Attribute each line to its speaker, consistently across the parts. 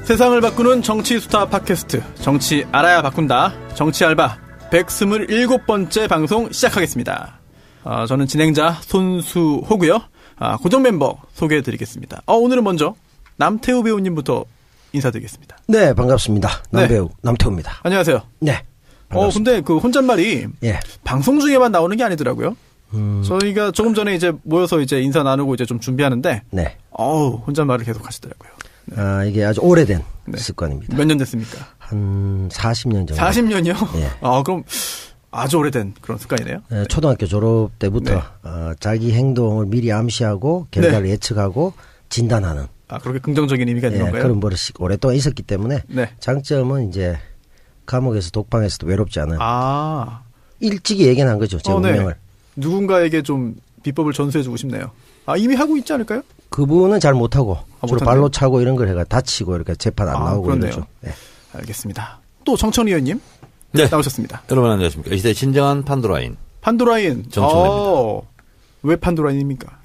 Speaker 1: 세상을 바꾸는 정치 수다 팟캐스트 정치 알아야 바꾼다. 정치 알바 127번째 방송 시작하겠습니다. 저는 진행자 손수호고요. 고정 멤버 소개해드리겠습니다. 오늘은 먼저 남태우 배우님부터 인사드리겠습니다.
Speaker 2: 네, 반갑습니다. 남배우 남태우입니다.
Speaker 1: 안녕하세요.
Speaker 2: 네. 반갑습니다.
Speaker 1: 근데 그 혼잣말이 방송 중에만 나오는 게 아니더라고요. 저희가 조금 전에 이제 모여서 이제 인사 나누고 이제 좀 준비하는데,
Speaker 2: 네.
Speaker 1: 혼잣말을 계속 하시더라고요. 네.
Speaker 2: 이게 아주 오래된 습관입니다.
Speaker 1: 몇 년 됐습니까?
Speaker 2: 한 40년 정도.
Speaker 1: 40년이요?
Speaker 2: 네.
Speaker 1: 그럼 아주 오래된 그런 습관이네요.
Speaker 2: 네, 초등학교 졸업 때부터 자기 행동을 미리 암시하고 결과를 예측하고 진단하는.
Speaker 1: 그렇게 긍정적인 의미가 있는 건가요?
Speaker 2: 그런 버릇이 오랫동안 있었기 때문에 장점은 이제 감옥에서 독방에서도 외롭지 않은. 일찍이 예견한 거죠, 제 운명을.
Speaker 1: 누군가에게 좀 비법을 전수해주고 싶네요. 이미 하고 있지 않을까요?
Speaker 2: 그분은 잘 못하고 주로 발로 차고 이런 걸 해가 다치고 이렇게 재판 안 나오고
Speaker 1: 그렇네요.
Speaker 2: 이러죠. 네.
Speaker 1: 알겠습니다. 또 정청리 의원님 나오셨습니다.
Speaker 3: 여러분 안녕하십니까. 이 시대 진정한 판도라인.
Speaker 1: 판도라인.
Speaker 3: 정청래입니다.
Speaker 1: 왜 판도라인입니까?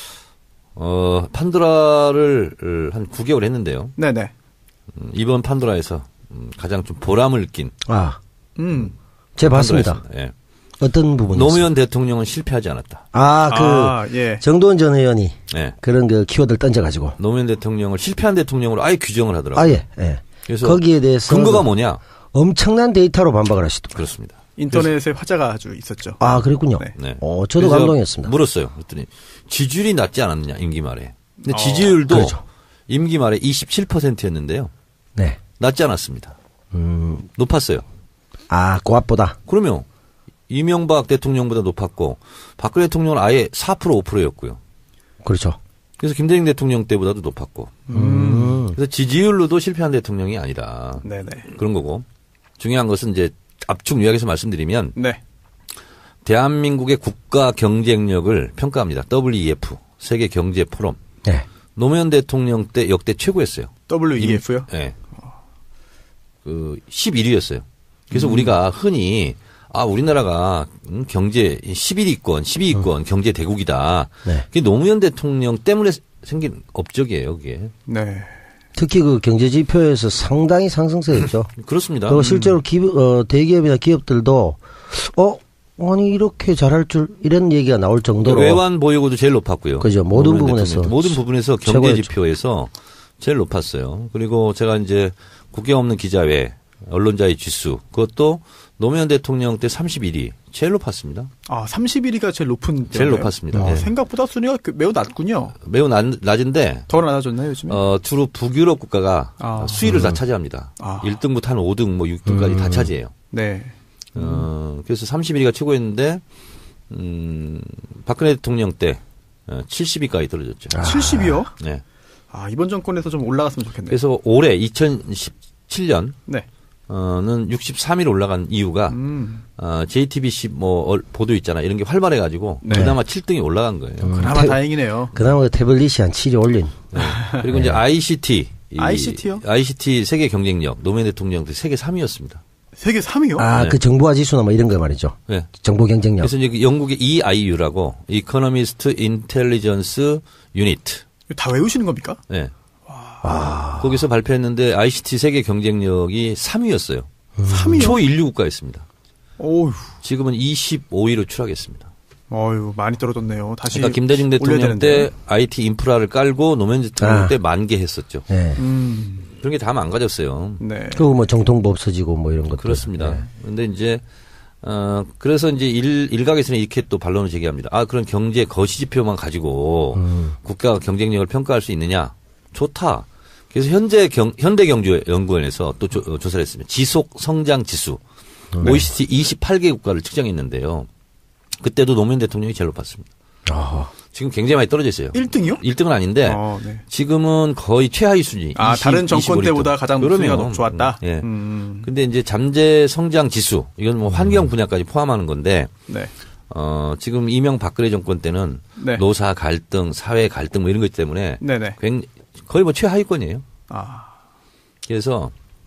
Speaker 3: 판도라를 한 9개월 했는데요.
Speaker 1: 네네.
Speaker 3: 이번 판도라에서 가장 좀 보람을 낀.
Speaker 2: 제가 봤습니다.
Speaker 3: 예.
Speaker 2: 어떤 부분이
Speaker 3: 노무현 대통령은 실패하지 않았다.
Speaker 2: 정도원 전 의원이 그런 그 키워드를 던져가지고
Speaker 3: 노무현 대통령을 실패한 대통령으로 아예 규정을 하더라고요. 그래서
Speaker 2: 거기에 대해서
Speaker 3: 근거가 뭐냐?
Speaker 2: 엄청난 데이터로 반박을 하시더라고요.
Speaker 3: 그렇습니다.
Speaker 1: 인터넷에 화제가 아주 있었죠.
Speaker 2: 그랬군요.
Speaker 3: 네.
Speaker 2: 저도 감동했습니다.
Speaker 3: 물었어요. 그랬더니 지지율이 낮지 않았느냐 임기 말에. 근데 지지율도
Speaker 2: 그렇죠.
Speaker 3: 임기 말에 27%였는데요.
Speaker 2: 네.
Speaker 3: 낮지 않았습니다. 높았어요.
Speaker 2: 고압보다.
Speaker 3: 그러면 이명박 대통령보다 높았고 박근혜 대통령은 아예 4% 5%였고요.
Speaker 2: 그렇죠.
Speaker 3: 그래서 김대중 대통령 때보다도 높았고. 그래서 지지율로도 실패한 대통령이 아니다.
Speaker 1: 네네.
Speaker 3: 그런 거고. 중요한 것은 이제 압축 요약해서 말씀드리면 대한민국의 국가 경쟁력을 평가합니다. WEF 세계 경제 포럼. 노무현 대통령 때 역대 최고였어요.
Speaker 1: WEF요?
Speaker 3: 네. 11위였어요. 그래서 우리가 흔히 우리나라가 경제 11위권, 12위권 경제 대국이다. 그게 노무현 대통령 때문에 생긴 업적이에요, 그게.
Speaker 1: 네.
Speaker 2: 특히 그 경제 지표에서 상당히 상승세였죠.
Speaker 3: 그렇습니다.
Speaker 2: 그리고 실제로 대기업이나 기업들도 아니 이렇게 잘할 줄 이런 얘기가 나올 정도로
Speaker 3: 외환 보유고도 제일 높았고요.
Speaker 2: 그죠. 모든 부분에서
Speaker 3: 경제 최고였죠. 지표에서 제일 높았어요. 그리고 제가 이제 국경 없는 기자회 언론자의 지수 그것도 노무현 대통령 때 31위 제일 높았습니다.
Speaker 1: 31위가 제일 높은
Speaker 3: 제일 높았습니다.
Speaker 1: 생각보다 순위가 매우 낮군요.
Speaker 3: 매우 낮은데
Speaker 1: 더 낮아졌나요 요즘에?
Speaker 3: 주로 북유럽 국가가 수위를 다 차지합니다. 1등부터 한 5등, 6등까지 다 차지해요.
Speaker 1: 네.
Speaker 3: 그래서 31위가 최고였는데 박근혜 대통령 때 70위까지 떨어졌죠.
Speaker 1: 70위요?
Speaker 3: 네.
Speaker 1: 이번 정권에서 좀 올라갔으면 좋겠네요.
Speaker 3: 그래서 올해 2017년 는 63위로 올라간 이유가 JTBC 보도 있잖아 이런 게 활발해가지고 그나마 7등이 올라간 거예요.
Speaker 1: 그나마 다행이네요.
Speaker 2: 그나마 태블릿이 한 7위 올린.
Speaker 3: 그리고 이제
Speaker 1: ICT요?
Speaker 3: ICT 세계 경쟁력 노무현 대통령 때 세계 3위였습니다.
Speaker 1: 세계 3위요?
Speaker 2: 그 정보화 지수나 이런 거 말이죠.
Speaker 3: 네.
Speaker 2: 정보 경쟁력.
Speaker 3: 그래서 이제 영국의 EIU라고 Economist Intelligence Unit.
Speaker 1: 다 외우시는 겁니까?
Speaker 3: 네. 거기서 발표했는데 ICT 세계 경쟁력이 3위였어요.
Speaker 1: 3위요?
Speaker 3: 초인류 국가였습니다.
Speaker 1: 오휴.
Speaker 3: 지금은 25위로 추락했습니다.
Speaker 1: 많이 떨어졌네요. 다시.
Speaker 3: 그러니까 김대중 대통령 때 IT 인프라를 깔고 노무현 대통령 때 만개했었죠. 그런 게 다 망가졌어요.
Speaker 1: 네.
Speaker 2: 그리고 정통부 없어지고 이런 것들.
Speaker 3: 그렇습니다. 그런데 이제 그래서 이제 일각에서는 이렇게 또 반론을 제기합니다. 그런 경제 거시지표만 가지고 국가 경쟁력을 평가할 수 있느냐? 좋다. 그래서 현대경제연구원에서 또 조사를 했습니다. 지속 성장 지수 OECD 28개 국가를 측정했는데요. 그때도 노무현 대통령이 제일 높았습니다. 지금 굉장히 많이 떨어져 있어요.
Speaker 1: 1등이요?
Speaker 3: 1등은 아닌데 지금은 거의 최하위 순위.
Speaker 1: 다른 정권 25등. 때보다 가장 순위가 좋았다.
Speaker 3: 예. 근데 이제 잠재 성장 지수 이건 환경 분야까지 포함하는 건데 지금 이명박근혜 정권 때는 노사 갈등, 사회 갈등 이런 것 때문에 거의 최하위권이에요. 그래서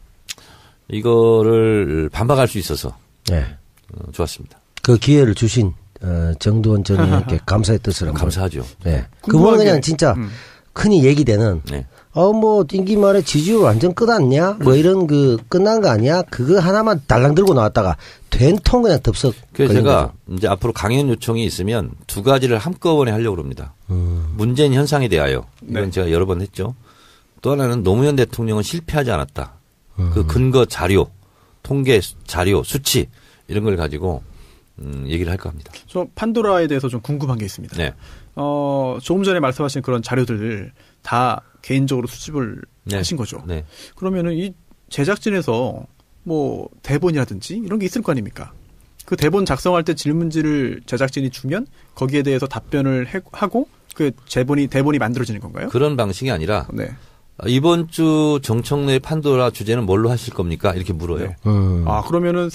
Speaker 3: 이거를 반박할 수 있어서 좋았습니다.
Speaker 2: 그 기회를 주신 정두원 전 의원께 감사의 뜻을
Speaker 3: 감사하죠.
Speaker 2: 그분은 그냥 진짜 흔히 얘기되는 뭐 임기 말에 지지율 완전 끝났냐? 뭐 이런 끝난 거 아니야? 그거 하나만 달랑 들고 나왔다가 된통 그냥 덥석.
Speaker 3: 그래서 제가 거죠. 이제 앞으로 강연 요청이 있으면 두 가지를 한꺼번에 하려고 합니다. 문재인 현상에 대하여 이건 제가 여러 번 했죠. 또 하나는 노무현 대통령은 실패하지 않았다. 그 근거 자료, 통계 자료, 수치 이런 걸 가지고 얘기를 할까 합니다.
Speaker 1: 저 판도라에 대해서 좀 궁금한 게 있습니다.
Speaker 3: 네.
Speaker 1: 조금 전에 말씀하신 그런 자료들을 다 개인적으로 수집을 하신 거죠.
Speaker 3: 네.
Speaker 1: 그러면은 이 제작진에서 뭐 대본이라든지 이런 게 있을 거 아닙니까? 그 대본 작성할 때 질문지를 제작진이 주면 거기에 대해서 답변을 하고 그 대본이 만들어지는 건가요?
Speaker 3: 그런 방식이 아니라 이번 주 정청래 판도라 주제는 뭘로 하실 겁니까? 이렇게 물어요.
Speaker 1: 네. 그러면은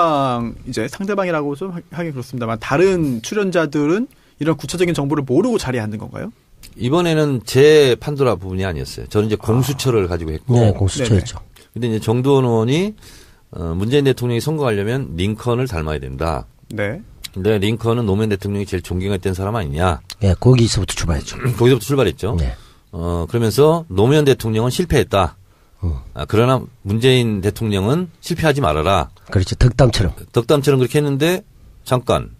Speaker 1: 상대방이라고 좀 하기 그렇습니다만 다른 출연자들은 이런 구체적인 정보를 모르고 자리에 앉는 건가요?
Speaker 3: 이번에는 제 판도라 부분이 아니었어요. 저는 이제 공수처를 가지고 했고.
Speaker 2: 네, 공수처였죠.
Speaker 3: 근데 이제 정두원 의원이 문재인 대통령이 선거하려면 링컨을 닮아야 된다.
Speaker 1: 네.
Speaker 3: 근데 링컨은 노무현 대통령이 제일 존경했던 사람 아니냐.
Speaker 2: 네, 거기서부터 출발했죠.
Speaker 3: 거기서부터 출발했죠.
Speaker 2: 네.
Speaker 3: 그러면서 노무현 대통령은 실패했다. 그러나 문재인 대통령은 실패하지 말아라.
Speaker 2: 그렇죠. 덕담처럼
Speaker 3: 그렇게 했는데 잠깐.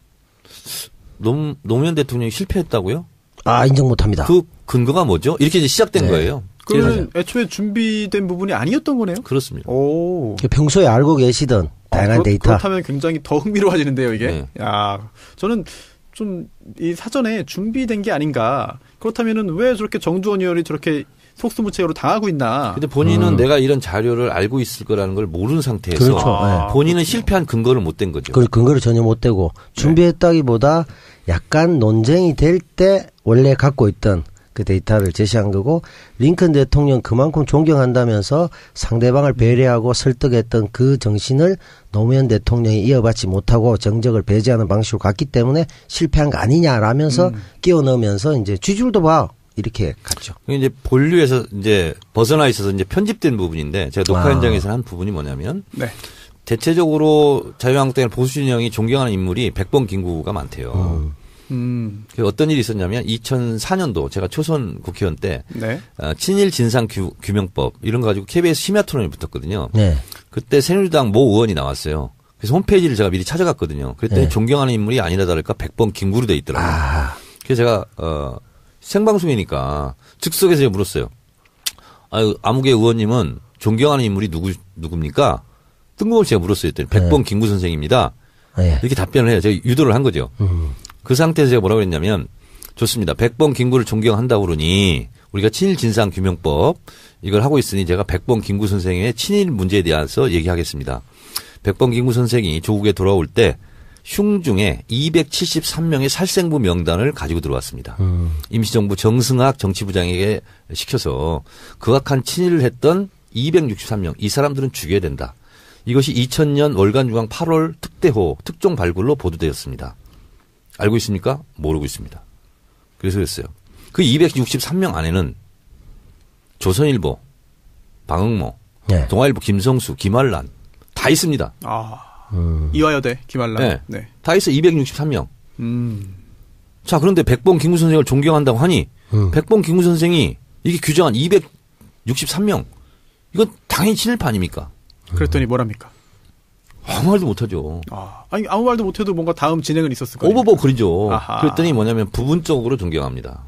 Speaker 3: 노무현 대통령이 실패했다고요?
Speaker 2: 인정 못합니다.
Speaker 3: 그 근거가 뭐죠? 이렇게 이제 시작된 거예요.
Speaker 1: 그러면 애초에 준비된 부분이 아니었던 거네요?
Speaker 3: 그렇습니다.
Speaker 1: 오.
Speaker 2: 평소에 알고 계시던 다양한 데이터.
Speaker 1: 그렇다면 굉장히 더 흥미로워지는데요, 이게. 네. 야, 저는 좀 이 사전에 준비된 게 아닌가. 그렇다면은 왜 저렇게 정두원 의원이 저렇게 속수무책으로 당하고 있나.
Speaker 3: 근데 본인은 내가 이런 자료를 알고 있을 거라는 걸 모르는 상태에서
Speaker 2: 그렇죠.
Speaker 3: 본인은 실패한 근거를 못 댄 거죠.
Speaker 2: 그 근거를 전혀 못 대고 준비했다기보다 약간 논쟁이 될 때 원래 갖고 있던 그 데이터를 제시한 거고 링컨 대통령 그만큼 존경한다면서 상대방을 배려하고 설득했던 그 정신을 노무현 대통령이 이어받지 못하고 정적을 배제하는 방식으로 갔기 때문에 실패한 거 아니냐라면서 끼워 넣으면서 이제 쥐줄도 봐. 이렇게 갔죠.
Speaker 3: 이제 본류에서 이제 벗어나 있어서 이제 편집된 부분인데 제가 녹화 현장에서 한 부분이 뭐냐면 대체적으로 자유한국당의 보수 진영이 존경하는 인물이 백범 김구가 많대요. 어떤 일이 있었냐면 2004년도 제가 초선 국회의원 때 친일 진상 규명법 이런 거 가지고 KBS 심야 토론이 붙었거든요.
Speaker 2: 네.
Speaker 3: 그때 새누리당 모 의원이 나왔어요. 그래서 홈페이지를 제가 미리 찾아갔거든요. 그랬더니 존경하는 인물이 아니라 다를까 백범 김구로 돼 있더라고요. 그래서 제가 생방송이니까 즉석에서 제가 물었어요. 아무개 의원님은 존경하는 인물이 누굽니까? 뜬금없이 제가 물었어요. 했더니 백범 김구 선생입니다. 이렇게 답변을 해요. 제가 유도를 한 거죠. 그 상태에서 제가 뭐라고 했냐면 좋습니다. 백범 김구를 존경한다고 그러니 우리가 친일 진상 규명법 이걸 하고 있으니 제가 백범 김구 선생의 친일 문제에 대해서 얘기하겠습니다. 백범 김구 선생이 조국에 돌아올 때 흉중에 273명의 살생부 명단을 가지고 들어왔습니다. 임시정부 정승학 정치부장에게 시켜서 극악한 친일을 했던 263명 이 사람들은 죽여야 된다. 이것이 2000년 월간중앙 8월 특대호 특종 발굴로 보도되었습니다. 알고 있습니까? 모르고 있습니다. 그래서 그랬어요. 그 263명 안에는 조선일보, 방응모, 동아일보 김성수, 김환란 다 있습니다.
Speaker 1: 이화여대, 김환란.
Speaker 3: 네. 다 있어 263명. 자, 그런데 백범 김구 선생을 존경한다고 하니 백범 김구 선생이 이게 규정한 263명 이건 당연히 친일파 아닙니까?
Speaker 1: 그랬더니 뭐랍니까?
Speaker 3: 아무 말도 못하죠.
Speaker 1: 아니 아무 말도 못해도 뭔가 다음 진행은 있었을 거예요.
Speaker 3: 오버버그리죠. 그랬더니 뭐냐면 부분적으로 존경합니다.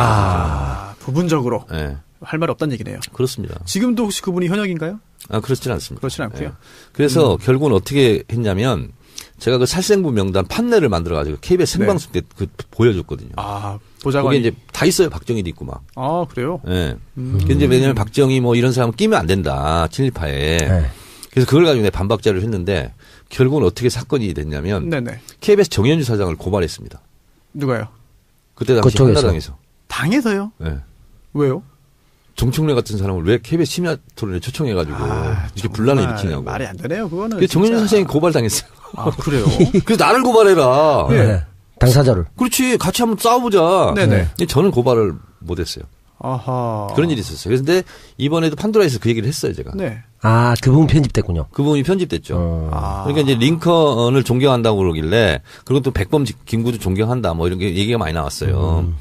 Speaker 1: 부분적으로. 할 말 없다는 얘기네요.
Speaker 3: 그렇습니다.
Speaker 1: 지금도 혹시 그분이 현역인가요?
Speaker 3: 그렇지는 않습니다.
Speaker 1: 그렇지는 않고요.
Speaker 3: 그래서 결국은 어떻게 했냐면 제가 그 살생부 명단 판넬을 만들어가지고 KBS 생방송 때 보여줬거든요.
Speaker 1: 보좌관이.
Speaker 3: 거기 이제 다 있어요. 박정희도 있고 막.
Speaker 1: 그래요?
Speaker 3: 네. 근데 왜냐면 박정희 뭐 이런 사람 끼면 안 된다. 친일파에. 그래서 그걸 가지고 내가 반박자를 했는데 결국은 어떻게 사건이 됐냐면 KBS 정현주 사장을 고발했습니다.
Speaker 1: 누가요?
Speaker 3: 그때 당시 한나라당에서.
Speaker 1: 당에서요?
Speaker 3: 네.
Speaker 1: 왜요?
Speaker 3: 정청래 같은 사람을 왜 KBS 심야 토론에 초청해가지고 이렇게 분란을 일으키냐고.
Speaker 1: 말이 안 되네요. 그거는.
Speaker 3: 정현주 사장이 고발당했어요.
Speaker 1: 그래요?
Speaker 3: 그래서 나를 고발해라.
Speaker 2: 네. 당사자를.
Speaker 3: 그렇지. 같이 한번 싸워보자.
Speaker 1: 네네.
Speaker 3: 저는 고발을 못했어요. 그런 일이 있었어요. 그런데 이번에도 판도라에서 그 얘기를 했어요, 제가.
Speaker 1: 네.
Speaker 2: 그 부분 편집됐군요.
Speaker 3: 그 부분이 편집됐죠. 그러니까 이제 링컨을 존경한다고 그러길래 그리고 또 백범 김구도 존경한다 뭐 이런 게 얘기가 많이 나왔어요.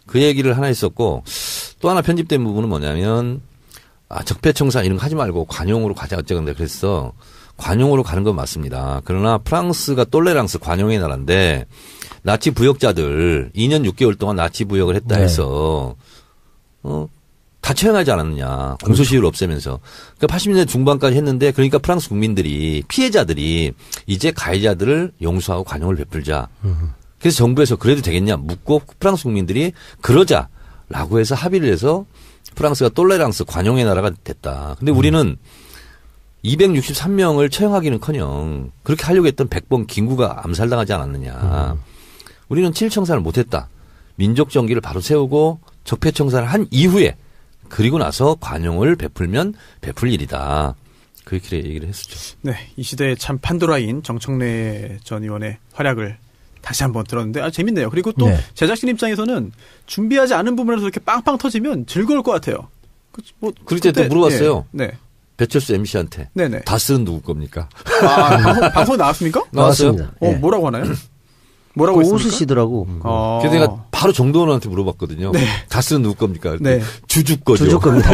Speaker 3: 그 얘기를 하나 했었고 또 하나 편집된 부분은 뭐냐면 적폐청산 이런 거 하지 말고 관용으로 가자 어쩌건데 그랬어. 관용으로 가는 건 맞습니다. 그러나 프랑스가 똘레랑스 관용의 나라인데 나치 부역자들 2년 6개월 동안 나치 부역을 했다 해서 다 처형하지 않았느냐. 공소시효를 없애면서. 그러니까 80년대 중반까지 했는데 그러니까 프랑스 국민들이 피해자들이 이제 가해자들을 용서하고 관용을 베풀자. 그래서 정부에서 그래도 되겠냐 묻고 프랑스 국민들이 그러자라고 해서 합의를 해서 프랑스가 똘레랑스 관용의 나라가 됐다. 근데 우리는 263명을 처형하기는커녕 그렇게 하려고 했던 백범 김구가 암살당하지 않았느냐. 우리는 친일청산을 못했다. 민족정기를 바로 세우고 적폐청산을 한 이후에 그리고 나서 관용을 베풀면 베풀 일이다. 그렇게 얘기를 했었죠.
Speaker 1: 네, 이 시대의 참 판도라인 정청래 전 의원의 활약을 다시 한번 들었는데 재밌네요. 그리고 또 제작진 입장에서는 준비하지 않은 부분에서 이렇게 빵빵 터지면 즐거울 것 같아요.
Speaker 3: 그럴 때 또 물어봤어요. 네. 배철수 MC한테. 네네. 다스는 누구 겁니까?
Speaker 1: 방송 나왔습니까?
Speaker 3: 나왔어요.
Speaker 1: 뭐라고 하나요? 뭐라고 했습니까?
Speaker 2: 웃으시더라고.
Speaker 3: 그래서 내가 바로 정도원한테 물어봤거든요. 네. 다스는 누구 겁니까?
Speaker 1: 네.
Speaker 3: 주주 거죠.
Speaker 2: 주주 겁니다.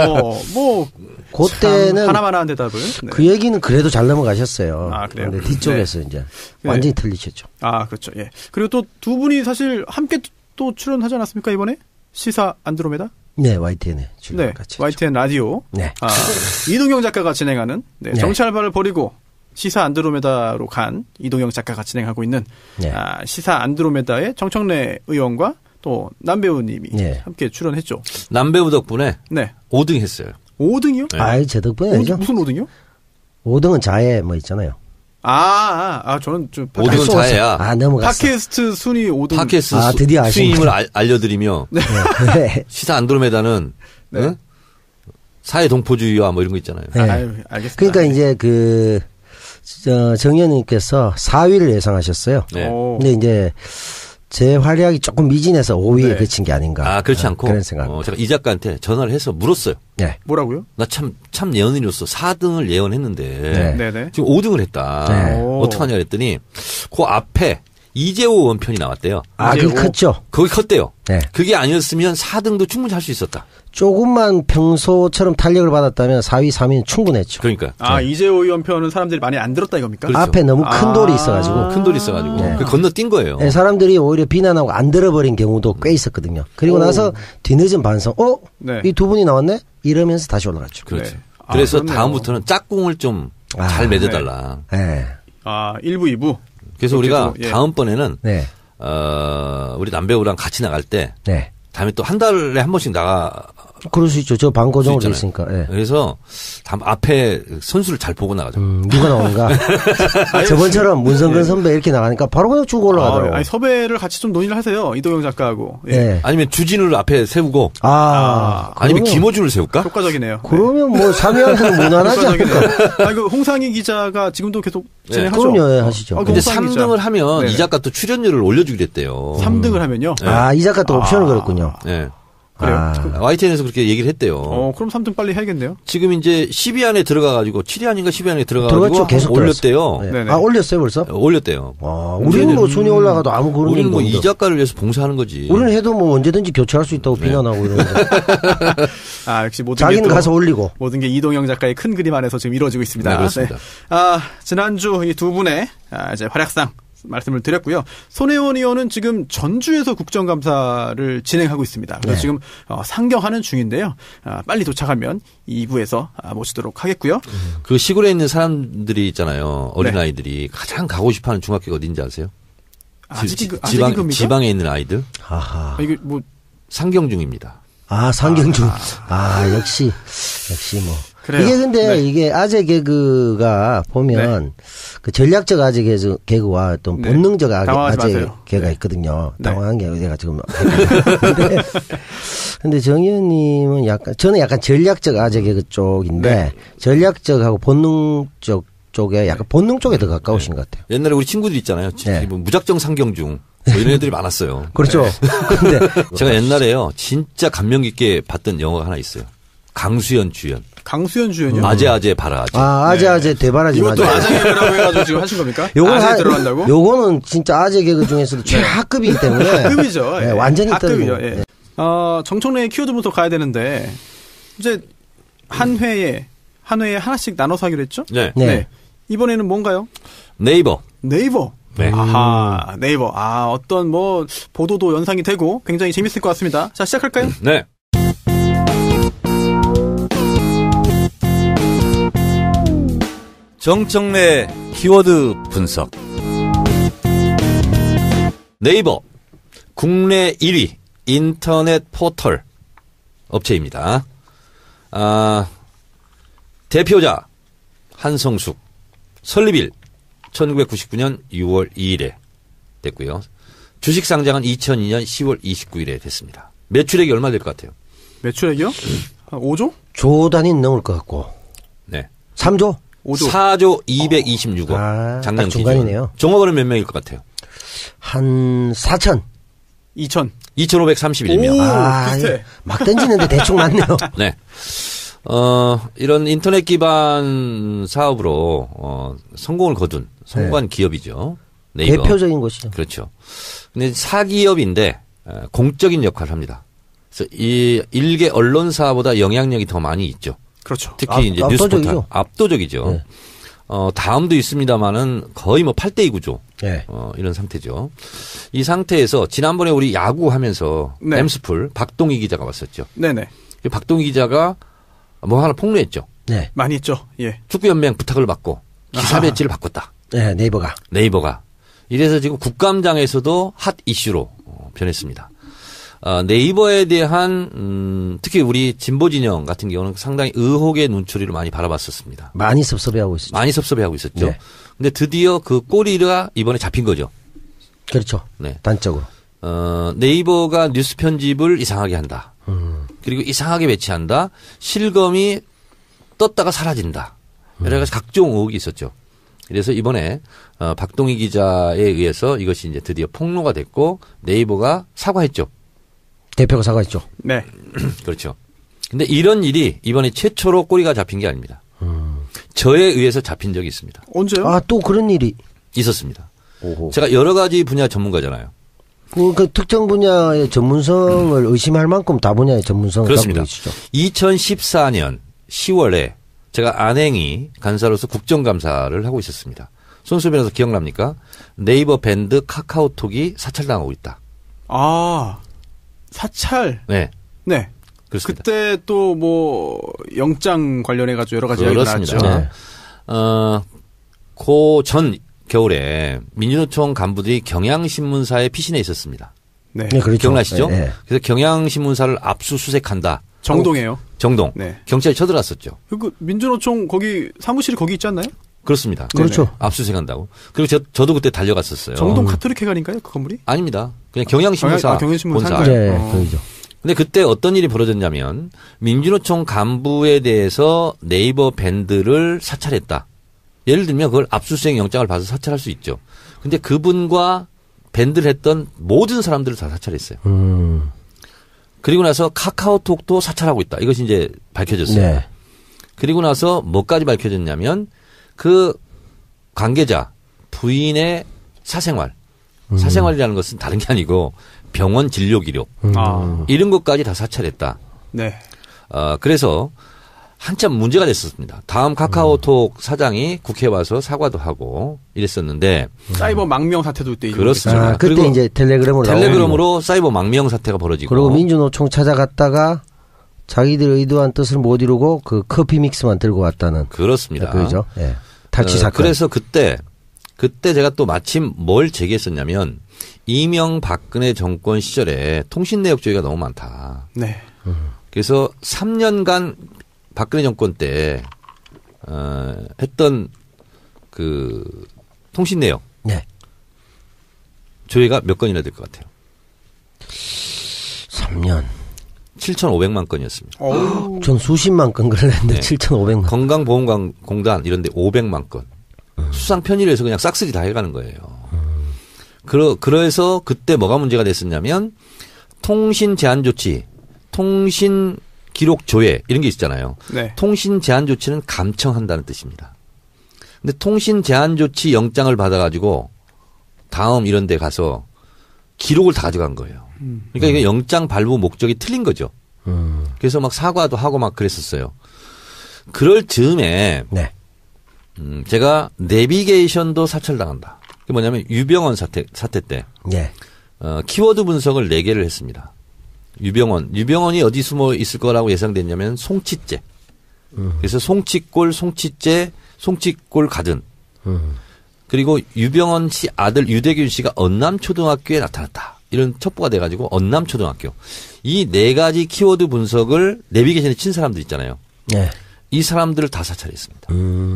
Speaker 2: 그때는
Speaker 1: 하나만 한 대답을.
Speaker 2: 네. 그 얘기는 그래도 잘 넘어가셨어요.
Speaker 1: 그래요?
Speaker 2: 근데 뒤쪽에서 이제 완전히 틀리셨죠.
Speaker 1: 그렇죠. 예. 그리고 또 두 분이 사실 함께 또 출연하지 않았습니까, 이번에? 시사 안드로메다?
Speaker 2: 네, YTN에 출연
Speaker 1: 네,
Speaker 2: 같이.
Speaker 1: YTN 라디오.
Speaker 2: 네.
Speaker 1: 이동영 작가가 진행하는 정치 알바를 벌이고 시사 안드로메다로 간 이동영 작가가 진행하고 있는 시사 안드로메다의 정청래 의원과 또 남배우님이 함께 출연했죠.
Speaker 3: 남배우 덕분에 5등 했어요.
Speaker 1: 5등이요?
Speaker 2: 네. 제 덕분이 아니죠.
Speaker 1: 무슨 5등이요?
Speaker 2: 5등은 자해 있잖아요.
Speaker 1: 저는 좀
Speaker 3: 5등은 자해야.
Speaker 2: 넘어갔어.
Speaker 1: 팟캐스트 순위 5등.
Speaker 3: 팟캐스트
Speaker 2: 드디어
Speaker 3: 순위임을 알려드리며 시사 안드로메다는 사회 동포주의와 뭐 이런 거 있잖아요.
Speaker 1: 알겠습니다.
Speaker 2: 그러니까 이제 정 의원님께서 4위를 예상하셨어요.
Speaker 3: 네.
Speaker 2: 근데 이제 제 활약이 조금 미진해서 5위에 그친 게 아닌가.
Speaker 3: 그렇지 않고.
Speaker 2: 그런 생각.
Speaker 3: 제가 이 작가한테 전화를 해서 물었어요.
Speaker 2: 네.
Speaker 1: 뭐라고요?
Speaker 3: 나 참 예언인으로서 4등을 예언했는데 지금 5등을 했다. 어떡하냐 그랬더니 그 앞에 이재호 원편이 나왔대요.
Speaker 2: 그게 컸죠.
Speaker 3: 거기 컸대요.
Speaker 2: 네.
Speaker 3: 그게 아니었으면 4등도 충분히 할 수 있었다.
Speaker 2: 조금만 평소처럼 탄력을 받았다면 4위, 3위는 충분했죠.
Speaker 3: 그러니까.
Speaker 1: 이재호 의원 편은 사람들이 많이 안 들었다 이겁니까?
Speaker 2: 그렇죠. 앞에 너무 큰 돌이 있어가지고.
Speaker 3: 큰 돌이 있어가지고. 그 건너뛴 거예요.
Speaker 2: 네, 사람들이 오히려 비난하고 안 들어버린 경우도 꽤 있었거든요. 그리고 나서 뒤늦은 반성, 이 두 분이 나왔네? 이러면서 다시 올라갔죠.
Speaker 3: 그렇죠. 그래서 다음부터는 짝꿍을 좀 잘 맺어달라.
Speaker 2: 네.
Speaker 1: 1부, 2부.
Speaker 3: 그래서 우리가 다음번에는 우리 남배우랑 같이 나갈 때 다음에 또 한 달에 한 번씩
Speaker 2: 그럴 수 있죠. 저 방고정으로 돼 있으니까.
Speaker 3: 그래서 앞에 선수를 잘 보고 나가죠.
Speaker 2: 누가 나오는가. 저번처럼 문성근 선배 이렇게 나가니까 바로 그냥 쭉 올라가더라고요.
Speaker 1: 섭외를 같이 좀 논의를 하세요. 이동영 작가하고.
Speaker 3: 아니면 주진우를 앞에 세우고. 아니면 김호준을 세울까?
Speaker 1: 효과적이네요.
Speaker 2: 그러면 뭐 3위하면 무난하지 않을까.
Speaker 1: 홍상희 기자가 지금도 계속 진행하죠.
Speaker 2: 그럼요. 하시죠.
Speaker 3: 근데 3등을 하면 이 작가 또 출연료를 올려주기로 했대요.
Speaker 1: 3등을 하면요?
Speaker 2: 이 작가 또 옵션을 걸었군요.
Speaker 3: 네.
Speaker 1: 그래요?
Speaker 3: YTN에서 그렇게 얘기를 했대요.
Speaker 1: 그럼 3등 빨리 해야겠네요.
Speaker 3: 지금 이제 10위 안에 들어가가지고 7위 아닌가 10위 안에 들어가가지고
Speaker 2: 계속
Speaker 3: 올렸대요.
Speaker 2: 올렸어요 벌써?
Speaker 3: 올렸대요.
Speaker 2: 우리는 뭐 순위 올라가도 아무 그런
Speaker 3: 우리는 뭐 이 작가를 위해서 봉사하는 거지.
Speaker 2: 우리는 해도 뭐 언제든지 교체할 수 있다고 비난하고 이러는 거.
Speaker 1: 역시 모든
Speaker 2: 자기는 가서 올리고.
Speaker 1: 모든 게 이동영 작가의 큰 그림 안에서 지금 이루어지고 있습니다.
Speaker 3: 네, 그렇습니다.
Speaker 1: 지난주 이 두 분의 이제 활약상 말씀을 드렸고요. 손혜원 의원은 지금 전주에서 국정감사를 진행하고 있습니다. 그래서 지금 상경하는 중인데요. 빨리 도착하면 2부에서 모시도록 하겠고요.
Speaker 3: 그 시골에 있는 사람들이 있잖아요. 어린아이들이 가장 가고 싶어하는 중학교가 어딘지 아세요? 지방에 있는 아이들.
Speaker 1: 이게 뭐
Speaker 3: 상경중입니다.
Speaker 2: 상경중. 역시 뭐.
Speaker 1: 그래요.
Speaker 2: 이게 근데 이게 아재 개그가 보면 그 전략적 아재 개그와 또 본능적 아재 개그가 있거든요. 당황한 게 내가 지금. 근데 정 의원님은 저는 약간 전략적 아재 개그 쪽인데 전략적하고 본능적 쪽에 약간 본능 쪽에 더 가까우신 것 같아요.
Speaker 3: 옛날에 우리 친구들 있잖아요. 무작정 상경중. 이런 애들이 많았어요.
Speaker 2: 그렇죠. 근데
Speaker 3: 제가 옛날에요. 진짜 감명 깊게 봤던 영화가 하나 있어요. 강수연 주연.
Speaker 1: 강수현 주연이요?
Speaker 3: 아재 바라지.
Speaker 2: 아재 대바라지
Speaker 1: 이것도 아재 개그라고 해가지고 지금 하신 겁니까? 아재 들어간다고?
Speaker 2: 요거는 진짜 아재 개그 중에서도 최하급이기 때문에.
Speaker 1: 하급이죠.
Speaker 2: 네, 완전히
Speaker 1: 하급이죠. 예. 정청래의 키워드 분석 가야 되는데 이제 한 회에 하나씩 나눠서 하기로 했죠?
Speaker 3: 네.
Speaker 1: 이번에는 뭔가요?
Speaker 3: 네이버.
Speaker 1: 네. 아하, 네이버. 어떤 보도도 연상이 되고 굉장히 재밌을 것 같습니다. 자, 시작할까요?
Speaker 3: 네. 정청래 키워드 분석. 네이버 국내 1위 인터넷 포털 업체입니다. 대표자 한성숙, 설립일 1999년 6월 2일에 됐고요. 주식 상장은 2002년 10월 29일에 됐습니다. 매출액이 얼마 될 것 같아요?
Speaker 1: 매출액이요? 5조?
Speaker 2: 조 단위 넘을 것 같고.
Speaker 3: 네.
Speaker 2: 3조?
Speaker 3: 5조. 4조 226억. 작년
Speaker 2: 중간이네요.
Speaker 3: 종업원은 몇 명일 것 같아요?
Speaker 2: 한 4천.
Speaker 3: 2,531명.
Speaker 1: 비슷해.
Speaker 2: 막 던지는데 대충 맞네요.
Speaker 3: 네. 이런 인터넷 기반 사업으로 성공을 거둔 성공한 기업이죠. 네이버.
Speaker 2: 대표적인 것이죠.
Speaker 3: 그렇죠. 근데 사기업인데 공적인 역할을 합니다. 그래서 이 일개 언론사보다 영향력이 더 많이 있죠.
Speaker 1: 그렇죠.
Speaker 3: 특히 이제 뉴스포털 압도적이죠. 네. 다음도 있습니다만은 거의 8대2 구조.
Speaker 2: 네.
Speaker 3: 이런 상태죠. 이 상태에서 지난번에 우리 야구 하면서
Speaker 1: 네.
Speaker 3: 엠스풀 박동희 기자가 왔었죠.
Speaker 1: 네네.
Speaker 3: 박동희 기자가 하나 폭로했죠.
Speaker 2: 네.
Speaker 1: 많이 했죠. 예.
Speaker 3: 축구연맹 부탁을 받고 기사 배지를 바꿨다.
Speaker 2: 네, 네이버가.
Speaker 3: 이래서 지금 국감장에서도 핫 이슈로 변했습니다. 네이버에 대한 특히 우리 진보 진영 같은 경우는 상당히 의혹의 눈초리를 많이 바라봤었습니다.
Speaker 2: 많이 섭섭해하고 있었죠.
Speaker 3: 네. 근데 드디어 그 꼬리가 이번에 잡힌 거죠.
Speaker 2: 그렇죠.
Speaker 3: 네.
Speaker 2: 단적으로.
Speaker 3: 네이버가 뉴스 편집을 이상하게 한다. 그리고 이상하게 배치한다. 실검이 떴다가 사라진다. 여러 가지 각종 의혹이 있었죠. 그래서 이번에 박동희 기자에 의해서 이것이 이제 드디어 폭로가 됐고 네이버가 사과했죠.
Speaker 2: 대표가 사과했죠.
Speaker 1: 네.
Speaker 3: 그렇죠. 근데 이런 일이 이번에 최초로 꼬리가 잡힌 게 아닙니다. 저에 의해서 잡힌 적이 있습니다.
Speaker 1: 언제요?
Speaker 2: 또 그런 일이
Speaker 3: 있었습니다.
Speaker 2: 오호.
Speaker 3: 제가 여러 가지 분야 전문가잖아요.
Speaker 2: 그 특정 분야의 전문성을 의심할 만큼 다 분야의 전문성을
Speaker 3: 그렇습니다.
Speaker 2: 갖고 계시죠.
Speaker 3: 2014년 10월에 제가 안행이 간사로서 국정감사를 하고 있었습니다. 손수 변호사 기억납니까? 네이버 밴드 카카오톡이 사찰당하고 있다.
Speaker 1: 사찰?
Speaker 3: 네.
Speaker 1: 네.
Speaker 3: 그렇습니다.
Speaker 1: 그때 또 영장 관련해가지고 여러 가지 이야기가 나왔죠.
Speaker 3: 네. 그 전 겨울에 민주노총 간부들이 경향신문사에 피신해 있었습니다.
Speaker 1: 네.
Speaker 2: 네, 그렇죠.
Speaker 3: 기억나시죠?
Speaker 2: 네.
Speaker 3: 그래서 경향신문사를 압수수색한다.
Speaker 1: 정동이에요.
Speaker 3: 정동.
Speaker 1: 네.
Speaker 3: 경찰이 쳐들어왔었죠.
Speaker 1: 그 민주노총 사무실이 거기 있지 않나요?
Speaker 3: 그렇습니다.
Speaker 2: 그렇죠.
Speaker 3: 네네. 압수수색한다고. 그리고 저도 그때 달려갔었어요.
Speaker 1: 정동 카톨릭 회관인가요? 그 건물이?
Speaker 3: 아닙니다. 그냥 경향신문사 본사.
Speaker 2: 네, 그죠.
Speaker 3: 근데 그때 어떤 일이 벌어졌냐면 민주노총 간부에 대해서 네이버 밴드를 사찰했다. 예를 들면 그걸 압수수색 영장을 받아서 사찰할 수 있죠. 근데 그분과 밴드를 했던 모든 사람들을 다 사찰했어요. 그리고 나서 카카오톡도 사찰하고 있다. 이것이 이제 밝혀졌어요.
Speaker 2: 네.
Speaker 3: 그리고 나서 뭐까지 밝혀졌냐면 그 관계자 부인의 사생활이라는 것은 다른 게 아니고 병원 진료 기록 이런 것까지 다 사찰했다.
Speaker 1: 네.
Speaker 3: 그래서 한참 문제가 됐었습니다. 다음 카카오톡 사장이 국회에 와서 사과도 하고 이랬었는데
Speaker 1: 사이버 망명 사태도 그때
Speaker 3: 그렇습니다.
Speaker 2: 그때
Speaker 3: 그리고
Speaker 2: 이제 텔레그램으로
Speaker 3: 사이버 망명 사태가 벌어지고
Speaker 2: 그리고 민주노총 찾아갔다가 자기들 의도한 뜻을 못 이루고 그 커피 믹스만 들고 왔다는
Speaker 3: 그렇습니다.
Speaker 2: 그죠? 예. 탈취 사건.
Speaker 3: 그래서 그때 제가 또 마침 뭘 제기했었냐면 이명박근혜 정권 시절에 통신 내역 조회가 너무 많다.
Speaker 1: 네.
Speaker 3: 그래서 3년간 박근혜 정권 때 했던 그 통신 내역
Speaker 2: 네.
Speaker 3: 조회가 몇 건이나 될 것 같아요?
Speaker 2: 3년.
Speaker 3: 7,500만 건이었습니다.
Speaker 2: 전 수십만 건 걸렸는데
Speaker 3: 네.
Speaker 2: 7,500만.
Speaker 3: 건강보험공단 이런 데 500만 건. 수상 편의를 해서 그냥 싹쓸이 다 해가는 거예요. 그래서 그때 뭐가 문제가 됐었냐면 통신 제한 조치, 통신 기록 조회 이런 게 있잖아요.
Speaker 1: 네.
Speaker 3: 통신 제한 조치는 감청한다는 뜻입니다. 근데 통신 제한 조치 영장을 받아가지고 다음 이런 데 가서 기록을 다 가져간 거예요. 그러니까 이게 영장 발부 목적이 틀린 거죠. 그래서 막 사과도 하고 막 그랬었어요. 그럴 즈음에
Speaker 2: 네.
Speaker 3: 제가 내비게이션도 사찰당한다. 그게 뭐냐면 유병헌 사태 때
Speaker 2: 네.
Speaker 3: 키워드 분석을 4개를 했습니다. 유병헌이 어디 숨어 있을 거라고 예상됐냐면 송치째. 그래서 송치골, 송치째, 송치골 가든. 그리고 유병헌 씨 아들 유대균 씨가 언남초등학교에 나타났다. 이런 첩보가 돼가지고 언남초등학교. 이 4가지 키워드 분석을 내비게이션에 친 사람들 있잖아요.
Speaker 2: 네.
Speaker 3: 이 사람들을 다 사찰했습니다.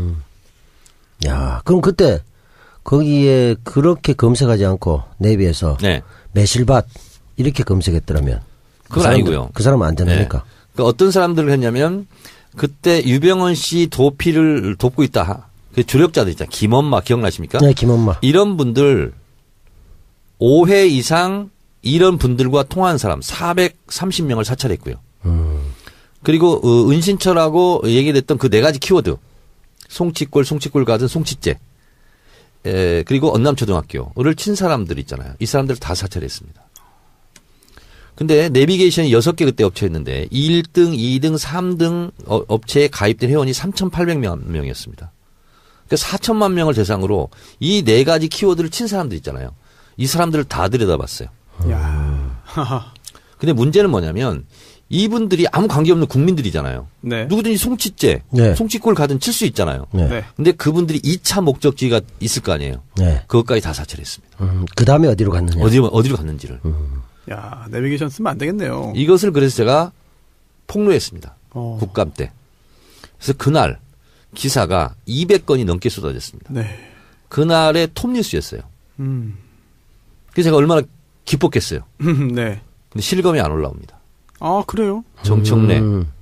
Speaker 2: 야, 그럼 그때 거기에 그렇게 검색하지 않고 내비에서
Speaker 3: 네.
Speaker 2: 매실밭 이렇게 검색했더라면
Speaker 3: 그건 아니고요.
Speaker 2: 그 사람은 안 된다니까.
Speaker 3: 네. 그러니까 어떤 사람들을 했냐면 그때 유병헌 씨 도피를 돕고 있다. 그 조력자들 있잖아요. 김엄마 기억나십니까?
Speaker 2: 네, 김엄마.
Speaker 3: 이런 분들 5회 이상 이런 분들과 통화한 사람 430명을 사찰했고요. 그리고 은신철하고 얘기됐던 그 4가지 키워드 송치골 가든 송치째 그리고 언남초등학교를 친 사람들 있잖아요. 이 사람들을 다 사찰했습니다. 근데 내비게이션이 6개 그때 업체였는데 1등, 2등, 3등 업체에 가입된 회원이 3,800만 명이었습니다. 그러니까 4천만 명을 대상으로 이 4가지 키워드를 친 사람들 있잖아요. 이 사람들을 다 들여다봤어요. 근데 문제는 뭐냐면 이분들이 아무 관계없는 국민들이잖아요.
Speaker 1: 네.
Speaker 3: 누구든지 송치째,
Speaker 2: 네.
Speaker 3: 송치골 가든 칠 수 있잖아요.
Speaker 1: 네.
Speaker 3: 근데 그분들이 2차 목적지가 있을 거 아니에요.
Speaker 2: 네.
Speaker 3: 그것까지 다 사찰했습니다.
Speaker 2: 그 다음에 어디로 갔느냐.
Speaker 3: 어디로 갔는지를.
Speaker 1: 야, 내비게이션 쓰면 안 되겠네요.
Speaker 3: 이것을 그래서 제가 폭로했습니다. 국감 때. 그래서 그날 기사가 200건이 넘게 쏟아졌습니다.
Speaker 1: 네.
Speaker 3: 그날의 톱뉴스였어요. 그래서 제가 얼마나 기뻤겠어요.
Speaker 1: 네.
Speaker 3: 근데 실검이 안 올라옵니다.
Speaker 1: 아, 그래요?
Speaker 3: 정청래,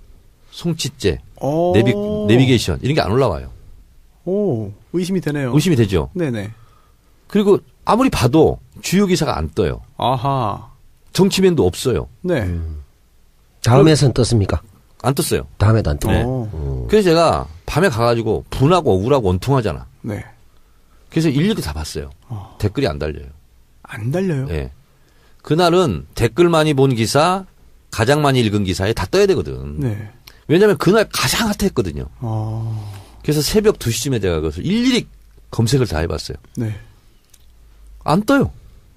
Speaker 3: 송치째, 내비게이션 이런 게 안 올라와요.
Speaker 1: 오, 의심이 되네요.
Speaker 3: 의심이 되죠.
Speaker 1: 네네.
Speaker 3: 그리고 아무리 봐도 주요 기사가 안 떠요.
Speaker 1: 아하.
Speaker 3: 정치면도 없어요.
Speaker 1: 네.
Speaker 2: 다음에선 떴습니까?
Speaker 3: 안 떴어요.
Speaker 2: 다음에도 안 뜨고.
Speaker 3: 네. 그래서 제가 밤에 가가지고 분하고 억울하고 원통하잖아.
Speaker 1: 네.
Speaker 3: 그래서 일일이 다 봤어요. 댓글이 안 달려요.
Speaker 1: 안 달려요?
Speaker 3: 네. 그날은 댓글 많이 본 기사, 가장 많이 읽은 기사에 다 떠야 되거든.
Speaker 1: 네.
Speaker 3: 왜냐하면 그날 가장 핫했거든요.
Speaker 1: 아.
Speaker 3: 그래서 새벽 2시쯤에 제가 그것을 일일이 검색을 다 해봤어요.
Speaker 1: 네.
Speaker 3: 안 떠요.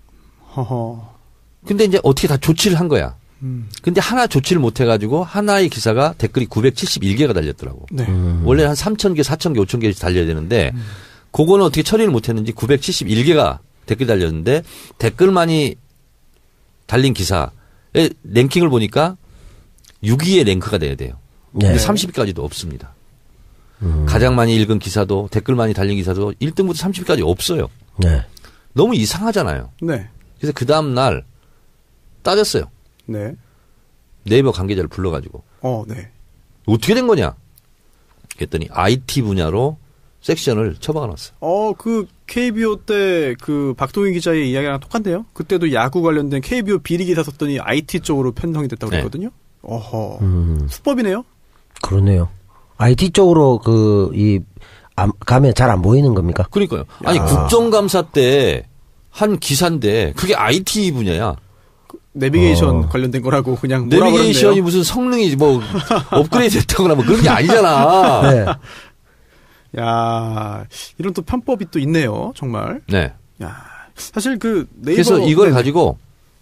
Speaker 1: 허허.
Speaker 3: 근데 이제 어떻게 다 조치를 한 거야. 근데 하나 조치를 못 해가지고 하나의 기사가 댓글이 971개가 달렸더라고.
Speaker 1: 네.
Speaker 3: 원래 한 3,000개, 4,000개, 5,000개씩 달려야 되는데 그거는 어떻게 처리를 못 했는지 971개가 댓글이 달렸는데 댓글 많이 달린 기사의 랭킹을 보니까 6위에 랭크가 돼야 돼요.
Speaker 2: 네.
Speaker 3: 근데 30위까지도 없습니다. 가장 많이 읽은 기사도 댓글 많이 달린 기사도 1등부터 30위까지 없어요.
Speaker 2: 네.
Speaker 3: 너무 이상하잖아요.
Speaker 1: 네.
Speaker 3: 그래서 그 다음날 따졌어요.
Speaker 1: 네.
Speaker 3: 네이버 관계자를 불러가지고.
Speaker 1: 네.
Speaker 3: 어떻게 된 거냐? 그랬더니 IT 분야로 섹션을 처박아 놨어요.
Speaker 1: 그 KBO 때 그 박동희 기자의 이야기랑 똑같네요. 그때도 야구 관련된 KBO 비리 기사 썼더니 IT 쪽으로 편성이 됐다고 그랬거든요. 어허. 수법이네요.
Speaker 2: 그러네요. IT 쪽으로 가면 잘 안 보이는 겁니까?
Speaker 3: 그러니까요. 아니, 국정감사 때 한 기사인데 그게 IT 분야야.
Speaker 1: 내비게이션 관련된 거라고 그냥
Speaker 3: 내비게이션이 무슨 성능이 뭐 업그레이드 됐다거나 뭐 그런 게 아니잖아.
Speaker 2: 네.
Speaker 1: 야, 이런 또 편법이 또 있네요, 정말.
Speaker 3: 네.
Speaker 1: 야, 사실 그 네이버.
Speaker 3: 그래서 이걸 가지고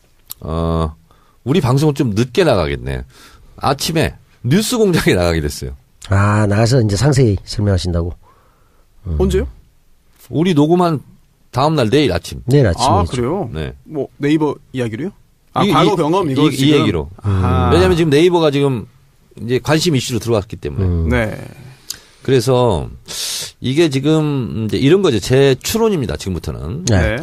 Speaker 3: 우리 방송은 좀 늦게 나가겠네. 아침에 뉴스 공장에 나가게 됐어요.
Speaker 2: 나가서 이제 상세히 설명하신다고.
Speaker 1: 언제요?
Speaker 3: 우리 녹음한 다음날 내일 아침.
Speaker 2: 내일 아침에.
Speaker 1: 그래요?
Speaker 3: 네.
Speaker 1: 뭐 네이버 이야기로요? 과거 경험 이거
Speaker 3: 이 얘기로. 왜냐하면 지금 네이버가 지금 이제 관심 이슈로 들어왔기 때문에.
Speaker 1: 네.
Speaker 3: 그래서 이게 지금 이제 이런 거죠. 제 추론입니다. 지금부터는.
Speaker 1: 네.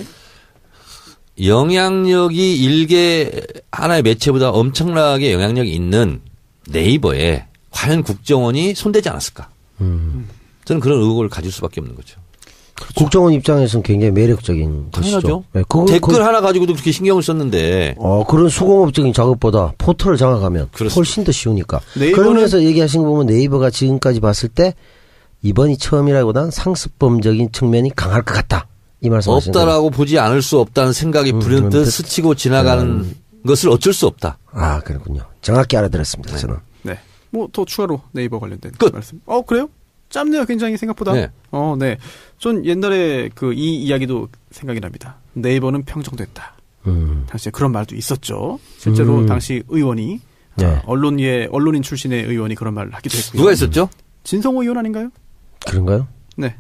Speaker 3: 영향력이 일개 하나의 매체보다 엄청나게 영향력이 있는 네이버에 과연 국정원이 손대지 않았을까? 저는 그런 의혹을 가질 수밖에 없는 거죠.
Speaker 2: 그렇죠. 국정원 입장에서는 굉장히 매력적인
Speaker 3: 것이죠. 네, 댓글 하나 가지고도 그렇게 신경을 썼는데.
Speaker 2: 그런 수공업적인 작업보다 포털을 장악하면 그렇습니다. 훨씬 더 쉬우니까. 그러면서 얘기하신 거 보면 네이버가 지금까지 봤을 때 이번이 처음이라기보다는 상습범적인 측면이 강할 것 같다. 이 말씀 하시는 거예요.
Speaker 3: 없다라고 보지 않을 수 없다는 생각이 불현듯 스치고 지나가는 것을 어쩔 수 없다.
Speaker 2: 아, 그렇군요. 정확히 알아들었습니다.
Speaker 1: 네.
Speaker 2: 저는.
Speaker 1: 네. 뭐 더 추가로 네이버 관련된
Speaker 3: 끝.
Speaker 1: 말씀. 그래요? 짧네요, 굉장히 생각보다.
Speaker 3: 네.
Speaker 1: 네. 전 옛날에 이 이야기도 생각이 납니다. 네이버는 평정됐다. 당시에 그런 말도 있었죠. 실제로 당시 의원이
Speaker 2: 네.
Speaker 1: 언론인 출신의 의원이 그런 말을 하기도 했고요.
Speaker 3: 누가 있었죠?
Speaker 1: 진성호 의원 아닌가요?
Speaker 2: 그런가요?
Speaker 1: 네.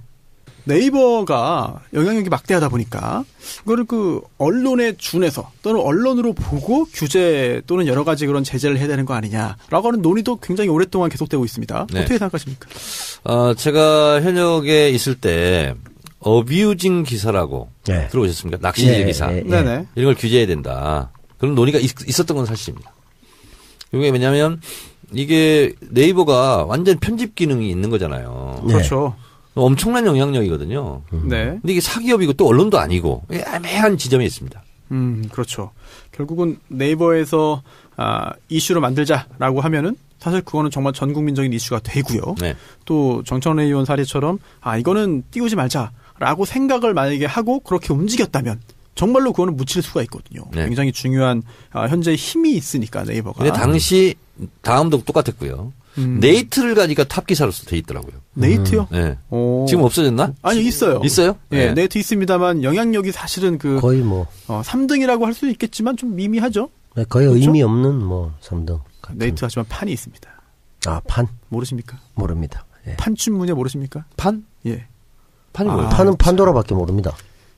Speaker 1: 네이버가 영향력이 막대하다 보니까 이거를 언론에 준해서 또는 언론으로 보고 규제 또는 여러 가지 그런 제재를 해야 되는 거 아니냐라고 하는 논의도 굉장히 오랫동안 계속되고 있습니다.
Speaker 3: 네.
Speaker 1: 어떻게 생각하십니까?
Speaker 3: 제가 현역에 있을 때 어뷰징 기사라고
Speaker 2: 네.
Speaker 3: 들어보셨습니까? 낚시질 기사.
Speaker 1: 네네.
Speaker 3: 이런 걸 규제해야 된다. 그런 논의가 있었던 건 사실입니다. 이게 왜냐하면 이게 네이버가 완전 편집 기능이 있는 거잖아요.
Speaker 1: 네. 그렇죠.
Speaker 3: 엄청난 영향력이거든요.
Speaker 1: 네.
Speaker 3: 근데 이게 사기업이고 또 언론도 아니고 애매한 지점이 있습니다.
Speaker 1: 그렇죠. 결국은 네이버에서 이슈로 만들자라고 하면은 사실 그거는 정말 전 국민적인 이슈가 되고요.
Speaker 3: 네.
Speaker 1: 또 정청래 의원 사례처럼 이거는 띄우지 말자라고 생각을 만약에 하고 그렇게 움직였다면 정말로 그거는 묻힐 수가 있거든요.
Speaker 3: 네.
Speaker 1: 굉장히 중요한 현재 힘이 있으니까 네이버가.
Speaker 3: 근데 당시 다음도 똑같았고요. 네이트를 가니까 탑 기사로서 돼 있더라고요.
Speaker 1: 네이트요?
Speaker 3: 네. 지금 없어졌나?
Speaker 1: 아니 있어요.
Speaker 3: 있어요?
Speaker 1: 네. 네이트 있습니다만 영향력이 사실은
Speaker 2: 거의
Speaker 1: 3등이라고 할 수 있겠지만 좀 미미하죠.
Speaker 2: 네, 거의 그렇죠? 의미 없는 3등. 같은.
Speaker 1: 네이트 하지만 판이 있습니다.
Speaker 2: 판?
Speaker 1: 모르십니까?
Speaker 2: 모릅니다. 예.
Speaker 1: 판춘문예 모르십니까?
Speaker 3: 판?
Speaker 1: 예.
Speaker 3: 판이 뭐예요?
Speaker 2: 판은 판도라밖에 모릅니다.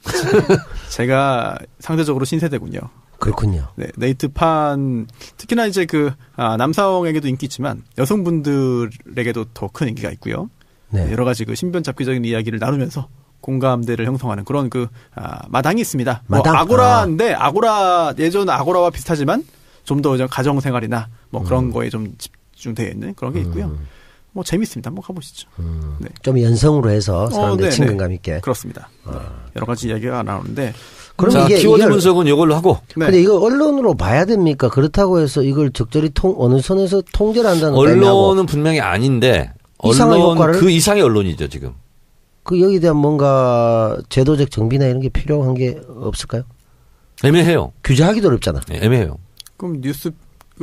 Speaker 1: 제가 상대적으로 신세대군요.
Speaker 2: 그렇군요.
Speaker 1: 네, 네이트판 특히나 이제 남성에게도 인기 있지만 여성분들에게도 더 큰 인기가 있고요.
Speaker 2: 네.
Speaker 1: 여러 가지 신변 잡기적인 이야기를 나누면서 공감대를 형성하는 그런 마당이 있습니다.
Speaker 2: 마당?
Speaker 1: 아고라인데 예전 아고라와 비슷하지만 좀 더 가정생활이나 그런 거에 좀 집중되어 있는 그런 게 있고요. 재밌습니다. 한번 가보시죠.
Speaker 2: 네. 좀 연성으로 해서 사람들 친근감 있게.
Speaker 1: 그렇습니다. 네. 여러 가지 이야기가 나오는데.
Speaker 3: 그럼 자, 키워드 분석은 이걸로 하고.
Speaker 2: 네. 근데 이거 언론으로 봐야 됩니까? 그렇다고 해서 이걸 적절히 어느 선에서 통제를 한다는 거
Speaker 3: 언론은 분명히 아닌데 그 이상의 언론이죠 지금.
Speaker 2: 여기에 대한 뭔가 제도적 정비나 이런 게 필요한 게 없을까요?
Speaker 3: 애매해요.
Speaker 2: 규제하기도 어렵잖아.
Speaker 3: 네, 애매해요.
Speaker 1: 그럼 뉴스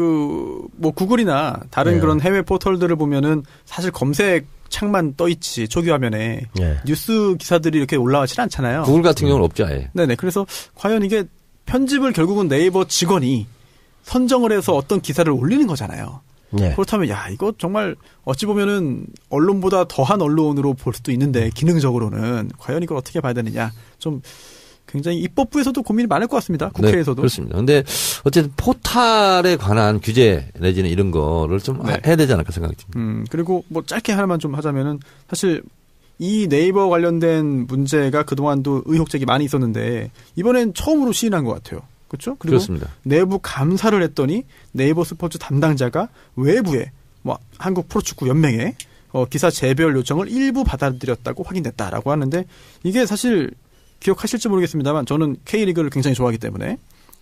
Speaker 1: 구글이나 다른 그런 해외 포털들을 보면은 사실 검색 창만 떠 있지 초기 화면에 뉴스 기사들이 이렇게 올라가질 않잖아요.
Speaker 3: 구글 같은 경우는 없죠, 아예.
Speaker 1: 네네. 그래서 과연 이게 편집을 결국은 네이버 직원이 선정을 해서 어떤 기사를 올리는 거잖아요.
Speaker 2: 네.
Speaker 1: 그렇다면 이거 정말 어찌 보면은 언론보다 더한 언론으로 볼 수도 있는데 기능적으로는 과연 이걸 어떻게 봐야 되느냐 좀. 굉장히 입법부에서도 고민이 많을 것 같습니다. 국회에서도.
Speaker 3: 네, 그렇습니다. 그런데 어쨌든 포탈에 관한 규제 내지는 이런 거를 좀 해야 되지 않을까 생각이 듭니다.
Speaker 1: 그리고 짧게 하나만 좀 하자면은 사실 이 네이버 관련된 문제가 그동안도 의혹 제기 많이 있었는데 이번엔 처음으로 시인한 것 같아요. 그렇죠? 그리고
Speaker 3: 그렇습니다.
Speaker 1: 내부 감사를 했더니 네이버 스포츠 담당자가 외부에 한국 프로축구 연맹에 기사 재별 요청을 일부 받아들였다고 확인됐다라고 하는데 이게 사실 기억하실지 모르겠습니다만 저는 K리그를 굉장히 좋아하기 때문에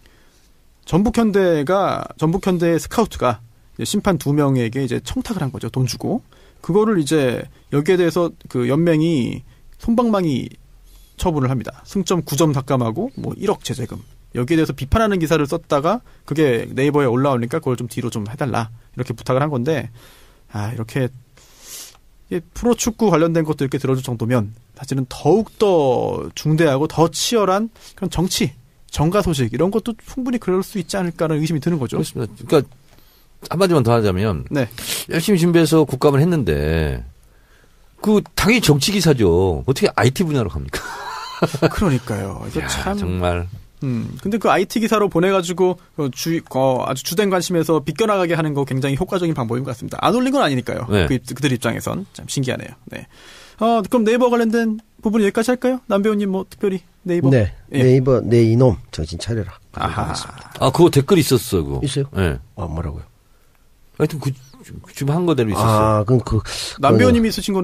Speaker 1: 전북현대의 스카우트가 심판 2명에게 이제 청탁을 한 거죠. 돈 주고. 그거를 이제 여기에 대해서 연맹이 솜방망이 처분을 합니다. 승점 9점 삭감하고 1억 제재금. 여기에 대해서 비판하는 기사를 썼다가 그게 네이버에 올라오니까 그걸 좀 뒤로 좀 해달라. 이렇게 부탁을 한 건데 이렇게 프로축구 관련된 것도 이렇게 들어줄 정도면 사실은 더욱더 중대하고 더 치열한 그런 정가 소식 이런 것도 충분히 그럴 수 있지 않을까라는 의심이 드는 거죠.
Speaker 3: 그렇습니다. 그러니까 한마디만 더 하자면 열심히 준비해서 국감을 했는데 당연히 정치 기사죠. 어떻게 IT 분야로 갑니까?
Speaker 1: 그러니까요. 이거 참
Speaker 3: 정말.
Speaker 1: 근데 IT 기사로 보내가지고 아주 주된 관심에서 비껴나가게 하는 거 굉장히 효과적인 방법인 것 같습니다. 안 올린 건 아니니까요.
Speaker 3: 네.
Speaker 1: 그들 입장에선 참 신기하네요. 네. 그럼 네이버 관련된 부분 여기까지 할까요? 남배우님 특별히 네이버.
Speaker 2: 네. 네이버 내 이놈 정신 차려라.
Speaker 3: 그거 댓글 있었어 그거.
Speaker 2: 있어요?
Speaker 3: 네.
Speaker 2: 뭐라고요?
Speaker 3: 하여튼 지금 한 거대로 있었어요.
Speaker 2: 그럼
Speaker 1: 남배우님이 쓰신 거네요?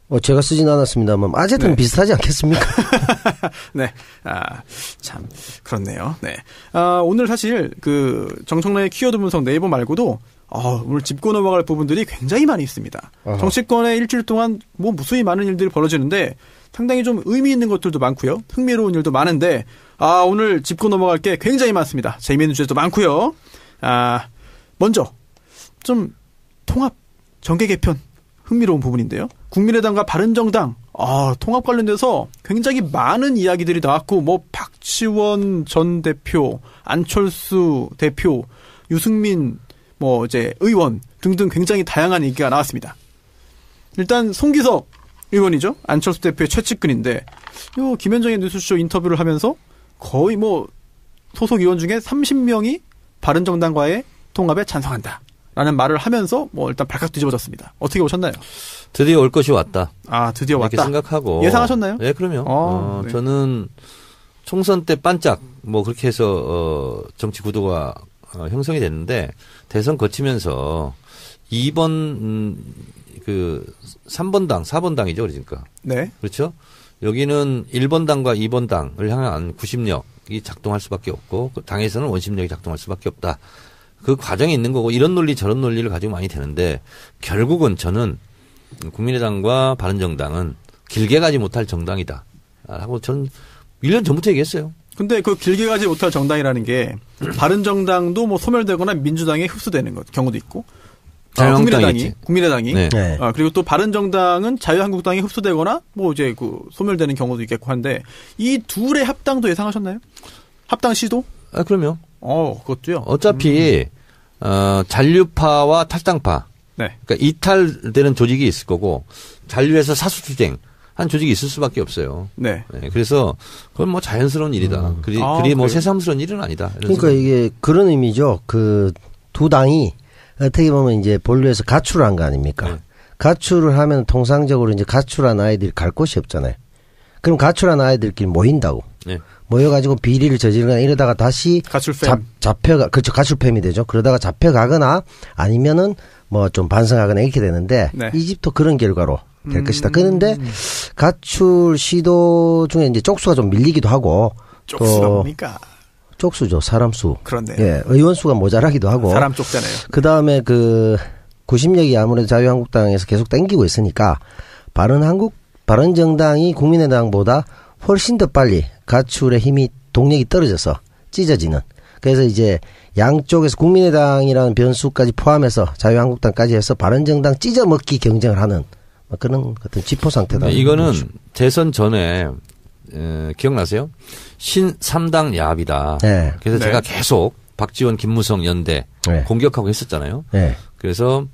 Speaker 2: 제가 쓰진 않았습니다만 어쨌든
Speaker 1: 네.
Speaker 2: 비슷하지 않겠습니까?
Speaker 1: 네, 참 그렇네요. 네, 오늘 사실 그 정청래의 키워드 분석 네이버 말고도 오늘 짚고 넘어갈 부분들이 굉장히 많이 있습니다. 정치권에 일주일 동안 뭐 무수히 많은 일들이 벌어지는데 상당히 좀 의미 있는 것들도 많고요. 흥미로운 일도 많은데 오늘 짚고 넘어갈 게 굉장히 많습니다. 재미있는 주제도 많고요. 먼저 좀 통합 정계 개편 흥미로운 부분인데요. 국민의당과 바른정당 통합 관련돼서 굉장히 많은 이야기들이 나왔고 뭐 박지원 전 대표, 안철수 대표, 유승민 뭐 이제 의원 등등 굉장히 다양한 얘기가 나왔습니다. 일단 송기석 의원이죠. 안철수 대표의 최측근인데 요 김현정의 뉴스쇼 인터뷰를 하면서 거의 뭐 소속 의원 중에 30명이 바른정당과의 통합에 찬성한다. 라는 말을 하면서 뭐 일단 발칵 뒤집어졌습니다. 어떻게 보셨나요?
Speaker 3: 드디어 올 것이 왔다.
Speaker 1: 드디어 왔다.
Speaker 3: 이렇게 생각하고.
Speaker 1: 예상하셨나요?
Speaker 3: 네, 그럼요. 네. 저는 총선 때 반짝 뭐 그렇게 해서 정치 구도가 형성이 됐는데 대선 거치면서 2번 그 3번 당, 4번 당이죠, 그러니까.
Speaker 1: 네.
Speaker 3: 그렇죠? 여기는 1번 당과 2번 당을 향한 구심력이 작동할 수밖에 없고 그 당에서는 원심력이 작동할 수밖에 없다. 그 과정이 있는 거고 이런 논리 저런 논리를 가지고 많이 되는데 결국은 저는 국민의당과 바른정당은 길게 가지 못할 정당이다. 라고 저는 1년 전부터 얘기했어요.
Speaker 1: 근데 그 길게 가지 못할 정당이라는 게 바른정당도 뭐 소멸되거나 민주당에 흡수되는 경우도 있고 국민의당이
Speaker 2: 네.
Speaker 1: 그리고 또 바른정당은 자유한국당에 흡수되거나 뭐 이제 그 소멸되는 경우도 있겠고 한데 이 둘의 합당도 예상하셨나요? 합당 시도?
Speaker 3: 그럼요.
Speaker 1: 그것도요.
Speaker 3: 어차피 잔류파와 탈당파.
Speaker 1: 네.
Speaker 3: 그러니까 이탈되는 조직이 있을 거고 잔류에서 사수투쟁 한 조직이 있을 수밖에 없어요.
Speaker 1: 네.
Speaker 3: 네. 그래서 그건 뭐 자연스러운 일이다. 그리 뭐 새삼스러운 일은 아니다.
Speaker 2: 그러니까 이게 그런 의미죠. 그 두 당이 어떻게 보면 이제 본류에서 가출을 한 거 아닙니까?
Speaker 3: 네.
Speaker 2: 가출을 하면 통상적으로 이제 가출한 아이들이 갈 곳이 없잖아요. 그럼 가출한 아이들끼리 모인다고.
Speaker 3: 네.
Speaker 2: 모여가지고 비리를 저지르거나 이러다가 다시
Speaker 1: 가출팸.
Speaker 2: 그렇죠. 가출팸이 되죠. 그러다가 잡혀가거나 아니면은 뭐 좀 반성하거나 이렇게 되는데
Speaker 1: 네.
Speaker 2: 이 집도 그런 결과로 될 것이다. 그런데 가출 시도 중에 이제 쪽수가 좀 밀리기도 하고
Speaker 1: 쪽수가 뭡니까?
Speaker 2: 쪽수죠. 사람 수.
Speaker 1: 그렇네요.
Speaker 2: 예, 의원 수가 모자라기도 하고.
Speaker 1: 사람 쪽잖아요.
Speaker 2: 그 다음에 그 구심력이 아무래도 자유한국당에서 계속 땡기고 있으니까 바른정당이 국민의당보다 훨씬 더 빨리 가출의 힘이 동력이 떨어져서 찢어지는. 그래서 이제 양쪽에서 국민의당이라는 변수까지 포함해서 자유한국당까지 해서 바른정당 찢어먹기 경쟁을 하는 그런 어떤 지포 상태다.
Speaker 3: 이거는 대선 전에 기억나세요? 신3당 야합이다.
Speaker 2: 네.
Speaker 3: 그래서
Speaker 1: 네.
Speaker 3: 제가 계속 박지원, 김무성 연대
Speaker 2: 네.
Speaker 3: 공격하고 했었잖아요.
Speaker 2: 네.
Speaker 3: 그래서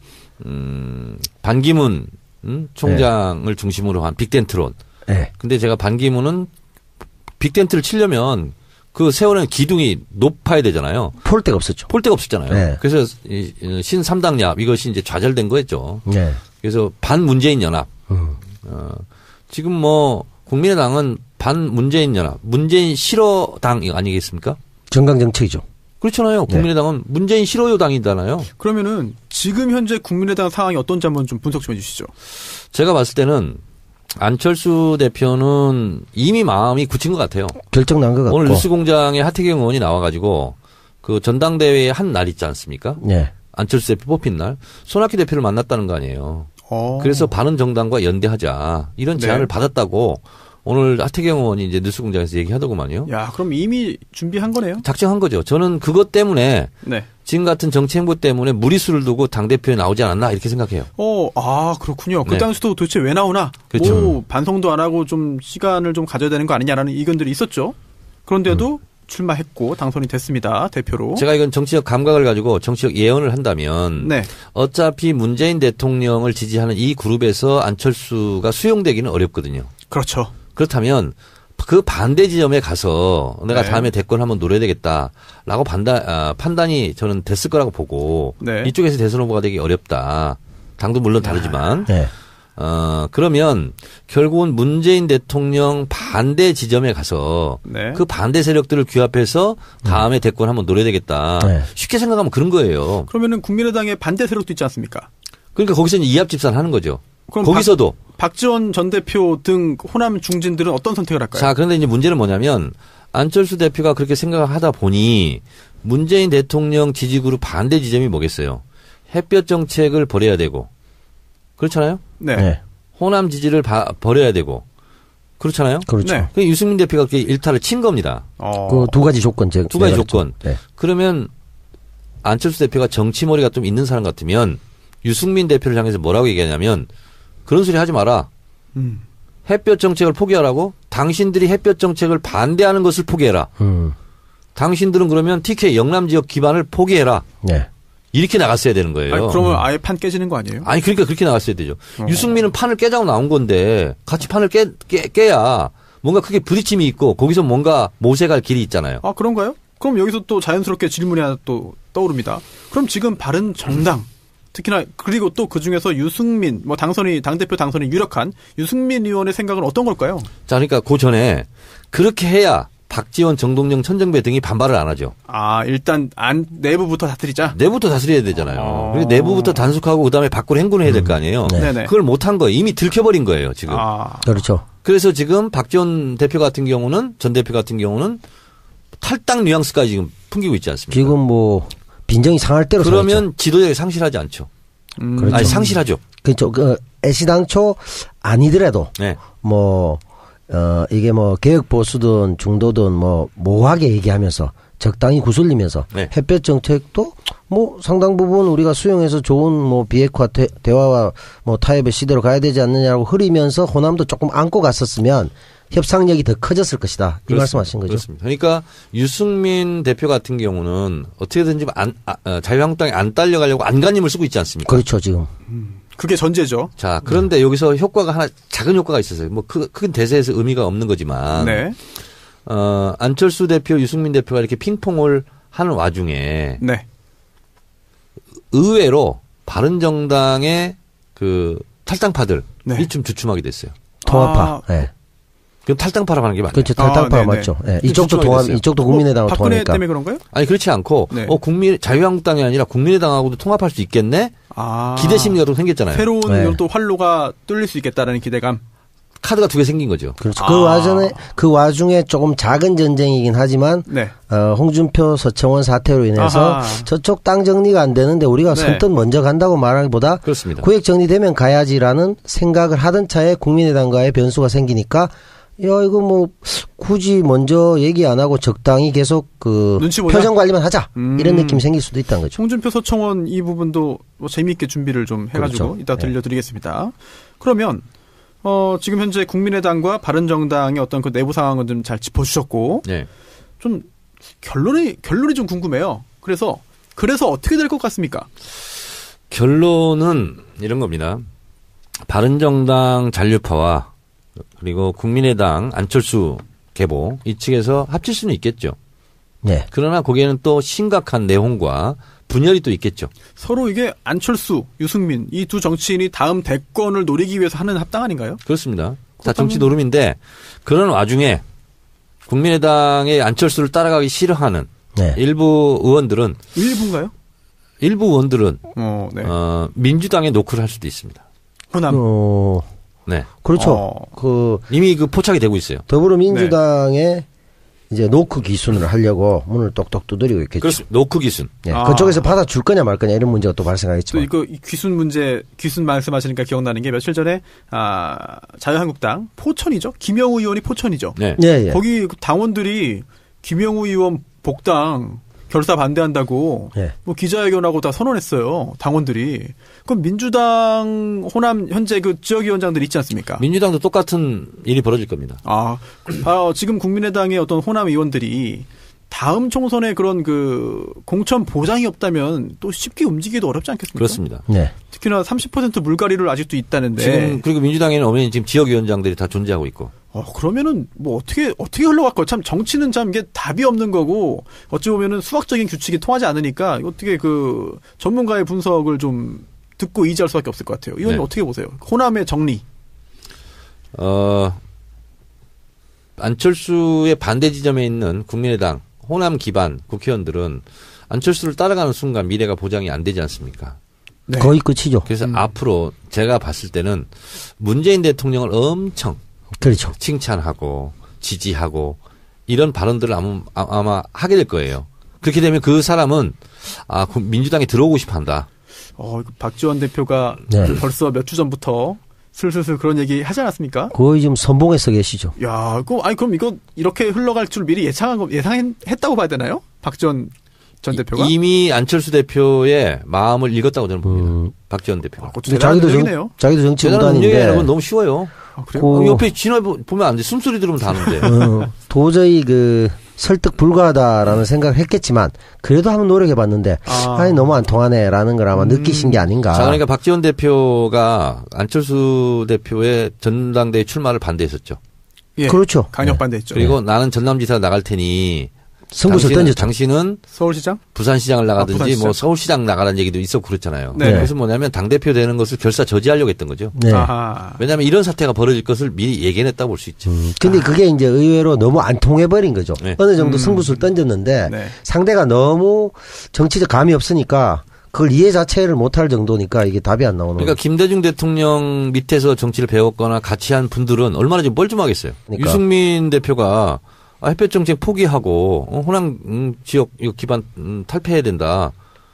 Speaker 3: 반기문 총장을 중심으로 한 빅텐트론.
Speaker 2: 네.
Speaker 3: 근데 제가 반기문은 빅텐트를 치려면 그 세우는 기둥이 높아야 되잖아요.
Speaker 2: 폴 데가 없었죠.
Speaker 3: 폴 데가 없었잖아요.
Speaker 2: 네.
Speaker 3: 그래서 신3당 야합 이것이 이제 좌절된 거였죠.
Speaker 2: 네.
Speaker 3: 그래서 반문재인 연합. 지금 뭐 국민의당은 반문재인 연합, 문재인 싫어당 아니겠습니까?
Speaker 2: 정강정책이죠.
Speaker 3: 그렇잖아요. 국민의당은 네. 문재인 싫어요 당이잖아요.
Speaker 1: 그러면은 지금 현재 국민의당 상황이 어떤지 한번 좀 분석 좀 해주시죠.
Speaker 3: 제가 봤을 때는 안철수 대표는 이미 마음이 굳힌 것 같아요.
Speaker 2: 결정 난 것 같고.
Speaker 3: 오늘 뉴스공장에 하태경 의원이 나와가지고 그 전당대회 한 날 있지 않습니까?
Speaker 2: 네.
Speaker 3: 안철수 대표 뽑힌 날 손학규 대표를 만났다는 거 아니에요. 그래서 바른정당과 연대하자 이런 제안을 받았다고 오늘 하태경 의원이 이제 뉴스공장에서 얘기하더구만요.
Speaker 1: 야, 그럼 이미 준비한 거네요?
Speaker 3: 작정한 거죠. 저는 그것 때문에
Speaker 1: 네.
Speaker 3: 지금 같은 정치 행보 때문에 무리수를 두고 당대표에 나오지 않았나 이렇게 생각해요.
Speaker 1: 그렇군요. 그
Speaker 3: 네.
Speaker 1: 당시도 도대체 왜 나오나?
Speaker 3: 그렇죠.
Speaker 1: 뭐 반성도 안 하고 좀 시간을 좀 가져야 되는 거 아니냐라는 의견들이 있었죠. 그런데도 출마했고 당선이 됐습니다. 대표로.
Speaker 3: 제가 이건 정치적 감각을 가지고 정치적 예언을 한다면
Speaker 1: 네.
Speaker 3: 어차피 문재인 대통령을 지지하는 이 그룹에서 안철수가 수용되기는 어렵거든요.
Speaker 1: 그렇죠.
Speaker 3: 그렇다면 그 반대 지점에 가서 내가
Speaker 1: 네.
Speaker 3: 다음에 대권 한번 노려야 되겠다라고 판단이 저는 됐을 거라고 보고
Speaker 1: 네.
Speaker 3: 이쪽에서 대선 후보가 되기 어렵다. 당도 물론 다르지만
Speaker 2: 네.
Speaker 3: 그러면 결국은 문재인 대통령 반대 지점에 가서
Speaker 1: 네.
Speaker 3: 그 반대 세력들을 규합해서 다음에 대권 한번 노려야 되겠다.
Speaker 2: 네.
Speaker 3: 쉽게 생각하면 그런 거예요.
Speaker 1: 그러면은 국민의당의 반대 세력도 있지 않습니까?
Speaker 3: 그러니까 거기서 이제 이합집산 하는 거죠.
Speaker 1: 그럼
Speaker 3: 거기서도
Speaker 1: 박지원 전 대표 등 호남 중진들은 어떤 선택을 할까요?
Speaker 3: 자, 그런데 이제 문제는 뭐냐면 안철수 대표가 그렇게 생각하다 보니 문재인 대통령 지지그룹 반대 지점이 뭐겠어요? 햇볕 정책을 버려야 되고 그렇잖아요?
Speaker 1: 네.
Speaker 3: 호남 지지를 버려야 되고 그렇잖아요?
Speaker 2: 그렇죠.
Speaker 1: 네.
Speaker 3: 유승민 대표가 그렇게 일탈을 친 겁니다.
Speaker 2: 그 두 가지 조건.
Speaker 3: 두 가지 조건. 네. 그러면 안철수 대표가 정치머리가 좀 있는 사람 같으면 유승민 대표를 향해서 뭐라고 얘기하냐면 그런 소리 하지 마라. 햇볕 정책을 포기하라고? 당신들이 햇볕 정책을 반대하는 것을 포기해라. 당신들은 그러면 TK 영남 지역 기반을 포기해라.
Speaker 2: 네.
Speaker 3: 이렇게 나갔어야 되는 거예요.
Speaker 1: 아니, 그러면 아예 판 깨지는 거 아니에요?
Speaker 3: 아니 그러니까 그렇게 나갔어야 되죠. 유승민은 판을 깨자고 나온 건데 같이 판을 깨야 뭔가 크게 부딪힘이 있고 거기서 뭔가 모색할 길이 있잖아요.
Speaker 1: 아 그런가요? 그럼 여기서 또 자연스럽게 질문이 하나 또 떠오릅니다. 그럼 지금 바른 정당 특히나 그리고 또 그중에서 유승민 당대표 당선이 유력한 유승민 의원의 생각은 어떤 걸까요?
Speaker 3: 자 그러니까 그 전에 그렇게 해야 박지원, 정동영, 천정배 등이 반발을 안 하죠.
Speaker 1: 아, 일단 내부부터 다스리자?
Speaker 3: 내부부터 다스려야 되잖아요. 그리고 내부부터 단속하고 그다음에 밖으로 행군을 해야 될 거 아니에요.
Speaker 1: 네.
Speaker 3: 그걸 못한 거예요. 이미 들켜버린 거예요, 지금.
Speaker 2: 그렇죠.
Speaker 3: 그래서 지금 박지원 대표 같은 경우는, 전 대표 같은 경우는 탈당 뉘앙스까지 지금 풍기고 있지 않습니까?
Speaker 2: 지금 뭐 빈정이 상할 대로
Speaker 3: 그러면
Speaker 2: 상했죠.
Speaker 3: 지도력이 상실하지 않죠.
Speaker 2: 그렇죠.
Speaker 3: 아니, 상실하죠.
Speaker 2: 그렇죠. 애시당초 아니더라도
Speaker 3: 네.
Speaker 2: 이게 개혁 보수든 중도든 모호하게 얘기하면서 적당히 구슬리면서
Speaker 3: 네.
Speaker 2: 햇볕 정책도 상당 부분 우리가 수용해서 좋은 비핵화 대화와 타협의 시대로 가야 되지 않느냐고 흐리면서 호남도 조금 안고 갔었으면 협상력이 더 커졌을 것이다. 이 말씀하신 거죠.
Speaker 3: 그렇습니다. 그러니까 유승민 대표 같은 경우는 어떻게든지 자유한국당에 안 딸려가려고 안간힘을 쓰고 있지 않습니까?
Speaker 2: 그렇죠, 지금.
Speaker 1: 그게 전제죠.
Speaker 3: 자, 그런데 여기서 효과가 작은 효과가 있었어요. 큰 대세에서 의미가 없는 거지만.
Speaker 1: 네.
Speaker 3: 안철수 대표, 유승민 대표가 이렇게 핑퐁을 하는 와중에.
Speaker 1: 네.
Speaker 3: 의외로 바른정당의 탈당파들이 좀 주춤하게 됐어요.
Speaker 2: 통합파. 네.
Speaker 3: 그럼 탈당파라고 하는 게 맞나요?
Speaker 2: 그렇죠. 탈당파가 맞죠. 네. 이쪽도 국민의당으로 통합니까?
Speaker 1: 박근혜 때문에 그런가요?
Speaker 3: 아니, 그렇지 않고,
Speaker 1: 네.
Speaker 3: 자유한국당이 아니라 국민의당하고도 통합할 수 있겠네? 기대 심리가 또 생겼잖아요.
Speaker 1: 새로운 또 활로가 뚫릴 수 있겠다라는 기대감.
Speaker 3: 카드가 두 개 생긴 거죠.
Speaker 2: 그렇죠. 그 와중에 조금 작은 전쟁이긴 하지만, 홍준표, 서청원 사태로 인해서 저쪽 땅 정리가 안 되는데 우리가 선뜻 먼저 간다고 말하기보다,
Speaker 3: 그렇습니다.
Speaker 2: 구획 정리되면 가야지라는 생각을 하던 차에 국민의당과의 변수가 생기니까, 이거 굳이 먼저 얘기 안 하고 적당히 계속 표정 관리만 하자. 이런 느낌이 생길 수도 있다는 거죠.
Speaker 1: 홍준표, 서청원 이 부분도 재미있게 준비를 좀 해가지고 이따 들려드리겠습니다. 그러면 지금 현재 국민의당과 바른정당의 어떤 그 내부 상황은 좀 잘 짚어주셨고, 좀 결론이 좀 궁금해요. 그래서 어떻게 될 것 같습니까?
Speaker 3: 결론은 이런 겁니다. 바른정당 잔류파와 그리고 국민의당 안철수 계보 이 측에서 합칠 수는 있겠죠.
Speaker 2: 네.
Speaker 3: 그러나 거기에는 또 심각한 내홍과 분열이 또 있겠죠.
Speaker 1: 서로 이게 안철수, 유승민 이 두 정치인이 다음 대권을 노리기 위해서 하는 합당 아닌가요?
Speaker 3: 그렇습니다. 다 정치 노름인데 그런 와중에 국민의당의 안철수를 따라가기 싫어하는 일부 의원들은
Speaker 1: 일부인가요?
Speaker 3: 일부 의원들은 민주당에 노크를 할 수도 있습니다.
Speaker 1: 호남.
Speaker 3: 네.
Speaker 2: 그렇죠.
Speaker 3: 이미 포착이 되고 있어요.
Speaker 2: 더불어민주당의 이제 노크 기순을 하려고 문을 똑똑 두드리고 있겠죠.
Speaker 3: 그렇습니다. 노크 기순.
Speaker 2: 네. 그쪽에서 받아줄 거냐 말 거냐 이런 문제가 또 발생하겠지만.
Speaker 1: 또 이 귀순 말씀하시니까 기억나는 게 며칠 전에 자유한국당 포천이죠. 김영우 의원이 포천이죠.
Speaker 3: 네.
Speaker 2: 예.
Speaker 1: 거기 당원들이 김영우 의원 복당 결사 반대한다고 기자회견하고 다 선언했어요. 당원들이. 그럼 민주당 호남 현재 그 지역위원장들 있지 않습니까?
Speaker 3: 민주당도 똑같은 일이 벌어질 겁니다.
Speaker 1: 지금 국민의당의 어떤 호남 의원들이 다음 총선에 그런 공천 보장이 없다면 또 쉽게 움직이기도 어렵지 않겠습니까?
Speaker 3: 그렇습니다.
Speaker 2: 네.
Speaker 1: 특히나 30% 물갈이를 아직도 있다는데.
Speaker 3: 지금 그리고 민주당에는 엄연히 지금 지역위원장들이 다 존재하고 있고.
Speaker 1: 그러면은 어떻게 흘러갈까요? 참 정치는 참 이게 답이 없는 거고 어찌 보면은 수학적인 규칙이 통하지 않으니까 어떻게 전문가의 분석을 좀 듣고 의지할 수밖에 없을 것 같아요. 이건 어떻게 보세요? 호남의 정리.
Speaker 3: 안철수의 반대 지점에 있는 국민의당 호남 기반 국회의원들은 안철수를 따라가는 순간 미래가 보장이 안 되지 않습니까?
Speaker 2: 네. 거의 끝이죠.
Speaker 3: 그래서 앞으로 제가 봤을 때는 문재인 대통령을 엄청
Speaker 2: 그렇죠.
Speaker 3: 칭찬하고 지지하고 이런 발언들을 아마 하게 될 거예요. 그렇게 되면 그 사람은 민주당에 들어오고 싶어한다.
Speaker 1: 박지원 대표가 벌써 몇 주 전부터 슬슬 그런 얘기 하지 않았습니까?
Speaker 2: 거의 지금 선봉에서 계시죠.
Speaker 1: 야, 그럼 이거 이렇게 흘러갈 줄 미리 예상했다고 봐야 되나요? 박지원 전 대표가?
Speaker 3: 이미 안철수 대표의 마음을 읽었다고 저는 봅니다. 박지원 대표가.
Speaker 2: 자기도 정치 무단인데.
Speaker 3: 건 너무 쉬워요. 그래요? 옆에 지나보면 안 돼. 숨소리 들으면 다 아는데.
Speaker 2: 도저히 설득 불가하다라는 생각을 했겠지만 그래도 한번 노력해봤는데 너무 안 통하네라는 걸 아마 느끼신 게 아닌가.
Speaker 3: 자, 그러니까 박지원 대표가 안철수 대표의 전당대회 출마를 반대했었죠.
Speaker 1: 예,
Speaker 2: 그렇죠.
Speaker 1: 강력 반대했죠.
Speaker 3: 그리고 나는 전남지사 나갈 테니
Speaker 2: 승부수를 던졌죠.
Speaker 3: 당신은
Speaker 1: 서울시장?
Speaker 3: 부산시장을 나가든지 부산시장. 뭐 서울시장 나가라는 얘기도 있었고 그렇잖아요.
Speaker 1: 네.
Speaker 3: 그래서 뭐냐면 당대표 되는 것을 결사 저지하려고 했던 거죠.
Speaker 2: 네.
Speaker 3: 왜냐하면 이런 사태가 벌어질 것을 미리 예견했다고 볼 수 있죠.
Speaker 2: 근데 그게 이제 의외로 너무 안 통해버린 거죠.
Speaker 3: 네.
Speaker 2: 어느 정도 승부수를 던졌는데 상대가 너무 정치적 감이 없으니까 그걸 이해 자체를 못할 정도니까 이게 답이 안 나오는
Speaker 3: 그러니까 김대중 대통령 밑에서 정치를 배웠거나 같이 한 분들은 얼마나 좀 뻘쭘하겠어요. 그러니까. 유승민 대표가 햇볕 정책 포기하고 호남 지역 기반 탈폐해야 된다.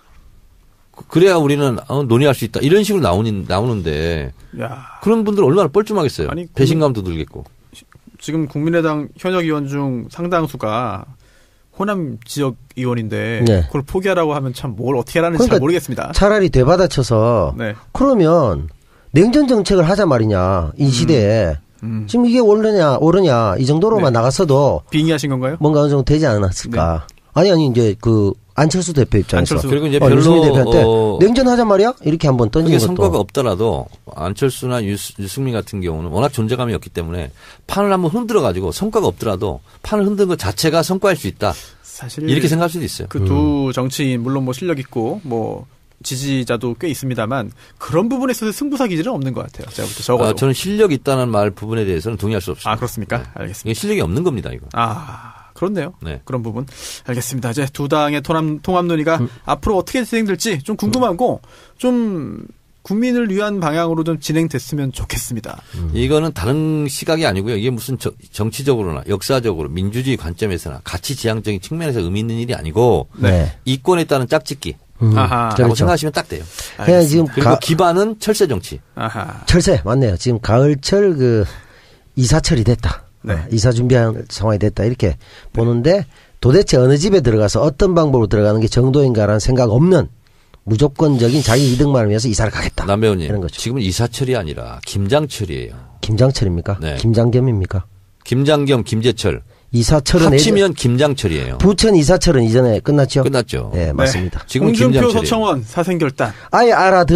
Speaker 3: 그래야 우리는 논의할 수 있다. 이런 식으로 나오는데 그런 분들 얼마나 뻘쭘하겠어요. 아니, 배신감도 들겠고.
Speaker 1: 지금 국민의당 현역 의원 중 상당수가 호남 지역 의원인데 그걸 포기하라고 하면 참 뭘 어떻게 하라는지
Speaker 2: 그러니까
Speaker 1: 잘 모르겠습니다.
Speaker 2: 차라리 되받아쳐서 그러면 냉전 정책을 하자 말이냐. 이 시대에. 지금 이게 옳으냐 이 정도로만 나갔어도
Speaker 1: 빙의하신 건가요?
Speaker 2: 뭔가 어느 정도 되지 않았을까? 아니 이제 안철수 대표 입장에서
Speaker 3: 그리고 이제 별로
Speaker 2: 대표한테 냉전하자 말이야 이렇게 한번 던진 것도
Speaker 3: 성과가 없더라도 안철수나 유승민 같은 경우는 워낙 존재감이 없기 때문에 판을 한번 흔들어 가지고 성과가 없더라도 판을 흔든 것 자체가 성과일 수 있다. 사실 이렇게 생각할 수도 있어요.
Speaker 1: 그 두 정치인 물론 뭐 실력 있고 뭐 지지자도 꽤 있습니다만 그런 부분에 있어서 승부사 기질은 없는 것 같아요. 제가 부터 적어도.
Speaker 3: 저는 실력 있다는 말 부분에 대해서는 동의할 수 없습니다.
Speaker 1: 그렇습니까? 알겠습니다.
Speaker 3: 이게 실력이 없는 겁니다, 이거.
Speaker 1: 그렇네요. 그런 부분. 알겠습니다. 이제 두 당의 통합 논의가 앞으로 어떻게 진행될지 좀 궁금하고 좀 국민을 위한 방향으로 좀 진행됐으면 좋겠습니다.
Speaker 3: 이거는 다른 시각이 아니고요. 이게 무슨 정치적으로나 역사적으로 민주주의 관점에서나 가치 지향적인 측면에서 의미 있는 일이 아니고 이권에 따른 짝짓기. 라고 생각하시면 딱 돼요.
Speaker 2: 지금
Speaker 3: 그리고 기반은 철새 정치.
Speaker 2: 철새 맞네요. 지금 가을철 이사철이 됐다. 이사 준비한 상황이 됐다 이렇게 보는데 도대체 어느 집에 들어가서 어떤 방법으로 들어가는 게 정도인가라는 생각 없는 무조건적인 자기 이득만을 위해서 이사를 가겠다.
Speaker 3: 남 배우님
Speaker 2: 이런 거죠.
Speaker 3: 지금은 이사철이 아니라 김장철이에요.
Speaker 2: 김장철입니까? 김장겸입니까?
Speaker 3: 김장겸, 김재철.
Speaker 2: 이사철은
Speaker 3: 합치면 김장철이에요.
Speaker 2: 부천 이사철은 이전에 끝났죠?
Speaker 3: 끝났죠.
Speaker 2: 네, 맞습니다.
Speaker 3: 지금
Speaker 1: 홍준표 서청원 사생결단.
Speaker 2: 아예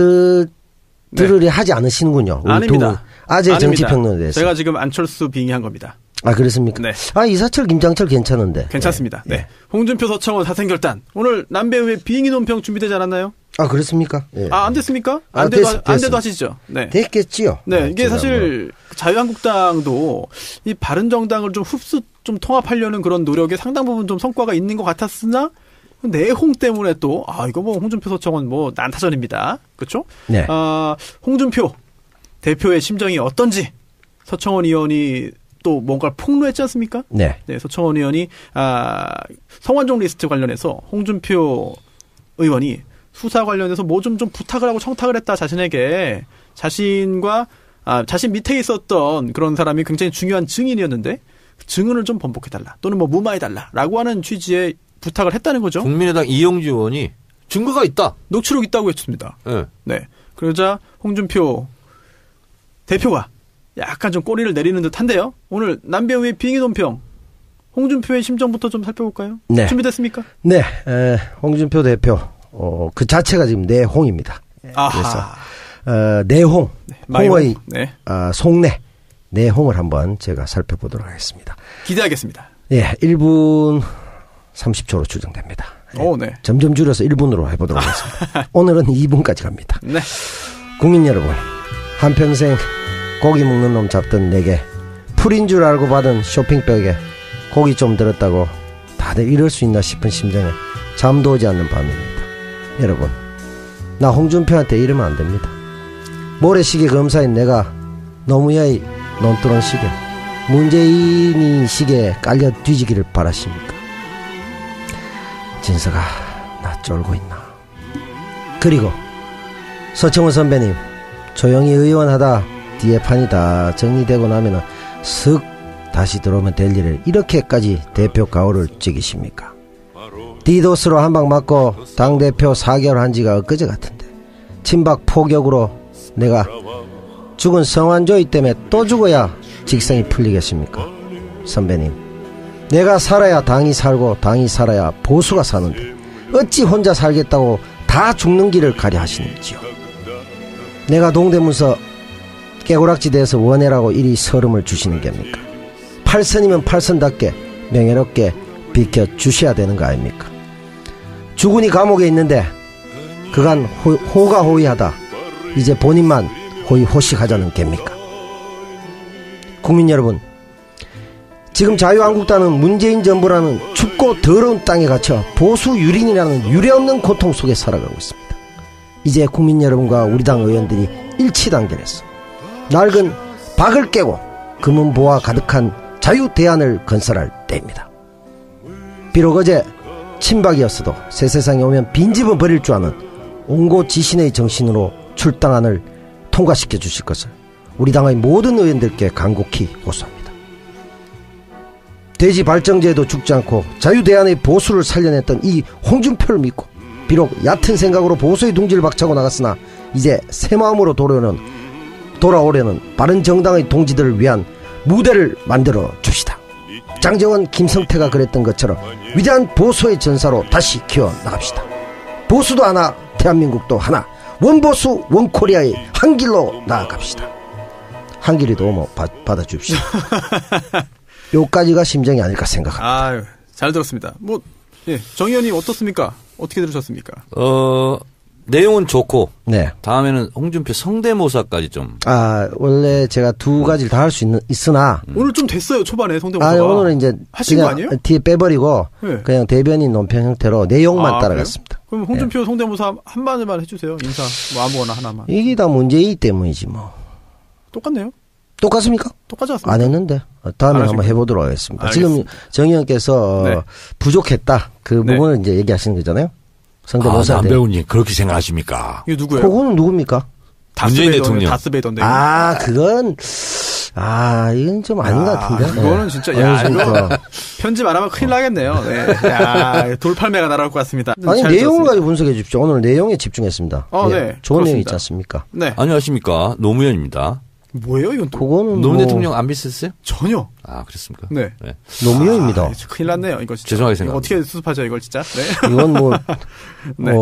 Speaker 2: 들으려 하지 않으시는군요.
Speaker 1: 아닙니다.
Speaker 2: 아재 정치평론에 대해서.
Speaker 1: 제가 지금 안철수 빙의한 겁니다.
Speaker 2: 그렇습니까? 이사철, 김장철 괜찮은데.
Speaker 1: 괜찮습니다. 네. 홍준표 서청원 사생결단. 오늘 남배우의 빙의 논평 준비되지 않았나요?
Speaker 2: 그렇습니까?
Speaker 1: 안 됐습니까? 안 돼도 하시죠.
Speaker 2: 됐겠지요.
Speaker 1: 이게 사실 자유한국당도 이 바른정당을 좀 통합하려는 그런 노력에 상당 부분 좀 성과가 있는 것 같았으나 내홍 때문에 또 이거 뭐 홍준표 서청원 뭐 난타전입니다. 그렇죠?
Speaker 2: 네.
Speaker 1: 홍준표 대표의 심정이 어떤지 서청원 의원이 또 뭔가를 폭로했지 않습니까?
Speaker 2: 네.
Speaker 1: 서청원 의원이 성완종 리스트 관련해서 홍준표 의원이 수사 관련해서 뭐 좀 부탁을 하고 청탁을 했다 자신에게 자신과 자신 밑에 있었던 그런 사람이 굉장히 중요한 증인이었는데 증언을 좀 번복해달라 또는 뭐 무마해달라라고 하는 취지의 부탁을 했다는 거죠.
Speaker 3: 국민의당 이용주 의원이 증거가 있다.
Speaker 1: 녹취록 있다고 했습니다. 네. 그러자 홍준표 대표가 약간 좀 꼬리를 내리는 듯한데요. 오늘 남배우의 빙의 논평 홍준표의 심정부터 좀 살펴볼까요?
Speaker 2: 네.
Speaker 1: 준비됐습니까?
Speaker 2: 네. 홍준표 대표 그 자체가 지금 내홍입니다. 그래서 내홍, 홍의 속내 내홍을 한번 제가 살펴보도록 하겠습니다.
Speaker 1: 기대하겠습니다.
Speaker 2: 1분 30초로 추정됩니다.
Speaker 1: 네.
Speaker 2: 점점 줄여서 1분으로 해보도록 하겠습니다. 오늘은 2분까지 갑니다.
Speaker 1: 네.
Speaker 2: 국민 여러분, 한평생 고기 먹는 놈 잡던 내게 풀인 줄 알고 받은 쇼핑백에 고기 좀 들었다고 다들 이럴 수 있나 싶은 심정에 잠도 오지 않는 밤입니다. 여러분, 나 홍준표한테 이러면 안 됩니다. 모래시계 검사인 내가 노무현의 논두렁 시계, 문재인이 시계에 깔려 뒤지기를 바라십니까? 진서가 나 쫄고 있나? 그리고 서청원 선배님, 조용히 의원하다 뒤에 판이 다 정리되고 나면은 슥 다시 들어오면 될 일을 이렇게까지 대표 가오를 찍으십니까? 디도스로 한 방 맞고 당대표 4개월 한 지가 엊그제 같은데 친박 포격으로 내가 죽은 성완조이 때문에 또 죽어야 직성이 풀리겠습니까? 선배님, 내가 살아야 당이 살고 당이 살아야 보수가 사는데 어찌 혼자 살겠다고 다 죽는 길을 가려 하시는지요? 내가 동대문서 깨고락지 대에서 원해라고 이리 서름을 주시는 겁니까? 팔선이면 팔선답게 명예롭게 비켜주셔야 되는 거 아닙니까? 주군이 감옥에 있는데 그간 호가호위하다 이제 본인만 호의호식하자는 겁니까? 국민 여러분, 지금 자유한국당은 문재인 정부라는 춥고 더러운 땅에 갇혀 보수 유린이라는 유례없는 고통 속에 살아가고 있습니다. 이제 국민 여러분과 우리 당 의원들이 일치단결해서 낡은 박을 깨고 금은보화 가득한 자유대안을 건설할 때입니다. 비록 어제 친박이었어도 새 세상에 오면 빈집은 버릴 줄 아는 옹고지신의 정신으로 출당안을 통과시켜 주실 것을 우리 당의 모든 의원들께 간곡히 호소합니다. 대지 발정제에도 죽지 않고 자유대안의 보수를 살려냈던 이 홍준표를 믿고 비록 얕은 생각으로 보수의 둥지를 박차고 나갔으나 이제 새 마음으로 돌아오려는 바른정당의 동지들을 위한 무대를 만들어 줍시다. 장정원, 김성태가 그랬던 것처럼 위대한 보수의 전사로 다시 키워나갑시다. 보수도 하나, 대한민국도 하나, 원보수 원코리아의 한 길로 나아갑시다. 한 길이도 뭐 받아줍시다. 요까지가 심정이 아닐까 생각합니다.
Speaker 1: 아유, 잘 들었습니다. 뭐, 예, 정 의원님 어떻습니까? 어떻게 들으셨습니까?
Speaker 3: 내용은 좋고,
Speaker 2: 네.
Speaker 3: 다음에는 홍준표 성대모사까지 좀.
Speaker 2: 원래 제가 두 가지를 다 할 수 있으나.
Speaker 1: 오늘 좀 됐어요, 초반에 성대모사가.
Speaker 2: 오늘은 이제.
Speaker 1: 하신 거 아니에요?
Speaker 2: 뒤에 빼버리고, 네. 그냥 대변인 논평 형태로 내용만 따라갔습니다.
Speaker 1: 그래요? 그럼 홍준표 성대모사 한 마디만 해주세요. 인사, 뭐 아무거나 하나만.
Speaker 2: 이게 다 문제이기 때문이지 뭐.
Speaker 1: 똑같네요?
Speaker 2: 똑같습니까?
Speaker 1: 똑같지 않습니까?
Speaker 2: 안 했는데. 다음에 한번 해보도록 하겠습니다.
Speaker 1: 알겠습니다.
Speaker 2: 지금 정 의원께서 네. 부족했다. 그 부분을 네. 이제 얘기하시는 거잖아요. 성대모사.
Speaker 3: 남배우님 그렇게 생각하십니까?
Speaker 1: 이거 누구예요?
Speaker 2: 그거는 누굽니까?
Speaker 3: 문재인 대통령.
Speaker 1: 다스베이더인데.
Speaker 2: 그건 이건 좀 아닌 것 같은데.
Speaker 1: 그거는 진짜 이거 편집 안 하면 큰일 나겠네요. 네. 돌팔매가 날아올 것 같습니다.
Speaker 2: 아니 내용을 가지고 분석해 주십시오. 오늘 내용에 집중했습니다.
Speaker 1: 네.
Speaker 2: 좋은 내용 있지 않습니까?
Speaker 3: 네. 안녕하십니까, 노무현입니다.
Speaker 1: 뭐예요, 이건 또?
Speaker 2: 그거는
Speaker 3: 노무현 대통령 안 비슷했어요?
Speaker 1: 전혀.
Speaker 3: 그렇습니까?
Speaker 1: 네.
Speaker 2: 노무현입니다.
Speaker 1: 큰일 났네요, 이거 진짜.
Speaker 3: 죄송하게 생각.
Speaker 1: 어떻게 수습하죠, 이걸 진짜? 네.
Speaker 2: 이건 네.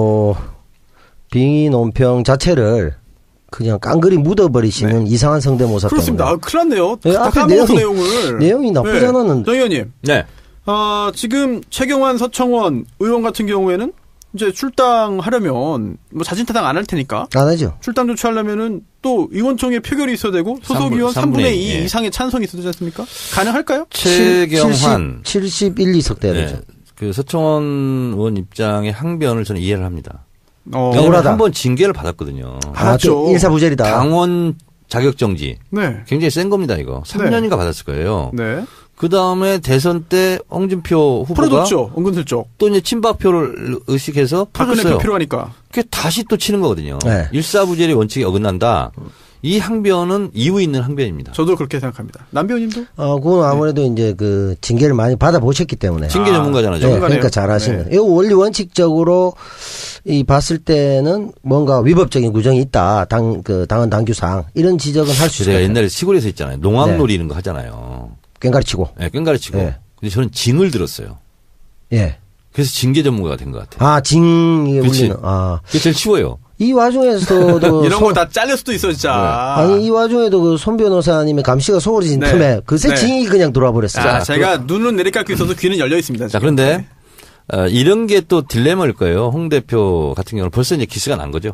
Speaker 2: 빙의 논평 자체를 그냥 깡그리 묻어버리시는 네. 이상한 성대모사
Speaker 1: 그렇습니다.
Speaker 2: 때문에.
Speaker 1: 큰일 났네요.
Speaker 2: 네, 앞에 내용이 나쁘지 않았는데.
Speaker 1: 정 의원님.
Speaker 3: 네.
Speaker 1: 지금 최경환, 서청원 의원 같은 경우에는 이제 출당하려면 뭐 자진타당 안 할 테니까
Speaker 2: 안 하죠.
Speaker 1: 출당 조치하려면은 또 의원총회 표결이 있어야 되고 소속 의원 3분의 2 예. 이상의 찬성이 있어야 되지 않습니까? 가능할까요?
Speaker 3: 최경환
Speaker 2: 71, 2석 돼야 되죠.
Speaker 3: 그 서청원 의원 입장의 항변을 저는 이해를 합니다.
Speaker 2: 억울하다.
Speaker 3: 한번 징계를 받았거든요.
Speaker 2: 맞죠. 일사부재리다.
Speaker 3: 당원 자격정지.
Speaker 1: 네.
Speaker 3: 굉장히 센 겁니다, 이거. 3년인가 받았을 거예요.
Speaker 1: 네.
Speaker 3: 그 다음에 대선 때 홍준표 후보가
Speaker 1: 풀어줬죠. 은근슬쩍.
Speaker 3: 또 이제 친박표를 의식해서 풀어줬어요.
Speaker 1: 필요하니까.
Speaker 3: 그게 다시 또 치는 거거든요.
Speaker 2: 네.
Speaker 3: 일사부재리 원칙이 어긋난다. 이 항변은 이유 있는 항변입니다.
Speaker 1: 저도 그렇게 생각합니다. 남배우님도?
Speaker 2: 그건 아무래도 이제 그 징계를 많이 받아보셨기 때문에.
Speaker 3: 징계 전문가잖아요.
Speaker 2: 네, 그러니까 잘 하시는 거예요. 이거 원리 원칙적으로 봤을 때는 뭔가 위법적인 구정이 있다. 당헌 당규상. 이런 지적은 할 수 있어요.
Speaker 3: 제가 옛날에 시골에서 있잖아요. 농악놀이 이런 거 하잖아요.
Speaker 2: 꽹가리치고.
Speaker 3: 네, 꽹가리치고.
Speaker 2: 네.
Speaker 3: 근데 저는 징을 들었어요.
Speaker 2: 예.
Speaker 3: 그래서 징계 전문가가 된 것 같아요.
Speaker 2: 징이 울리는.
Speaker 3: 그게 제일 쉬워요.
Speaker 2: 이 와중에서도
Speaker 1: 이런 거 다 잘릴 수도 있어 진짜.
Speaker 2: 네. 아니 이 와중에도 그 손 변호사님의 감시가 소홀해진 틈에 그새 징이 그냥 돌아 버렸어요.
Speaker 1: 제가 눈은 내리깎고 있어서 귀는 열려 있습니다.
Speaker 3: 자, 그런데 이런 게 또 딜레마일 거예요. 홍 대표 같은 경우는 벌써 이제 기스가 난 거죠.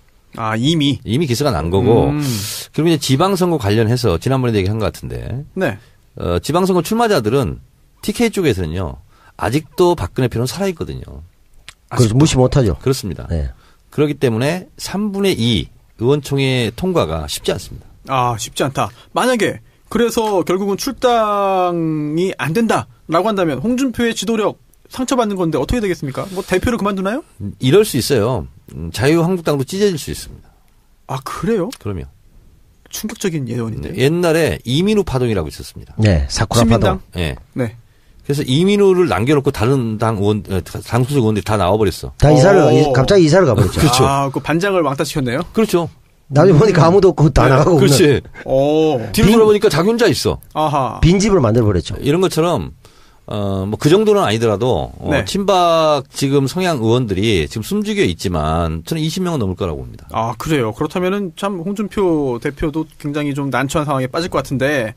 Speaker 1: 이미
Speaker 3: 기스가 난 거고. 그리고 이제 지방선거 관련해서 지난번에 얘기한 것 같은데.
Speaker 1: 네.
Speaker 3: 지방선거 출마자들은 TK 쪽에서는요. 아직도 박근혜 표는 살아있거든요.
Speaker 2: 그래서 무시 못하죠.
Speaker 3: 그렇습니다.
Speaker 2: 네.
Speaker 3: 그렇기 때문에 3분의 2 의원총회 통과가 쉽지 않습니다.
Speaker 1: 쉽지 않다. 만약에 그래서 결국은 출당이 안 된다라고 한다면 홍준표의 지도력 상처받는 건데 어떻게 되겠습니까? 뭐 대표를 그만두나요?
Speaker 3: 이럴 수 있어요. 자유한국당도 찢어질 수 있습니다.
Speaker 1: 그래요?
Speaker 3: 그럼요.
Speaker 1: 충격적인 예언인데.
Speaker 3: 옛날에 이민우 파동이라고 있었습니다.
Speaker 2: 네, 사쿠라 파동.
Speaker 3: 네. 그래서 이민우를 남겨놓고 다른 당 소속 의원들이 다 나와버렸어.
Speaker 2: 다 갑자기 이사를 가버렸죠.
Speaker 3: 그렇죠.
Speaker 1: 그 반장을 왕따시켰네요?
Speaker 3: 그렇죠.
Speaker 2: 나중에 보니까 아무도 없고 다 나가고
Speaker 3: 그렇지. 뒤로 돌아보니까 자기 혼자 있어.
Speaker 2: 빈집을 만들어버렸죠.
Speaker 3: 이런 것처럼 그 정도는 아니더라도 친박 지금 성향 의원들이 지금 숨죽여 있지만 저는 20명은 넘을 거라고 봅니다.
Speaker 1: 그래요. 그렇다면은 참 홍준표 대표도 굉장히 좀 난처한 상황에 빠질 것 같은데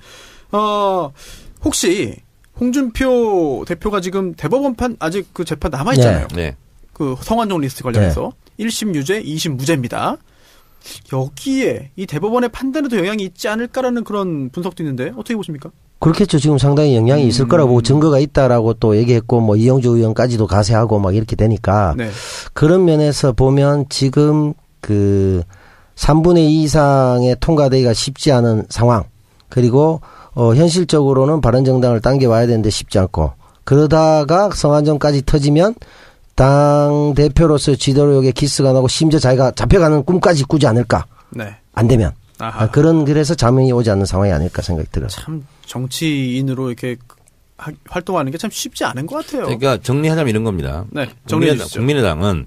Speaker 1: 혹시 홍준표 대표가 지금 대법원판 아직 그 재판 남아 있잖아요.
Speaker 3: 네.
Speaker 1: 그 성완종 리스트 관련해서 1심 유죄, 2심 무죄입니다. 여기에 이 대법원의 판단에도 영향이 있지 않을까라는 그런 분석도 있는데 어떻게 보십니까?
Speaker 2: 그렇겠죠. 지금 상당히 영향이 있을 거라고 보고 증거가 있다라고 또 얘기했고 뭐 이영주 의원까지도 가세하고 막 이렇게 되니까 그런 면에서 보면 지금 그 3분의 2 이상의 통과되기가 쉽지 않은 상황 그리고 현실적으로는 바른정당을 당겨와야 되는데 쉽지 않고 그러다가 성완종까지 터지면 당 대표로서 지도력에 기스가 나고 심지어 자기가 잡혀가는 꿈까지 꾸지 않을까. 안 되면. 그래서 자명이 오지 않는 상황이 아닐까 생각이 들어요.
Speaker 1: 참 정치인으로 이렇게 활동하는 게 참 쉽지 않은 것 같아요.
Speaker 3: 그러니까 정리하자면 이런 겁니다.
Speaker 1: 네, 정리해 주시죠.
Speaker 3: 국민의당은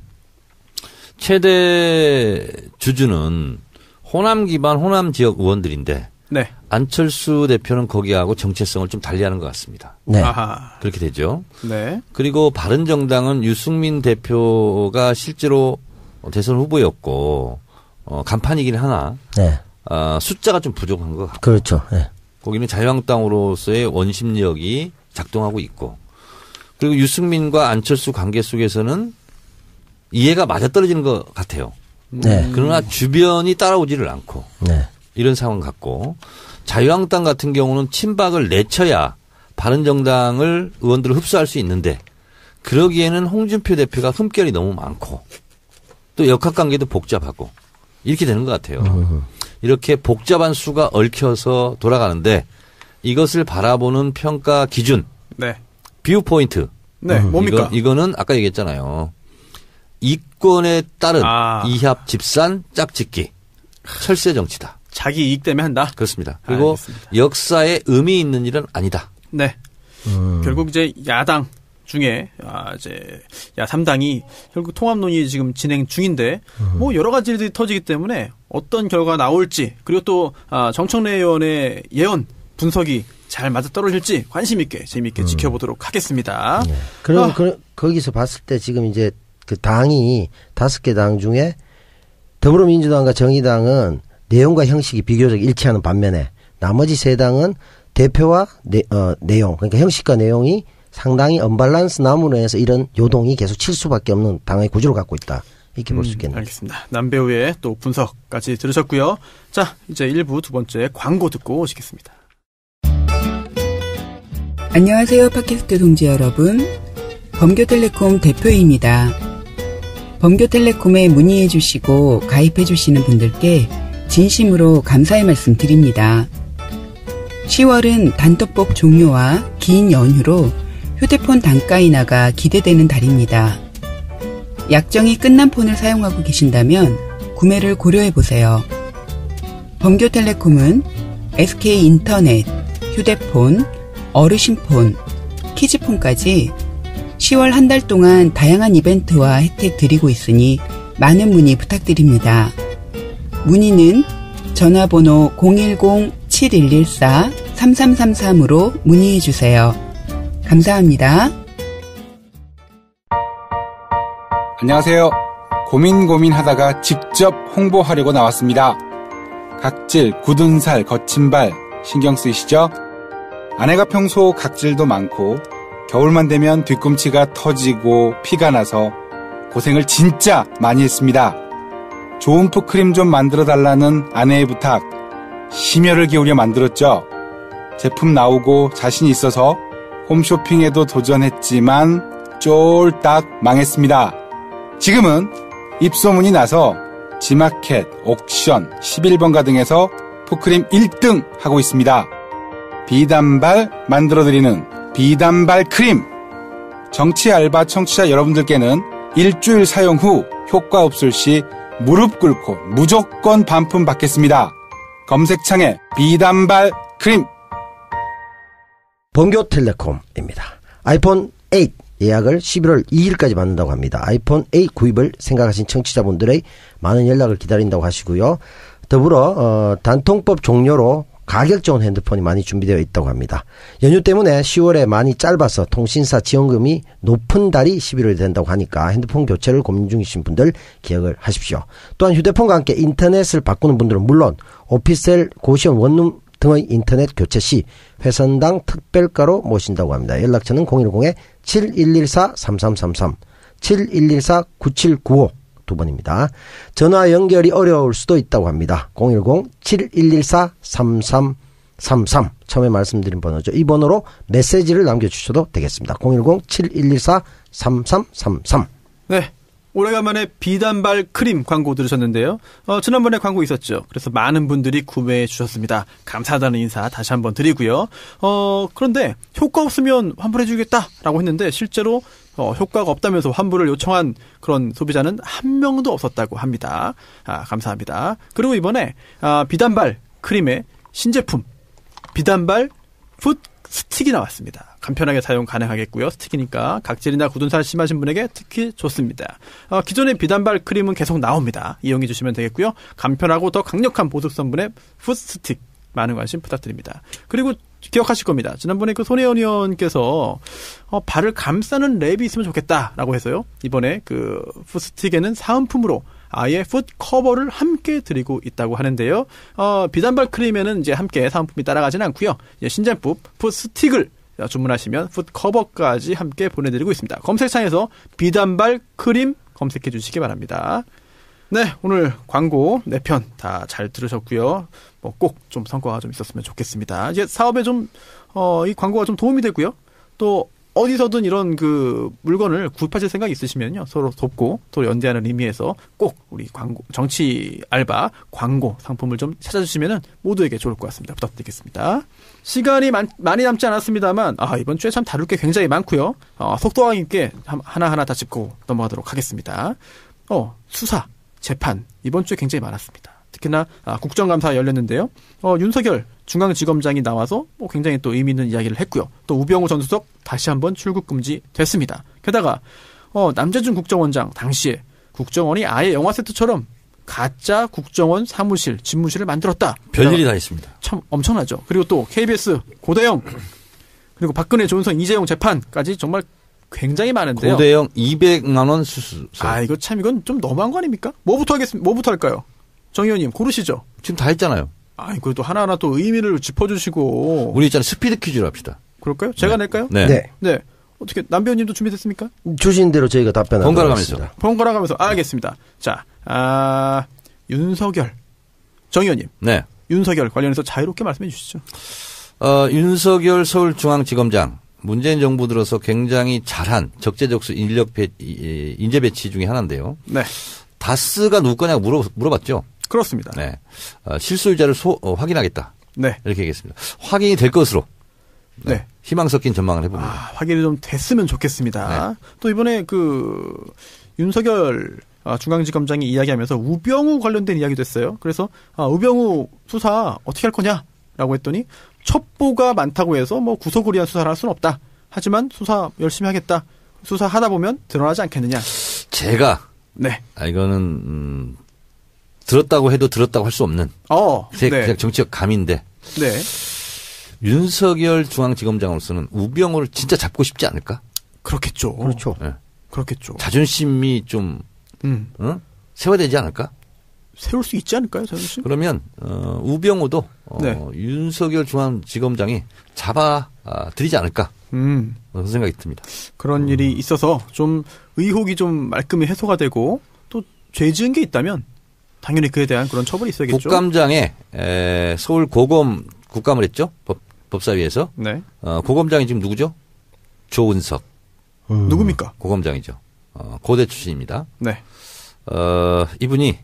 Speaker 3: 최대 주주는 호남 기반 호남 지역 의원들인데 안철수 대표는 거기하고 정체성을 좀 달리하는 것 같습니다. 그렇게 되죠. 그리고 바른정당은 유승민 대표가 실제로 대선 후보였고 간판이긴 하나 숫자가 좀 부족한 것 같고
Speaker 2: 그렇죠.
Speaker 3: 거기는 자유한국당으로서의 원심력이 작동하고 있고 그리고 유승민과 안철수 관계 속에서는 이해가 맞아떨어지는 것 같아요. 그러나 주변이 따라오지를 않고 이런 상황 같고 자유한국당 같은 경우는 친박을 내쳐야 바른정당을 의원들을 흡수할 수 있는데 그러기에는 홍준표 대표가 흠결이 너무 많고 또 역학관계도 복잡하고 이렇게 되는 것 같아요. 이렇게 복잡한 수가 얽혀서 돌아가는데 이것을 바라보는 평가 기준 뷰 포인트
Speaker 1: 뭡니까?
Speaker 3: 이거는 아까 얘기했잖아요. 이권에 따른 이합 집산 짝짓기 철새 정치다.
Speaker 1: 자기 이익 때문에 한다?
Speaker 3: 그렇습니다. 그리고 알겠습니다. 역사에 의미 있는 일은 아니다.
Speaker 1: 결국 이제 야당 중에 이제 야3당이 결국 통합 논의 지금 진행 중인데 뭐 여러 가지 일들이 터지기 때문에 어떤 결과가 나올지 그리고 또 정청래 의원의 예언 분석이 잘 맞아떨어질지 관심 있게 재미있게 지켜보도록 하겠습니다.
Speaker 2: 그럼 거기서 봤을 때 지금 이제 그 당이 5개 당 중에 더불어민주당과 정의당은 내용과 형식이 비교적 일치하는 반면에 나머지 3당은 대표와 내용 그러니까 형식과 내용이 상당히 언밸런스 남으로 해서 이런 요동이 계속 칠 수밖에 없는 당의 구조를 갖고 있다. 이렇게 볼 수 있겠네요.
Speaker 1: 알겠습니다. 남배우의 또 분석까지 들으셨고요. 자, 이제 1부 두 번째 광고 듣고 오시겠습니다.
Speaker 4: 안녕하세요. 팟캐스트 동지 여러분. 범교텔레콤 대표입니다. 범교텔레콤에 문의해 주시고 가입해 주시는 분들께 진심으로 감사의 말씀 드립니다. 10월은 단톡법 종료와 긴 연휴로 휴대폰 단가 인하가 기대되는 달입니다. 약정이 끝난 폰을 사용하고 계신다면 구매를 고려해보세요. 범교텔레콤은 SK인터넷, 휴대폰, 어르신폰, 키즈폰까지 10월 한 달 동안 다양한 이벤트와 혜택 드리고 있으니 많은 문의 부탁드립니다. 문의는 전화번호 010-7114-3333으로 문의해 주세요. 감사합니다.
Speaker 5: 안녕하세요. 고민하다가 직접 홍보하려고 나왔습니다. 각질, 굳은 살, 거친 발 신경 쓰이시죠? 아내가 평소 각질도 많고 겨울만 되면 뒤꿈치가 터지고 피가 나서 고생을 진짜 많이 했습니다. 좋은 푸크림 좀 만들어달라는 아내의 부탁, 심혈을 기울여 만들었죠. 제품 나오고 자신 있어서 홈쇼핑에도 도전했지만 쫄딱 망했습니다. 지금은 입소문이 나서 지마켓, 옥션, 11번가 등에서 풋크림 1등 하고 있습니다. 비단발 만들어드리는 비단발 크림. 정치 알바 청취자 여러분들께는 일주일 사용 후 효과 없을 시 무릎 꿇고 무조건 반품 받겠습니다. 검색창에 비단발 크림.
Speaker 2: 번교텔레콤입니다. 아이폰 8 예약을 11월 2일까지 받는다고 합니다. 아이폰 8 구입을 생각하신 청취자분들의 많은 연락을 기다린다고 하시고요. 더불어 단통법 종료로 가격 좋은 핸드폰이 많이 준비되어 있다고 합니다. 연휴 때문에 10월에 많이 짧아서 통신사 지원금이 높은 달이 11월이 된다고 하니까 핸드폰 교체를 고민 중이신 분들 기억을 하십시오. 또한 휴대폰과 함께 인터넷을 바꾸는 분들은 물론 오피스텔, 고시원, 원룸 등의 인터넷 교체 시 회선당 특별가로 모신다고 합니다. 연락처는 010-7114-3333, 7114-9795 두 번입니다. 전화 연결이 어려울 수도 있다고 합니다. 010-7114-3333 처음에 말씀드린 번호죠. 이 번호로 메시지를 남겨주셔도 되겠습니다. 010-7114-3333.
Speaker 1: 네. 오래간만에 비단발 크림 광고 들으셨는데요. 지난번에 광고 있었죠. 그래서 많은 분들이 구매해 주셨습니다. 감사하다는 인사 다시 한번 드리고요. 그런데 효과 없으면 환불해 주겠다라고 했는데 실제로 효과가 없다면서 환불을 요청한 그런 소비자는 한 명도 없었다고 합니다. 감사합니다. 그리고 이번에 비단발 크림의 신제품 비단발 풋 스틱이 나왔습니다. 간편하게 사용 가능하겠고요. 스틱이니까 각질이나 굳은 살 심하신 분에게 특히 좋습니다. 기존의 비단발 크림은 계속 나옵니다. 이용해 주시면 되겠고요. 간편하고 더 강력한 보습 성분의 풋 스틱 많은 관심 부탁드립니다. 그리고 기억하실 겁니다. 지난번에 그 손혜원 의원께서 발을 감싸는 랩이 있으면 좋겠다라고 해서요. 이번에 그 풋 스틱에는 사은품으로 아예 풋 커버를 함께 드리고 있다고 하는데요. 비단발 크림에는 이제 함께 사은품이 따라가지는 않고요. 신제품 풋 스틱을 주문하시면 풋 커버까지 함께 보내드리고 있습니다. 검색창에서 비단발 크림 검색해 주시기 바랍니다. 네, 오늘 광고 4편 다 잘 들으셨고요. 꼭 좀 성과가 좀 있었으면 좋겠습니다. 이제 사업에 좀 이 광고가 좀 도움이 되고요. 또 어디서든 이런 그 물건을 구입하실 생각이 있으시면요. 서로 돕고 또 연대하는 의미에서 꼭 우리 광고, 정치 알바 광고 상품을 좀 찾아주시면은 모두에게 좋을 것 같습니다. 부탁드리겠습니다. 시간이 많이 남지 않았습니다만, 이번 주에 참 다룰 게 굉장히 많고요. 속도감 있게 하나하나 다 짚고 넘어가도록 하겠습니다. 수사, 재판, 이번 주에 굉장히 많았습니다. 특히나 국정감사 열렸는데요. 윤석열 중앙지검장이 나와서 굉장히 또 의미 있는 이야기를 했고요. 또 우병우 전 수석 다시 한번 출국 금지 됐습니다. 게다가 남재준 국정원장 당시에 국정원이 아예 영화 세트처럼 가짜 국정원 사무실, 집무실을 만들었다.
Speaker 3: 별일이 다 있습니다.
Speaker 1: 참 엄청나죠. 그리고 또 KBS 고대영 그리고 박근혜, 조은성, 이재용 재판까지 정말 굉장히 많은데요.
Speaker 3: 고대영 200만 원 수수.
Speaker 1: 이건 좀 너무한 거 아닙니까? 뭐부터 할까요? 정 의원님 고르시죠.
Speaker 3: 지금 다 했잖아요.
Speaker 1: 그것도 하나하나 또 의미를 짚어주시고.
Speaker 3: 우리 있잖아요. 스피드 퀴즈로 합시다.
Speaker 1: 그럴까요? 제가 낼까요?
Speaker 3: 네.
Speaker 1: 어떻게 남배우님도 준비됐습니까?
Speaker 2: 주신 대로 저희가 답변하도록 하겠습니다.
Speaker 1: 번갈아 가면서 알겠습니다. 자, 윤석열 정 의원님.
Speaker 3: 네.
Speaker 1: 윤석열 관련해서 자유롭게 말씀해 주시죠.
Speaker 3: 윤석열 서울중앙지검장 문재인 정부 들어서 굉장히 잘한 적재적소 인재 배치 중에 하나인데요.
Speaker 1: 네.
Speaker 3: 다스가 누구 거냐고 물어봤죠.
Speaker 1: 그렇습니다.
Speaker 3: 네. 실소 유자를 확인하겠다.
Speaker 1: 네.
Speaker 3: 이렇게 얘기했습니다. 확인이 될 것으로.
Speaker 1: 네.
Speaker 3: 희망 섞인 전망을 해봅니다.
Speaker 1: 확인이 좀 됐으면 좋겠습니다. 네. 또 이번에 윤석열 중앙지검장이 이야기하면서 우병우 관련된 이야기도 했어요. 그래서 우병우 수사 어떻게 할 거냐라고 했더니 첩보가 많다고 해서 구속을 위한 수사를 할 수는 없다. 하지만 수사 열심히 하겠다. 수사하다 보면 드러나지 않겠느냐.
Speaker 3: 제가
Speaker 1: 네.
Speaker 3: 이거는 들었다고 해도 들었다고 할 수 없는 그냥 정치적 감인데.
Speaker 1: 네.
Speaker 3: 윤석열 중앙지검장으로서는 우병우를 진짜 잡고 싶지 않을까?
Speaker 1: 그렇겠죠.
Speaker 2: 그렇죠.
Speaker 3: 네.
Speaker 1: 그렇겠죠.
Speaker 3: 자존심이 좀 세워야 되지 않을까?
Speaker 1: 세울 수 있지 않을까요, 자존심?
Speaker 3: 그러면 우병우도 윤석열 중앙지검장이 잡아 드리지 않을까? 그런 생각이 듭니다.
Speaker 1: 그런 일이 있어서 좀 의혹이 좀 말끔히 해소가 되고 또 죄 지은 게 있다면 당연히 그에 대한 그런 처벌이 있어야겠죠.
Speaker 3: 국감장에 서울 고검 국감을 했죠. 법사위에서.
Speaker 1: 네.
Speaker 3: 고검장이 지금 누구죠? 조은석.
Speaker 1: 누굽니까?
Speaker 3: 고검장이죠. 고대 출신입니다.
Speaker 1: 네.
Speaker 3: 이분이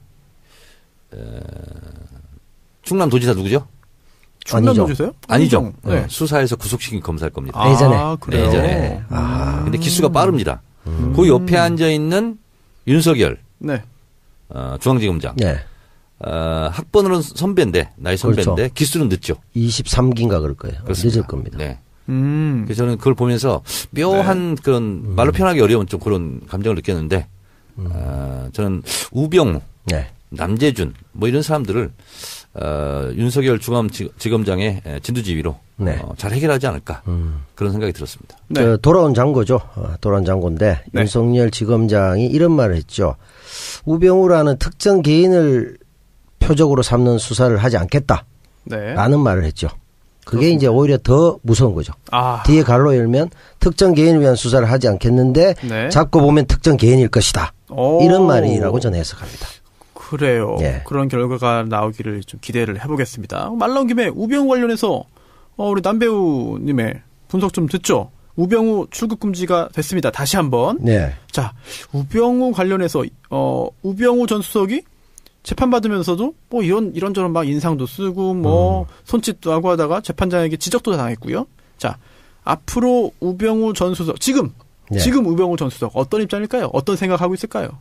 Speaker 3: 충남도지사 누구죠?
Speaker 1: 충남도지사요?
Speaker 3: 아니죠. 네. 수사에서 구속시킨 검사일 겁니다.
Speaker 2: 예전에.
Speaker 1: 그래요?
Speaker 3: 예전에. 근데 기수가 빠릅니다. 그 옆에 앉아 있는 윤석열.
Speaker 1: 네.
Speaker 3: 중앙지검장.
Speaker 2: 네.
Speaker 3: 학번으로는 선배인데, 나이 선배인데, 그렇죠. 기수는 늦죠.
Speaker 2: 23기인가 그럴 거예요.
Speaker 3: 그렇습니다.
Speaker 2: 늦을 겁니다.
Speaker 3: 네. 그래서 저는 그걸 보면서 묘한 그런 말로 표현하기 어려운 좀 그런 감정을 느꼈는데, 저는 우병우, 남재준, 뭐 이런 사람들을, 윤석열 중앙지검장의 진두지휘로 잘 해결하지 않을까. 그런 생각이 들었습니다.
Speaker 2: 네. 돌아온 장고죠. 돌아온 장고인데, 윤석열 지검장이 이런 말을 했죠. 우병우라는 특정 개인을 표적으로 삼는 수사를 하지 않겠다. 라는 말을 했죠. 그게 그렇습니다. 이제 오히려 더 무서운 거죠. 뒤에 갈로 열면 특정 개인을 위한 수사를 하지 않겠는데 잡고 보면 특정 개인일 것이다. 이런 말이라고 저는 해석합니다.
Speaker 1: 그래요. 그런 결과가 나오기를 좀 기대를 해보겠습니다. 말 나온 김에 우병우 관련해서 우리 남배우님의 분석 좀 듣죠. 우병우 출국 금지가 됐습니다. 다시 한번. 자, 우병우 관련해서 우병우 전 수석이 재판받으면서도 뭐 이런저런 막 인상도 쓰고 뭐 손짓도 하고 하다가 재판장에게 지적도 당했고요. 자, 앞으로 우병우 전 수석 지금 우병우 전 수석 어떤 입장일까요? 어떤 생각하고 있을까요?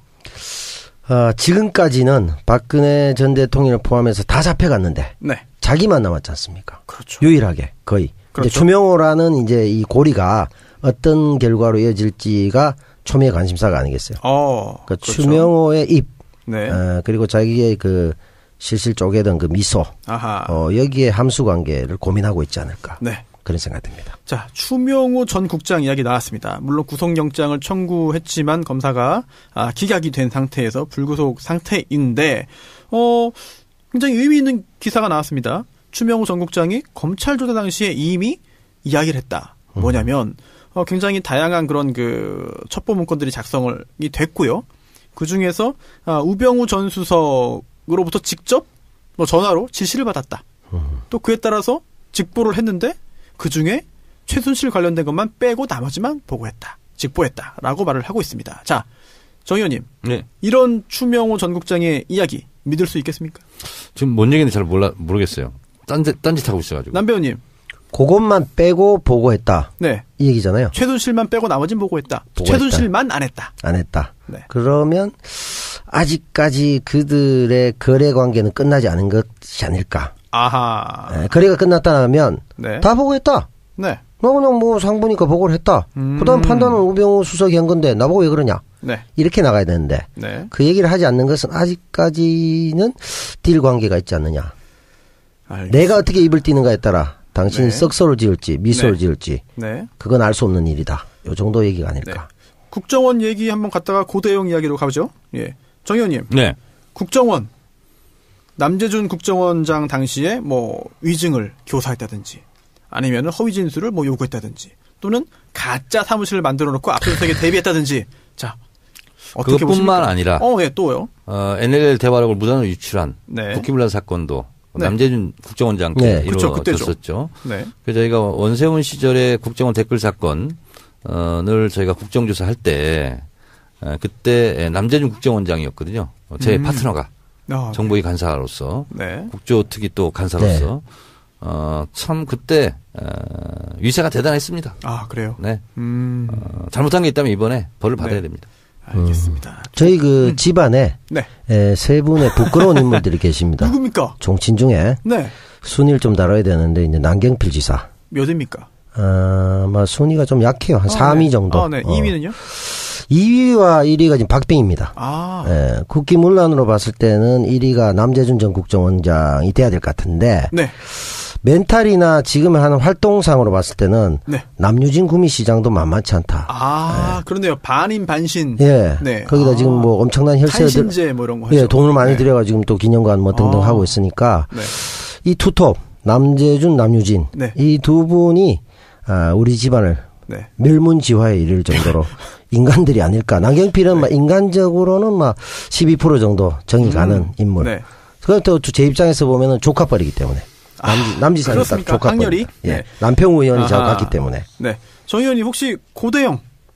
Speaker 2: 지금까지는 박근혜 전 대통령을 포함해서 다 잡혀갔는데 자기만 남았지 않습니까?
Speaker 1: 그렇죠.
Speaker 2: 유일하게 거의. 그렇죠. 이제 추명호라는 이제 이 고리가 어떤 결과로 이어질지가 초미의 관심사가 아니겠어요? 그러니까 그렇죠. 추명호의 입, 그리고 자기의 그 실실 쪼개던 그 미소, 여기에 함수 관계를 고민하고 있지 않을까. 그런 생각됩니다.
Speaker 1: 자, 추명호 전 국장 이야기 나왔습니다. 물론 구속영장을 청구했지만 검사가 기각이 된 상태에서 불구속 상태인데 굉장히 의미 있는 기사가 나왔습니다. 추명호 전 국장이 검찰 조사 당시에 이미 이야기를 했다. 뭐냐면 굉장히 다양한 그런 그 첩보 문건들이 작성이 됐고요. 그 중에서 우병우 전 수석으로부터 직접 전화로 지시를 받았다. 또 그에 따라서 직보를 했는데 그 중에 최순실 관련된 것만 빼고 나머지만 보고했다. 직보했다라고 말을 하고 있습니다. 자, 정 의원님. 이런 추명호 전 국장의 이야기 믿을 수 있겠습니까?
Speaker 3: 지금 뭔 얘기인지 잘 모르겠어요. 딴짓하고 있어가지고.
Speaker 1: 남 배우님.
Speaker 2: 그것만 빼고 보고했다. 이 얘기잖아요.
Speaker 1: 최순실만 빼고 나머지는 보고했다. 최순실만 안 했다.
Speaker 2: 안 했다. 그러면 아직까지 그들의 거래 관계는 끝나지 않은 것이 아닐까. 거래가 끝났다 하면 다 보고했다. 나 그냥 뭐 상부니까 보고를 했다. 그다음 판단은 우병우 수석이 한 건데 나보고 왜 그러냐. 이렇게 나가야 되는데 그 얘기를 하지 않는 것은 아직까지는 딜 관계가 있지 않느냐. 알겠습니다. 내가 어떻게 입을 띄는가에 따라 당신이 썩소를 지을지 미소를 지을지 그건 알 수 없는 일이다. 요 정도 얘기가 아닐까.
Speaker 1: 국정원 얘기 한번 갔다가 고대영 이야기로 가보죠. 정 의원님. 국정원 남재준 국정원장 당시에 뭐 위증을 교사했다든지 아니면 허위 진술을 뭐 요구했다든지 또는 가짜 사무실을 만들어 놓고 압수수색에 대비했다든지 자 어떻게
Speaker 3: 그것뿐만
Speaker 1: 보십니까?
Speaker 3: 아니라
Speaker 1: 또요.
Speaker 3: NLL 대화록을 무단으로 유출한 국기문란 사건도 남재준 국정원장 때 이루어졌었죠. 그래서 저희가 원세훈 시절에 국정원 댓글 사건을 저희가 국정조사할 때 그때 남재준 국정원장이었거든요. 제 파트너가 정보위 간사로서 국조특위 또 간사로서 참 그때 위세가 대단했습니다.
Speaker 1: 그래요?
Speaker 3: 잘못한 게 있다면 이번에 벌을 받아야 됩니다.
Speaker 1: 알겠습니다.
Speaker 2: 저희 그 집안에 세 분의 부끄러운 인물들이 계십니다.
Speaker 1: 누굽니까?
Speaker 2: 종친 중에 순위를 좀 다뤄야 되는데 이제 남경필 지사.
Speaker 1: 몇입니까?
Speaker 2: 아마 순위가 좀 약해요. 한 3위 정도.
Speaker 1: 2위는요?
Speaker 2: 2위와 1위가 지금 박빙입니다. 국기문란으로 봤을 때는 1위가 남재준 전 국정원장이 돼야 될 것 같은데 멘탈이나 지금 하는 활동상으로 봤을 때는 남유진 구미시장도 만만치 않다.
Speaker 1: 그런데요. 반인 반신.
Speaker 2: 거기다 지금 뭐 엄청난 혈세들.
Speaker 1: 한신제 뭐 이런 거 하죠.
Speaker 2: 돈을 많이 들여가지고 지금 또 기념관 뭐 등등 하고 있으니까 이 투톱 남재준, 남유진 이 두 분이 우리 집안을 멸문지화에 이를 정도로 인간들이 아닐까. 남경필은 막 인간적으로는 막 12% 정도 정이 가는 인물. 그럼 또 제 입장에서 보면은 조카뻘이기 때문에. 남지사는 딱 조카뻘.
Speaker 1: 학렬이?
Speaker 2: 남평우 의원이 저같기 때문에.
Speaker 1: 정 의원님 혹시 고대영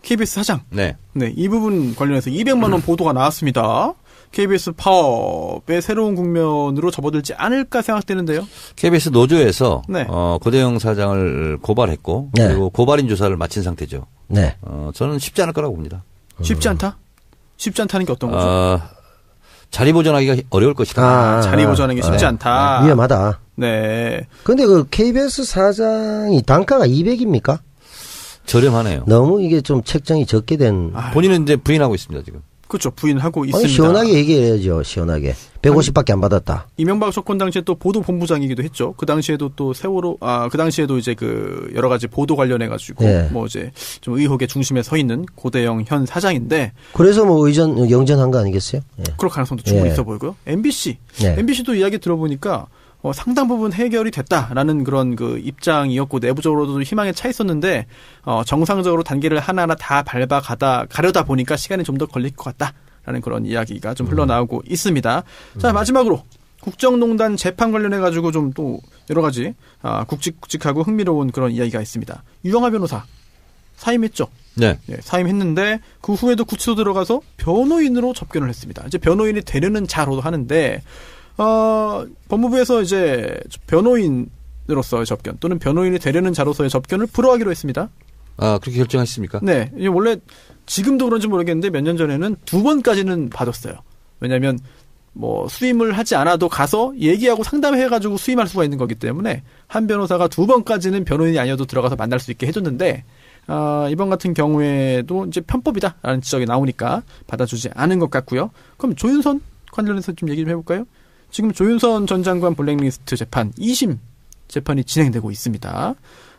Speaker 1: KBS 사장.
Speaker 3: 네.
Speaker 1: 네, 이 부분 관련해서 200만 원 보도가 나왔습니다. KBS 파업의 새로운 국면으로 접어들지 않을까 생각되는데요.
Speaker 3: KBS 노조에서 네. 고대영 사장을 고발했고 네. 그리고 고발인 조사를 마친 상태죠.
Speaker 2: 네.
Speaker 3: 저는 쉽지 않을 거라고 봅니다.
Speaker 1: 쉽지 않다? 쉽지 않다는 게 어떤 거죠?
Speaker 3: 자리 보존하기가 어려울 것이다.
Speaker 1: 자리 보존하기 쉽지
Speaker 2: 네.
Speaker 1: 않다.
Speaker 2: 위험하다.
Speaker 1: 네.
Speaker 2: 근데 그 KBS 사장이 단가가 200입니까?
Speaker 3: 저렴하네요.
Speaker 2: 너무 이게 좀 책정이 적게 된.
Speaker 3: 본인은 이제 부인하고 있습니다, 지금.
Speaker 1: 그렇죠. 부인하고 있습니다.
Speaker 2: 시원하게 얘기해야죠. 시원하게. 150밖에 안 받았다.
Speaker 1: 이명박 정권 당시에 또 보도본부장이기도 했죠. 그 당시에도 또 세월호, 그 당시에도 이제 그 여러 가지 보도 관련해가지고
Speaker 2: 네.
Speaker 1: 뭐 이제 좀 의혹의 중심에 서 있는 고대영 현 사장인데.
Speaker 2: 그래서 뭐 영전한 거 아니겠어요?
Speaker 1: 네. 그럴 가능성도 충분히 있어 보이고요. MBC. 네. MBC도 이야기 들어보니까 상당 부분 해결이 됐다라는 그런 그 입장이었고 내부적으로도 희망에 차 있었는데 정상적으로 단계를 하나하나 다 가려다 보니까 시간이 좀 더 걸릴 것 같다라는 그런 이야기가 좀 흘러나오고 있습니다. 자, 마지막으로 국정농단 재판 관련해 가지고 좀 또 여러 가지 굵직굵직하고 흥미로운 그런 이야기가 있습니다. 유영하 변호사 사임했죠.
Speaker 3: 네.
Speaker 1: 네, 사임했는데 그 후에도 구치소 들어가서 변호인으로 접견을 했습니다. 이제 변호인이 되려는 자로도 하는데 법무부에서 이제 변호인으로서의 접견 또는 변호인이 되려는 자로서의 접견을 불허하기로 했습니다.
Speaker 3: 그렇게 결정하셨습니까?
Speaker 1: 네. 원래 지금도 그런지 모르겠는데 몇 년 전에는 2번까지는 받았어요. 왜냐하면 뭐 수임을 하지 않아도 가서 얘기하고 상담해가지고 수임할 수가 있는 거기 때문에 한 변호사가 2번까지는 변호인이 아니어도 들어가서 만날 수 있게 해줬는데 이번 같은 경우에도 이제 편법이다라는 지적이 나오니까 받아주지 않은 것 같고요. 그럼 조윤선 관련해서 좀 얘기 좀 해볼까요? 지금 조윤선 전 장관 블랙리스트 재판 2심 재판이 진행되고 있습니다.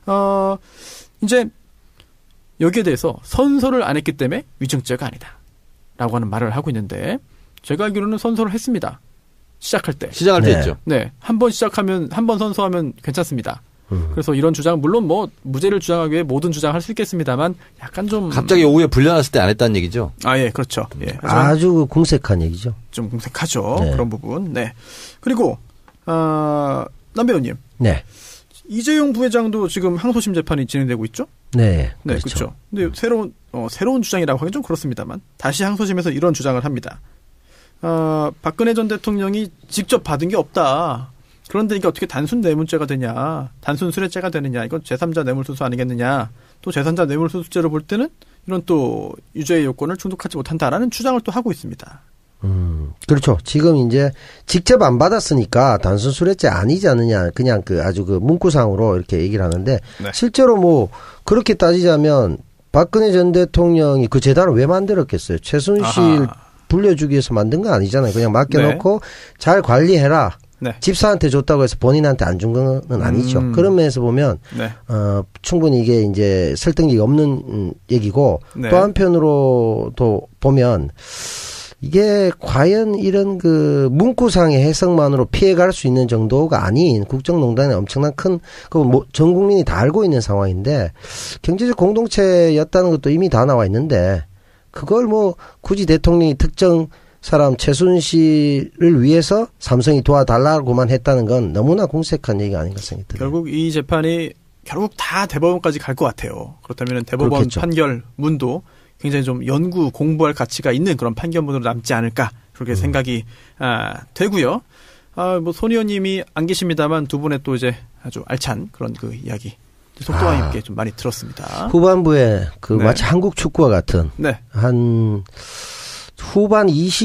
Speaker 1: 이제 여기에 대해서 선서를 안 했기 때문에 위증죄가 아니다 라고 하는 말을 하고 있는데 제가 알기로는 선서를 했습니다. 시작할 때
Speaker 3: 했죠.
Speaker 1: 네, 한 번 선서하면 괜찮습니다. 그래서 이런 주장 물론 뭐 무죄를 주장하기 위해 모든 주장할 수 있겠습니다만 약간 좀
Speaker 3: 갑자기 오후에 불려놨을 때 안 했다는 얘기죠.
Speaker 1: 예, 그렇죠. 예,
Speaker 2: 아주 궁색한 얘기죠.
Speaker 1: 좀 궁색하죠. 네. 그런 부분. 네. 그리고 남 배우님.
Speaker 2: 네.
Speaker 1: 이재용 부회장도 지금 항소심 재판이 진행되고 있죠?
Speaker 2: 네.
Speaker 1: 네, 그렇죠. 근데 새로운 주장이라고 하긴 좀 그렇습니다만 다시 항소심에서 이런 주장을 합니다. 박근혜 전 대통령이 직접 받은 게 없다. 그런데 이게 어떻게 단순 뇌물죄가 되냐, 단순 수뢰죄가 되느냐, 이건 제3자 뇌물수수 아니겠느냐, 또 제3자 뇌물수수죄로 볼 때는 이런 또 유죄의 요건을 충족하지 못한다라는 주장을 또 하고 있습니다.
Speaker 2: 그렇죠. 지금 이제 직접 안 받았으니까 단순 수뢰죄 아니지 않느냐, 그냥 아주 문구상으로 이렇게 얘기를 하는데, 네. 실제로 뭐, 그렇게 따지자면, 박근혜 전 대통령이 그 재단을 왜 만들었겠어요? 최순실 불려주기 위해서 만든 거 아니잖아요. 그냥 맡겨놓고 네. 잘 관리해라. 네. 집사한테 줬다고 해서 본인한테 안 준 건 아니죠. 그런 면에서 보면
Speaker 1: 네.
Speaker 2: 충분히 이게 이제 설득력이 없는 얘기고
Speaker 1: 네.
Speaker 2: 또 한편으로도 보면 이게 과연 이런 문구상의 해석만으로 피해갈 수 있는 정도가 아닌 국정농단의 엄청난 큰 전 국민이 다 알고 있는 상황인데 경제적 공동체였다는 것도 이미 다 나와 있는데 그걸 뭐 굳이 대통령이 특정 사람 최순실을 위해서 삼성이 도와달라고만 했다는 건 너무나 공색한 얘기가 아닌가 생각이 들어요.
Speaker 1: 결국 이 재판이 다 대법원까지 갈 것 같아요. 그렇다면 대법원
Speaker 2: 그렇겠죠.
Speaker 1: 판결문도 굉장히 좀 공부할 가치가 있는 그런 판결문으로 남지 않을까 그렇게 생각이 되고요. 뭐 손 의원님이 안 계십니다만 두 분의 또 이제 아주 알찬 그런 이야기 속도감 있게 좀 많이 들었습니다.
Speaker 2: 후반부에 네. 마치 한국 축구와 같은
Speaker 1: 네.
Speaker 2: 한 후반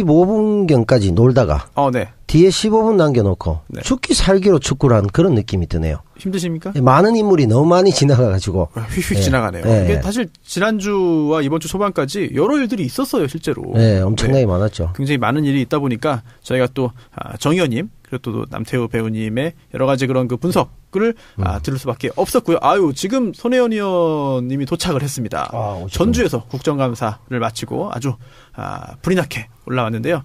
Speaker 2: 25분경까지 놀다가
Speaker 1: 네.
Speaker 2: 뒤에 15분 남겨놓고 네. 죽기 살기로 축구를 한 그런 느낌이 드네요.
Speaker 1: 힘드십니까?
Speaker 2: 많은 인물이 너무 많이 지나가가지고
Speaker 1: 휙휙 지나가네요. 이게 사실 지난주와 이번 주 초반까지 여러 일들이 있었어요, 실제로.
Speaker 2: 네, 엄청나게 많았죠.
Speaker 1: 굉장히 많은 일이 있다 보니까 저희가 또 정 의원님 그리고 또 남태우 배우님의 여러 가지 그런 분석을 들을 수밖에 없었고요. 지금 손혜원 의원님이 도착을 했습니다. 전주에서 국정감사를 마치고 아주 불이 나게 올라왔는데요.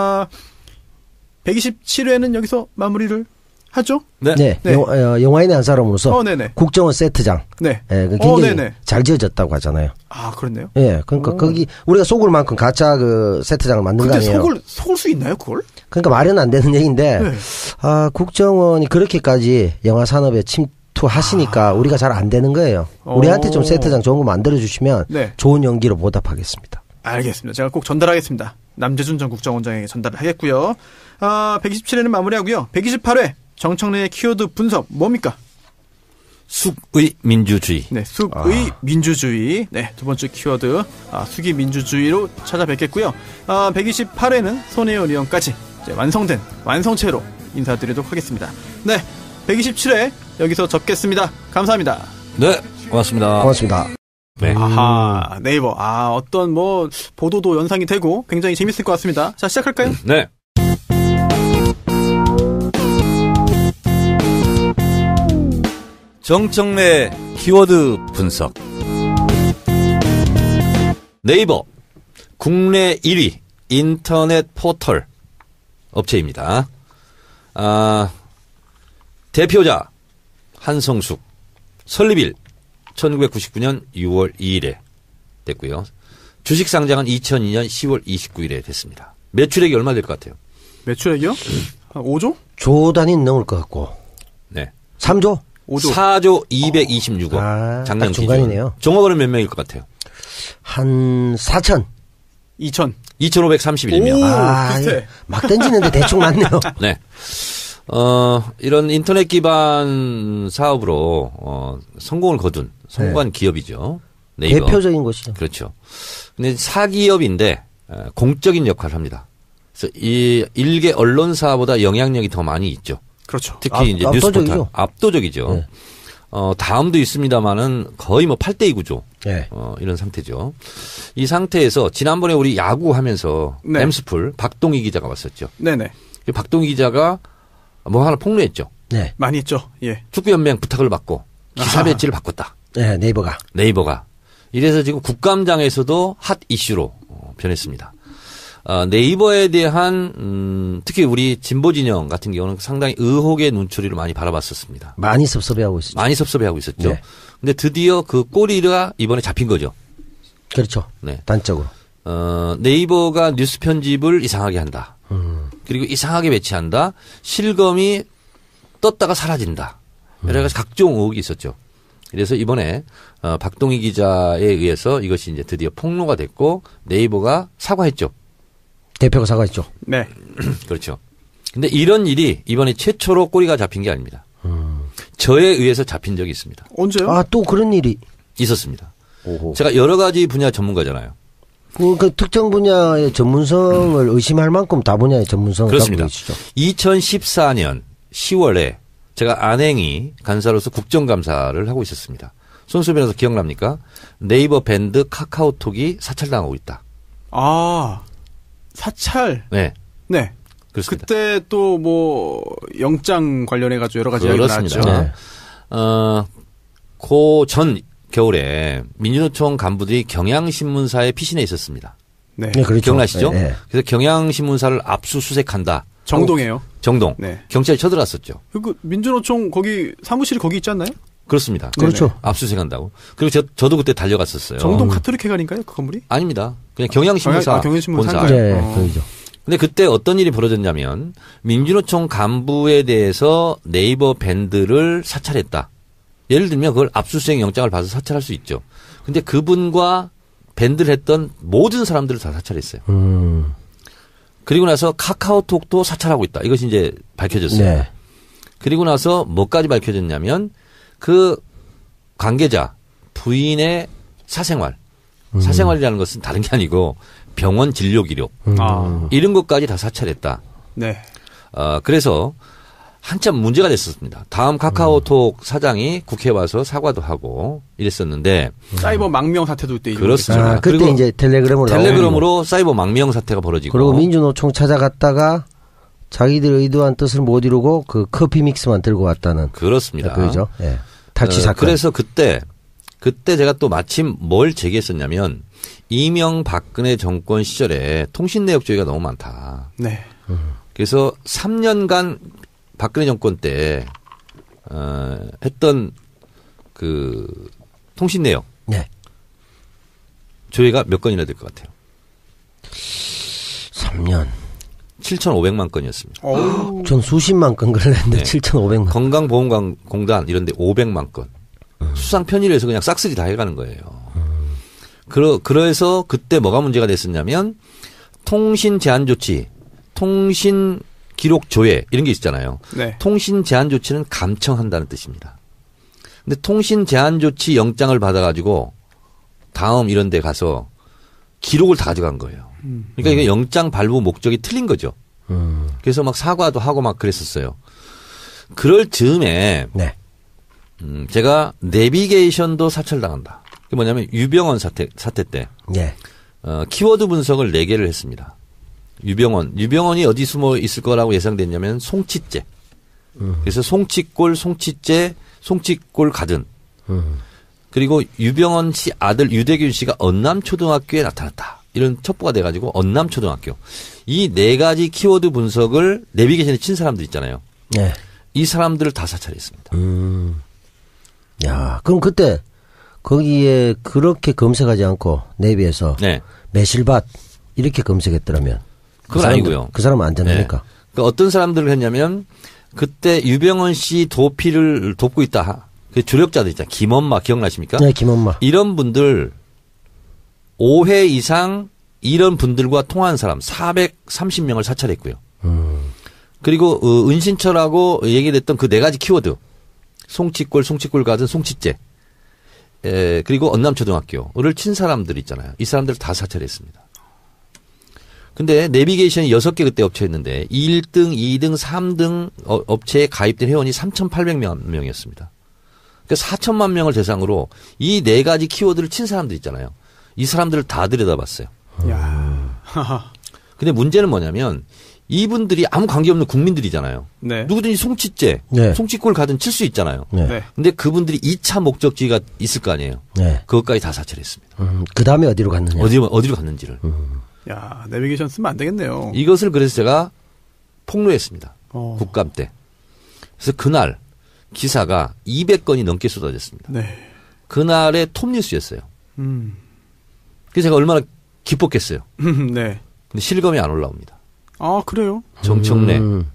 Speaker 1: 127회는 여기서 마무리를 하죠?
Speaker 2: 네. 네. 영화인의 한 사람으로서 국정원 세트장.
Speaker 1: 네.
Speaker 2: 굉장히 잘 지어졌다고 하잖아요.
Speaker 1: 그렇네요?
Speaker 2: 네. 그러니까 거기 우리가 속을 만큼 가짜 세트장을 만든 거 아니에요?
Speaker 1: 근데 속을 수 있나요, 그걸?
Speaker 2: 그러니까 말은 안 되는 얘기인데, 국정원이 그렇게까지 영화 산업에 투 하시니까 우리가 잘 안 되는 거예요. 우리한테 좀 세트장 좋은 거 만들어 주시면 네. 좋은 연기로 보답하겠습니다.
Speaker 1: 알겠습니다. 제가 꼭 전달하겠습니다. 남재준 전 국정원장에게 전달을 하겠고요. 127회는 마무리하고요. 128회 정청래의 키워드 분석 뭡니까?
Speaker 3: 숙의 민주주의.
Speaker 1: 네, 숙의 민주주의. 네, 두 번째 키워드 숙의 민주주의로 찾아뵙겠고요. 128회는 손혜원 의원까지 이제 완성체로 인사드리도록 하겠습니다. 네, 127회 여기서 접겠습니다. 감사합니다.
Speaker 3: 네, 고맙습니다.
Speaker 2: 고맙습니다.
Speaker 3: 네.
Speaker 1: 아하, 네이버. 어떤 보도도 연상이 되고 굉장히 재밌을 것 같습니다. 자, 시작할까요?
Speaker 3: 네. 정청래 키워드 분석. 네이버 국내 1위 인터넷 포털 업체입니다. 대표자 한성숙. 설립일 1999년 6월 2일에 됐고요. 주식 상장은 2002년 10월 29일에 됐습니다. 매출액이 얼마 될 것 같아요?
Speaker 1: 매출액이요? 한 5조?
Speaker 2: 조 단위는 넘을 것 같고.
Speaker 3: 네.
Speaker 2: 3조?
Speaker 3: 5조. 4조 226억. 작년
Speaker 2: 중간이네요.
Speaker 3: 종업원은 몇 명일 것 같아요?
Speaker 2: 한 4천.
Speaker 1: 2천.
Speaker 3: 2,531명.
Speaker 2: 비슷해. 막 던지는데 대충 맞네요.
Speaker 3: 네. 이런 인터넷 기반 사업으로 성공을 거둔 성공한 기업이죠. 네이버.
Speaker 2: 대표적인 것이죠.
Speaker 3: 그렇죠. 근데 사기업인데 공적인 역할을 합니다. 그래서 이 일개 언론사보다 영향력이 더 많이 있죠.
Speaker 1: 그렇죠.
Speaker 3: 특히 이제 뉴스포털 압도적이죠. 네. 다음도 있습니다만은 거의 8대2 구조. 네. 이런 상태죠. 이 상태에서 지난번에 우리 야구 하면서
Speaker 1: 네.
Speaker 3: 엠스풀 박동희 기자가 왔었죠.
Speaker 1: 네네.
Speaker 3: 박동희 기자가 하나 폭로했죠.
Speaker 1: 네. 많이 했죠. 예.
Speaker 3: 축구연맹 부탁을 받고 기사 배지를 바꿨다.
Speaker 2: 네, 네이버가.
Speaker 3: 이래서 지금 국감장에서도 핫 이슈로 변했습니다. 네이버에 대한 특히 우리 진보 진영 같은 경우는 상당히 의혹의 눈초리를 많이 바라봤었습니다.
Speaker 2: 많이 섭섭해하고 있었죠.
Speaker 3: 네. 근데 드디어 그 꼬리가 이번에 잡힌 거죠.
Speaker 2: 그렇죠. 네. 단적으로.
Speaker 3: 네이버가 뉴스 편집을 이상하게 한다. 그리고 이상하게 배치한다. 실검이 떴다가 사라진다. 여러 가지 각종 의혹이 있었죠. 그래서 이번에 박동희 기자에 의해서 이것이 이제 드디어 폭로가 됐고 네이버가 사과했죠.
Speaker 2: 대표가 사과했죠.
Speaker 1: 네.
Speaker 3: 그렇죠. 근데 이런 일이 이번에 최초로 꼬리가 잡힌 게 아닙니다. 저에 의해서 잡힌 적이 있습니다.
Speaker 1: 언제요?
Speaker 2: 또 그런 일이
Speaker 3: 있었습니다. 오호. 제가 여러 가지 분야 전문가잖아요.
Speaker 2: 그 특정 분야의 전문성을 의심할 만큼 다 분야의 전문성을
Speaker 3: 그렇습니다.
Speaker 2: 갖고 계시죠.
Speaker 3: 2014년 10월에 제가 안행이 간사로서 국정감사를 하고 있었습니다. 손수 변호사 기억납니까? 네이버 밴드 카카오톡이 사찰당하고 있다.
Speaker 1: 사찰?
Speaker 3: 네.
Speaker 1: 네.
Speaker 3: 그렇습니다.
Speaker 1: 그때 또 영장 관련해가지고 여러 가지 이야기가 나왔죠.
Speaker 3: 네. 그 전 겨울에 민주노총 간부들이 경향신문사에 피신해 있었습니다.
Speaker 1: 네.
Speaker 2: 그렇죠.
Speaker 3: 기억나시죠?
Speaker 2: 네.
Speaker 3: 그래서 경향신문사를 압수수색한다.
Speaker 1: 정동이에요.
Speaker 3: 정동.
Speaker 1: 네.
Speaker 3: 경찰이 쳐들어왔었죠.
Speaker 1: 그 민주노총 사무실이 거기 있지 않나요?
Speaker 3: 그렇습니다.
Speaker 2: 그렇죠.
Speaker 3: 압수수색한다고. 그리고 저도 그때 달려갔었어요.
Speaker 1: 정동 카톨릭회관인가요? 그 건물이?
Speaker 3: 아닙니다. 그냥 경향신문사 본사.
Speaker 2: 네, 그렇죠.
Speaker 3: 근데 그때 어떤 일이 벌어졌냐면 민주노총 간부에 대해서 네이버 밴드를 사찰했다. 예를 들면 그걸 압수수색 영장을 받아서 사찰할 수 있죠. 근데 그분과 밴드를 했던 모든 사람들을 다 사찰했어요. 그리고 나서 카카오톡도 사찰하고 있다. 이것이 이제 밝혀졌어요.
Speaker 2: 네.
Speaker 3: 그리고 나서 뭐까지 밝혀졌냐면 그 관계자 부인의 사생활이라는 것은 다른 게 아니고 병원 진료 기록 이런 것까지 다 사찰했다.
Speaker 1: 네.
Speaker 3: 그래서 한참 문제가 됐었습니다. 다음 카카오톡 사장이 국회에 와서 사과도 하고 이랬었는데
Speaker 1: 사이버 망명 사태도 그때
Speaker 3: 그렇습니다.
Speaker 2: 그때
Speaker 3: 그리고
Speaker 2: 이제
Speaker 3: 텔레그램으로 사이버 망명 사태가 벌어지고
Speaker 2: 그리고 민주노총 찾아갔다가 자기들 의도한 뜻을 못 이루고 그 커피 믹스만 들고 왔다는
Speaker 3: 그렇습니다.
Speaker 2: 그죠? 네. 탈취 사건.
Speaker 3: 그래서 그때 제가 또 마침 뭘 제기했었냐면 이명박근혜 정권 시절에 통신 내역 조회가 너무 많다.
Speaker 1: 네.
Speaker 3: 그래서 3년간 박근혜 정권 때 했던 그 통신 내역
Speaker 2: 네.
Speaker 3: 조회가 몇 건이나 될 것 같아요?
Speaker 2: 3년.
Speaker 3: 7,500만 건이었습니다.
Speaker 2: 전 수십만 건 걸렸는데 네. 7,500만.
Speaker 3: 건강보험공단 이런 데 500만 건. 수상 편의를 해서 그냥 싹쓸이 다 해가는 거예요. 그래서 그때 뭐가 문제가 됐었냐면 통신 제한 조치, 통신 기록 조회 이런 게 있잖아요. 네. 통신 제한 조치는 감청한다는 뜻입니다. 근데 통신 제한 조치 영장을 받아가지고 다음 이런 데 가서 기록을 다 가져간 거예요. 그러니까 이게 영장 발부 목적이 틀린 거죠. 그래서 막 사과도 하고 막 그랬었어요. 그럴 즈음에 네. 제가 내비게이션도 사찰당한다. 그게 뭐냐면 유병헌 사태 때 네. 키워드 분석을 4개를 했습니다. 유병헌이 어디 숨어 있을 거라고 예상됐냐면 송치째. 그래서 송치골, 송치째, 송치골 가든. 그리고 유병헌 씨 아들 유대균 씨가 언남초등학교에 나타났다. 이런 첩보가 돼가지고 언남초등학교. 이 4가지 키워드 분석을 내비게이션에 친 사람들 있잖아요. 네. 이 사람들을 다 사찰했습니다.
Speaker 2: 야, 그럼 그때 거기에 그렇게 검색하지 않고 내비에서 네. 매실밭 이렇게 검색했더라면
Speaker 3: 그건 아니고요.
Speaker 2: 그 사람은 안 되니까. 네.
Speaker 3: 그러니까 어떤 사람들을 했냐면 그때 유병헌 씨 도피를 돕고 있다. 그 조력자들 있잖아요. 김엄마 기억나십니까?
Speaker 2: 네, 김엄마.
Speaker 3: 이런 분들 5회 이상 이런 분들과 통화한 사람 430명을 사찰했고요. 그리고 은신철하고 얘기됐던 그 4가지 키워드. 송치골 가든 송치째. 그리고 언남초등학교를 친 사람들 있잖아요. 이 사람들을 다 사찰했습니다. 근데 내비게이션이 6개 그때 업체였는데 1등, 2등, 3등 업체에 가입된 회원이 3,800만 명이었습니다. 그러니까 4천만 명을 대상으로 이 4가지 키워드를 친 사람들 있잖아요. 이 사람들을 다 들여다봤어요. 근데 문제는 뭐냐면 이분들이 아무 관계없는 국민들이잖아요. 네. 누구든지 송치째, 네. 송치골 가든 칠 수 있잖아요. 네. 근데 그분들이 2차 목적지가 있을 거 아니에요. 네. 그것까지 다 사찰했습니다.
Speaker 2: 그 다음에 어디로 갔느냐.
Speaker 3: 어디로 갔는지를.
Speaker 1: 야, 내비게이션 쓰면 안 되겠네요.
Speaker 3: 이것을 그래서 제가 폭로했습니다. 국감 때. 그래서 그날 기사가 200건이 넘게 쏟아졌습니다. 네. 그날의 톱뉴스였어요. 그래서 제가 얼마나 기뻤겠어요. 네. 근데 실검이 안 올라옵니다.
Speaker 1: 아, 그래요?
Speaker 3: 정청래,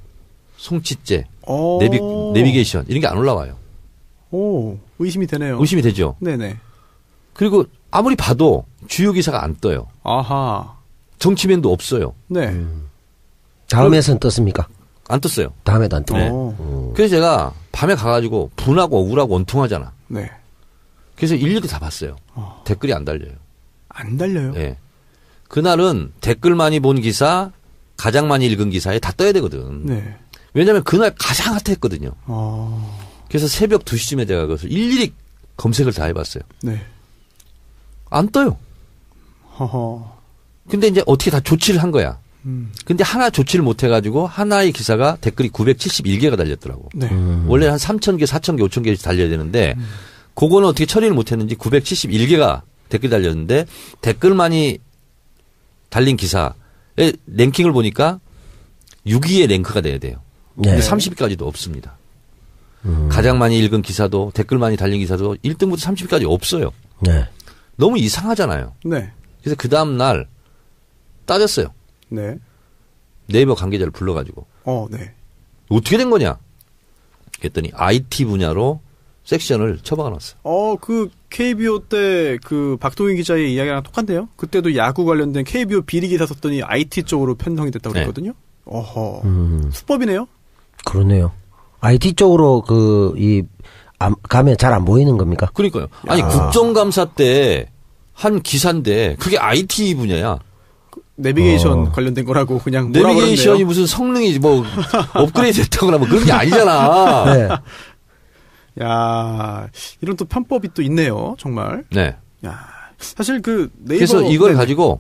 Speaker 3: 송치째, 내비게이션 이런 게 안 올라와요.
Speaker 1: 오, 의심이 되네요.
Speaker 3: 의심이 되죠.
Speaker 1: 네네.
Speaker 3: 그리고 아무리 봐도 주요 기사가 안 떠요.
Speaker 1: 아하.
Speaker 3: 정치면도 없어요.
Speaker 1: 네.
Speaker 2: 다음에선 떴습니까?
Speaker 3: 안 떴어요.
Speaker 2: 다음에도 안 뜨고.
Speaker 3: 네. 그래서 제가 밤에 가가지고 분하고 억울하고 원통하잖아.
Speaker 1: 네.
Speaker 3: 그래서 일일이 다 봤어요. 댓글이 안 달려요.
Speaker 1: 안 달려요?
Speaker 3: 네. 그날은 댓글 많이 본 기사, 가장 많이 읽은 기사에 다 떠야 되거든. 네. 왜냐하면 그날 가장 핫했거든요. 그래서 새벽 2시쯤에 제가 그것을 일일이 검색을 다 해봤어요. 네. 안 떠요.
Speaker 1: 허허.
Speaker 3: 근데 이제 어떻게 다 조치를 한 거야. 근데 하나 조치를 못 해가지고 하나의 기사가 댓글이 971개가 달렸더라고. 네. 원래 한 3,000개, 4,000개, 5,000개씩 달려야 되는데 그거는 어떻게 처리를 못 했는지 971개가 댓글이 달렸는데 댓글 많이 달린 기사의 랭킹을 보니까 6위에 랭크가 돼야 돼요. 네. 근데 30위까지도 없습니다. 가장 많이 읽은 기사도 댓글 많이 달린 기사도 1등부터 30위까지 없어요. 네. 너무 이상하잖아요. 네. 그래서 그 다음 날 따졌어요.
Speaker 1: 네.
Speaker 3: 네이버 관계자를 불러가지고.
Speaker 1: 네.
Speaker 3: 어떻게 된 거냐? 그랬더니 IT 분야로 섹션을 처박아 놨어요.
Speaker 1: 그 KBO 때 그 박동희 기자의 이야기랑 똑같네요. 그때도 야구 관련된 KBO 비리 기사 썼더니 IT 쪽으로 편성이 됐다고 그랬거든요. 네. 어허. 수법이네요.
Speaker 2: 그러네요. IT 쪽으로 가면 잘 안 보이는 겁니까?
Speaker 3: 그러니까요. 아니 국정감사 때 한 기사인데 그게 IT 분야야.
Speaker 1: 내비게이션 관련된 거라고 그냥
Speaker 3: 내비게이션이 무슨 성능이 뭐 업그레이드 됐다거나 뭐 그런 게 아니잖아. 네.
Speaker 1: 야, 이런 또 편법이 또 있네요, 정말.
Speaker 3: 네.
Speaker 1: 야, 사실 그 네이버.
Speaker 3: 그래서 이걸 가지고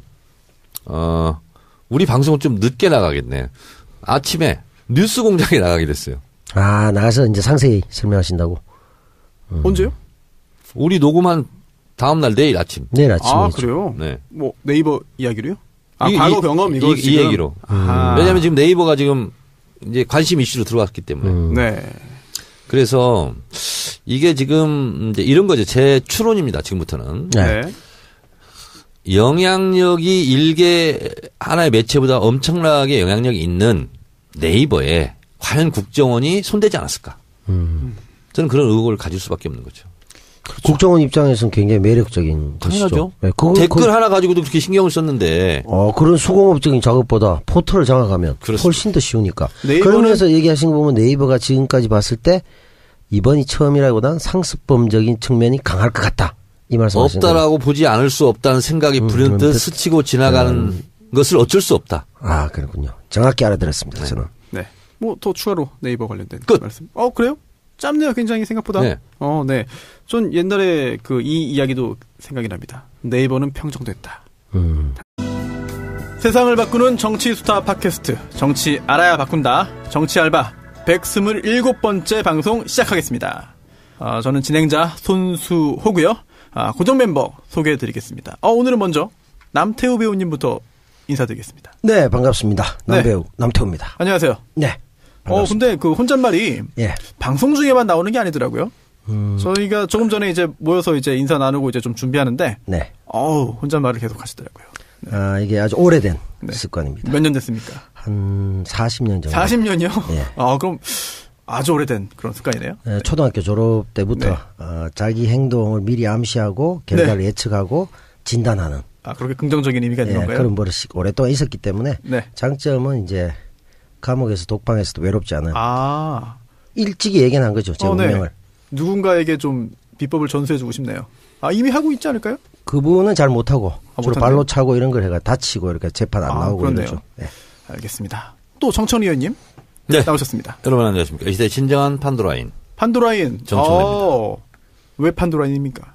Speaker 3: 우리 방송은 좀 늦게 나가겠네. 아침에 뉴스 공장에 나가게 됐어요.
Speaker 2: 아, 나가서 이제 상세히 설명하신다고.
Speaker 1: 언제요?
Speaker 3: 우리 녹음한 다음 날 내일 아침.
Speaker 2: 내일 아침에.
Speaker 1: 아, 그래요?
Speaker 3: 네.
Speaker 1: 뭐 네이버 이야기로요? 과거 경험 이거
Speaker 3: 이 얘기로. 왜냐하면 지금 네이버가 지금 이제 관심 이슈로 들어왔기 때문에.
Speaker 1: 네.
Speaker 3: 그래서 이게 지금 이제 이런 거죠. 제 추론입니다. 지금부터는.
Speaker 1: 네.
Speaker 3: 영향력이 일개 하나의 매체보다 엄청나게 영향력이 있는 네이버에 과연 국정원이 손대지 않았을까? 저는 그런 의혹을 가질 수밖에 없는 거죠.
Speaker 2: 그렇죠. 국정원 입장에서는 굉장히 매력적인
Speaker 3: 것이죠. 네, 댓글 하나 가지고도 그렇게 신경을 썼는데.
Speaker 2: 그런 수공업적인 작업보다 포털을 장악하면 그렇습니다. 훨씬 더 쉬우니까. 그러면서 얘기하신 거 보면 네이버가 지금까지 봤을 때 이번이 처음이라기보다는 상습범적인 측면이 강할 것 같다. 이 말씀하시는 거예요.
Speaker 3: 없다라고 보지 않을 수 없다는 생각이 불현듯 스치고 지나가는 것을 어쩔 수 없다.
Speaker 2: 아, 그렇군요. 정확히 알아들었습니다.
Speaker 1: 네.
Speaker 2: 저는.
Speaker 1: 네. 뭐 더 추가로 네이버 관련된
Speaker 3: 끝.
Speaker 1: 말씀. 그래요? 짧네요, 굉장히 생각보다.
Speaker 3: 네.
Speaker 1: 네. 전 옛날에 이 이야기도 생각이 납니다. 네이버는 평정됐다. 세상을 바꾸는 정치 수다 팟캐스트. 정치 알아야 바꾼다. 정치 알바 127번째 방송 시작하겠습니다. 저는 진행자 손수호고요. 고정 멤버 소개해드리겠습니다. 오늘은 먼저 남태우 배우님부터 인사드리겠습니다.
Speaker 2: 네, 반갑습니다. 남배우 네. 남태우입니다.
Speaker 1: 안녕하세요.
Speaker 2: 네.
Speaker 1: 근데 그 혼잣말이 방송 중에만 나오는 게 아니더라고요. 저희가 조금 전에 이제 모여서 이제 인사 나누고 이제 좀 준비하는데,
Speaker 2: 네.
Speaker 1: 혼잣말을 계속 하시더라고요.
Speaker 2: 네. 이게 아주 오래된 습관입니다.
Speaker 1: 몇 년 됐습니까?
Speaker 2: 한 40년 정도.
Speaker 1: 40년이요?
Speaker 2: 네.
Speaker 1: 그럼 아주 오래된 그런 습관이네요.
Speaker 2: 네, 초등학교 졸업 때부터 자기 행동을 미리 암시하고 결과를 예측하고 진단하는.
Speaker 1: 그렇게 긍정적인 의미가 있는 건가요?
Speaker 2: 그런 버릇이 오랫동안 있었기 때문에 장점은 이제 감옥에서 독방에서도 외롭지 않은. 일찍이 예견한 거죠. 제 운명을.
Speaker 1: 누군가에게 좀 비법을 전수해주고 싶네요. 이미 하고 있지 않을까요?
Speaker 2: 그분은 잘 못하고 주로 발로 차고 이런 걸 해가 다치고 이렇게 재판 안 나오고
Speaker 1: 그렇네요.
Speaker 2: 이러죠. 네.
Speaker 1: 알겠습니다. 또 정천 의원님 나오셨습니다.
Speaker 3: 여러분 안녕하십니까. 이 시대 진정한 판도라인.
Speaker 1: 판도라인.
Speaker 3: 정청래입니다.
Speaker 1: 왜 판도라인입니까?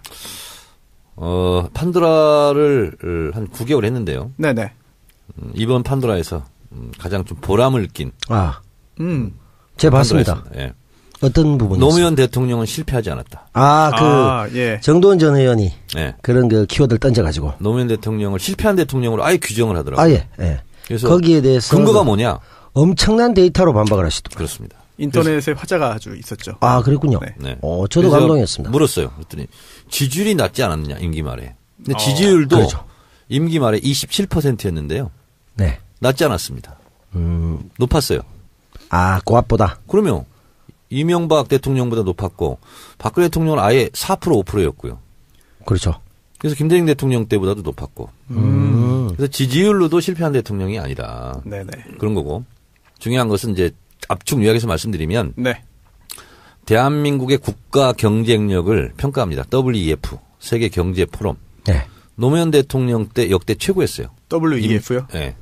Speaker 3: 판도라를 한 9개월 했는데요.
Speaker 1: 네네.
Speaker 3: 이번 판도라에서 가장 좀 보람을 낀.
Speaker 2: 제가 봤습니다.
Speaker 3: 예.
Speaker 2: 어떤 부분이
Speaker 3: 노무현 대통령은 실패하지 않았다.
Speaker 2: 정도원 전 의원이 그런 그 키워드를 던져가지고
Speaker 3: 노무현 대통령을 실패한 대통령으로 아예 규정을 하더라고요.
Speaker 2: 그래서 거기에 대해서
Speaker 3: 근거가 뭐냐?
Speaker 2: 엄청난 데이터로 반박을 하시더라고요.
Speaker 3: 그렇습니다.
Speaker 1: 인터넷에 화제가 아주 있었죠.
Speaker 2: 그랬군요.
Speaker 3: 네.
Speaker 2: 저도 감동했습니다.
Speaker 3: 물었어요. 그랬더니 지지율이 낮지 않았느냐 임기 말에. 근데 지지율도
Speaker 2: 그렇죠.
Speaker 3: 임기 말에 27%였는데요.
Speaker 2: 네.
Speaker 3: 낮지 않았습니다. 높았어요.
Speaker 2: 그 앞보다.
Speaker 3: 그러면 이명박 대통령보다 높았고 박근혜 대통령은 아예 4% 5%였고요.
Speaker 2: 그렇죠.
Speaker 3: 그래서 김대중 대통령 때보다도 높았고. 그래서 지지율로도 실패한 대통령이 아니다.
Speaker 1: 네네.
Speaker 3: 그런 거고. 중요한 것은 이제 압축 요약해서 말씀드리면 대한민국의 국가 경쟁력을 평가합니다. WEF 세계 경제 포럼.
Speaker 2: 네.
Speaker 3: 노무현 대통령 때 역대 최고였어요.
Speaker 1: WEF요?
Speaker 3: 네.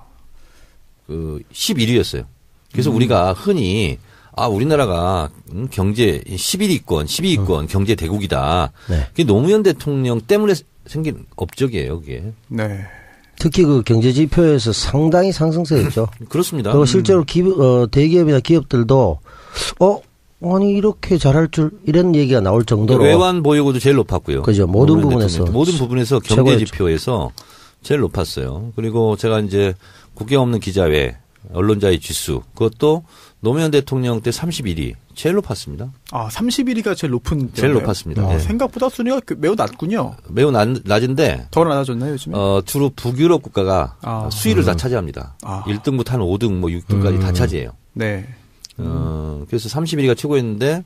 Speaker 3: 11위였어요. 그래서 우리가 흔히 우리나라가 경제 11위권, 12위권 경제 대국이다. 그게 노무현 대통령 때문에 생긴 업적이에요, 그게.
Speaker 1: 네.
Speaker 2: 특히 그 경제 지표에서 상당히 상승세였죠.
Speaker 3: 그렇습니다.
Speaker 2: 그리고 실제로 대기업이나 기업들도 아니 이렇게 잘할 줄 이런 얘기가 나올 정도로
Speaker 3: 외환 보유고도 제일 높았고요.
Speaker 2: 그죠. 모든 부분에서
Speaker 3: 경제
Speaker 2: 최고였죠.
Speaker 3: 지표에서 제일 높았어요. 그리고 제가 이제 국경 없는 기자회 언론자의 지수 그것도 노무현 대통령 때 31위 제일 높았습니다.
Speaker 1: 31위가 제일 높은
Speaker 3: 제일 높았습니다.
Speaker 1: 네. 생각보다 순위가 매우 낮군요.
Speaker 3: 매우 낮은데
Speaker 1: 더 낮아졌나요 요즘에?
Speaker 3: 주로 북유럽 국가가 수위를 다 차지합니다. 1등부터 한 5등, 6등까지 다 차지해요.
Speaker 1: 네.
Speaker 3: 그래서 31위가 최고였는데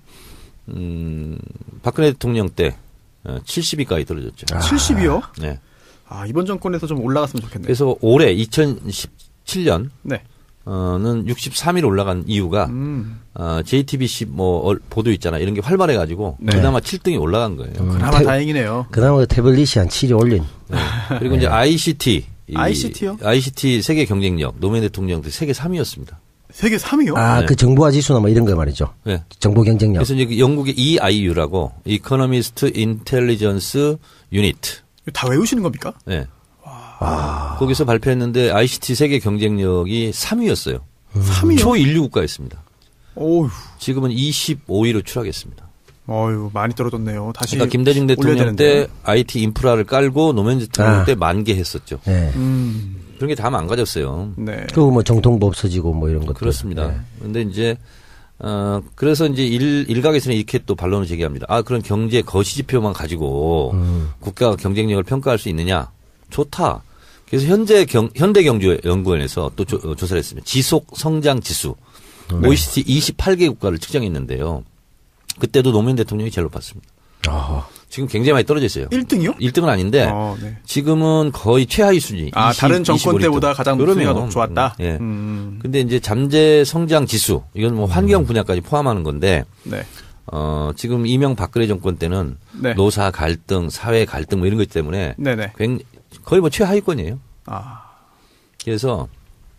Speaker 3: 박근혜 대통령 때 70위까지 떨어졌죠.
Speaker 1: 70위요?
Speaker 3: 네.
Speaker 1: 이번 정권에서 좀 올라갔으면 좋겠네요.
Speaker 3: 그래서 올해 2017년
Speaker 1: 네.
Speaker 3: 는 63위로 올라간 이유가 JTBC 보도 있잖아 이런 게 활발해가지고 그나마 7등이 올라간 거예요.
Speaker 1: 그나마 다행이네요.
Speaker 2: 그나마 태블릿이 한 7위 올린.
Speaker 3: 네. 그리고 이제
Speaker 1: ICT요?
Speaker 3: ICT 세계 경쟁력 노무현 대통령 때 세계 3위였습니다.
Speaker 1: 세계 3위요?
Speaker 2: 그 정보화 지수나 뭐 이런 거 말이죠.
Speaker 3: 네.
Speaker 2: 정보 경쟁력.
Speaker 3: 그래서 이제 영국의 EIU라고 Economist Intelligence Unit.
Speaker 1: 다 외우시는 겁니까?
Speaker 3: 네. 거기서 발표했는데 ICT 세계 경쟁력이 3위였어요.
Speaker 1: 3위요?
Speaker 3: 초인류 국가였습니다.
Speaker 1: 오우.
Speaker 3: 지금은 25위로 추락했습니다.
Speaker 1: 많이 떨어졌네요. 다시.
Speaker 3: 그러니까 김대중 대통령 때 IT 인프라를 깔고 노무현 대통령 때 만개했었죠.
Speaker 2: 네.
Speaker 3: 그런 게 다 망가졌어요.
Speaker 1: 네.
Speaker 2: 그리고 뭐 정통부 없어지고 뭐 이런 것들.
Speaker 3: 그렇습니다. 그런데 이제 그래서 이제 일각에서는 이렇게 또 반론을 제기합니다. 그런 경제 거시 지표만 가지고 국가 경쟁력을 평가할 수 있느냐? 좋다. 그래서 현대경제연구원에서 또 조사를 했습니다. 지속 성장 지수. OECD 28개 국가를 측정했는데요. 그때도 노무현 대통령이 제일 높았습니다. 지금 굉장히 많이 떨어져 있어요.
Speaker 1: 1등이요?
Speaker 3: 1등은 아닌데
Speaker 1: 네.
Speaker 3: 지금은 거의 최하위 수준이.
Speaker 1: 다른 정권 때보다 가장 순위가 좋았다.
Speaker 3: 예. 근데 이제 잠재 성장 지수 이건 뭐 환경 분야까지 포함하는 건데.
Speaker 1: 네.
Speaker 3: 지금 이명박근혜 정권 때는 네. 노사 갈등, 사회 갈등 뭐 이런 것 때문에
Speaker 1: 네네.
Speaker 3: 거의 뭐 최하위권이에요. 그래서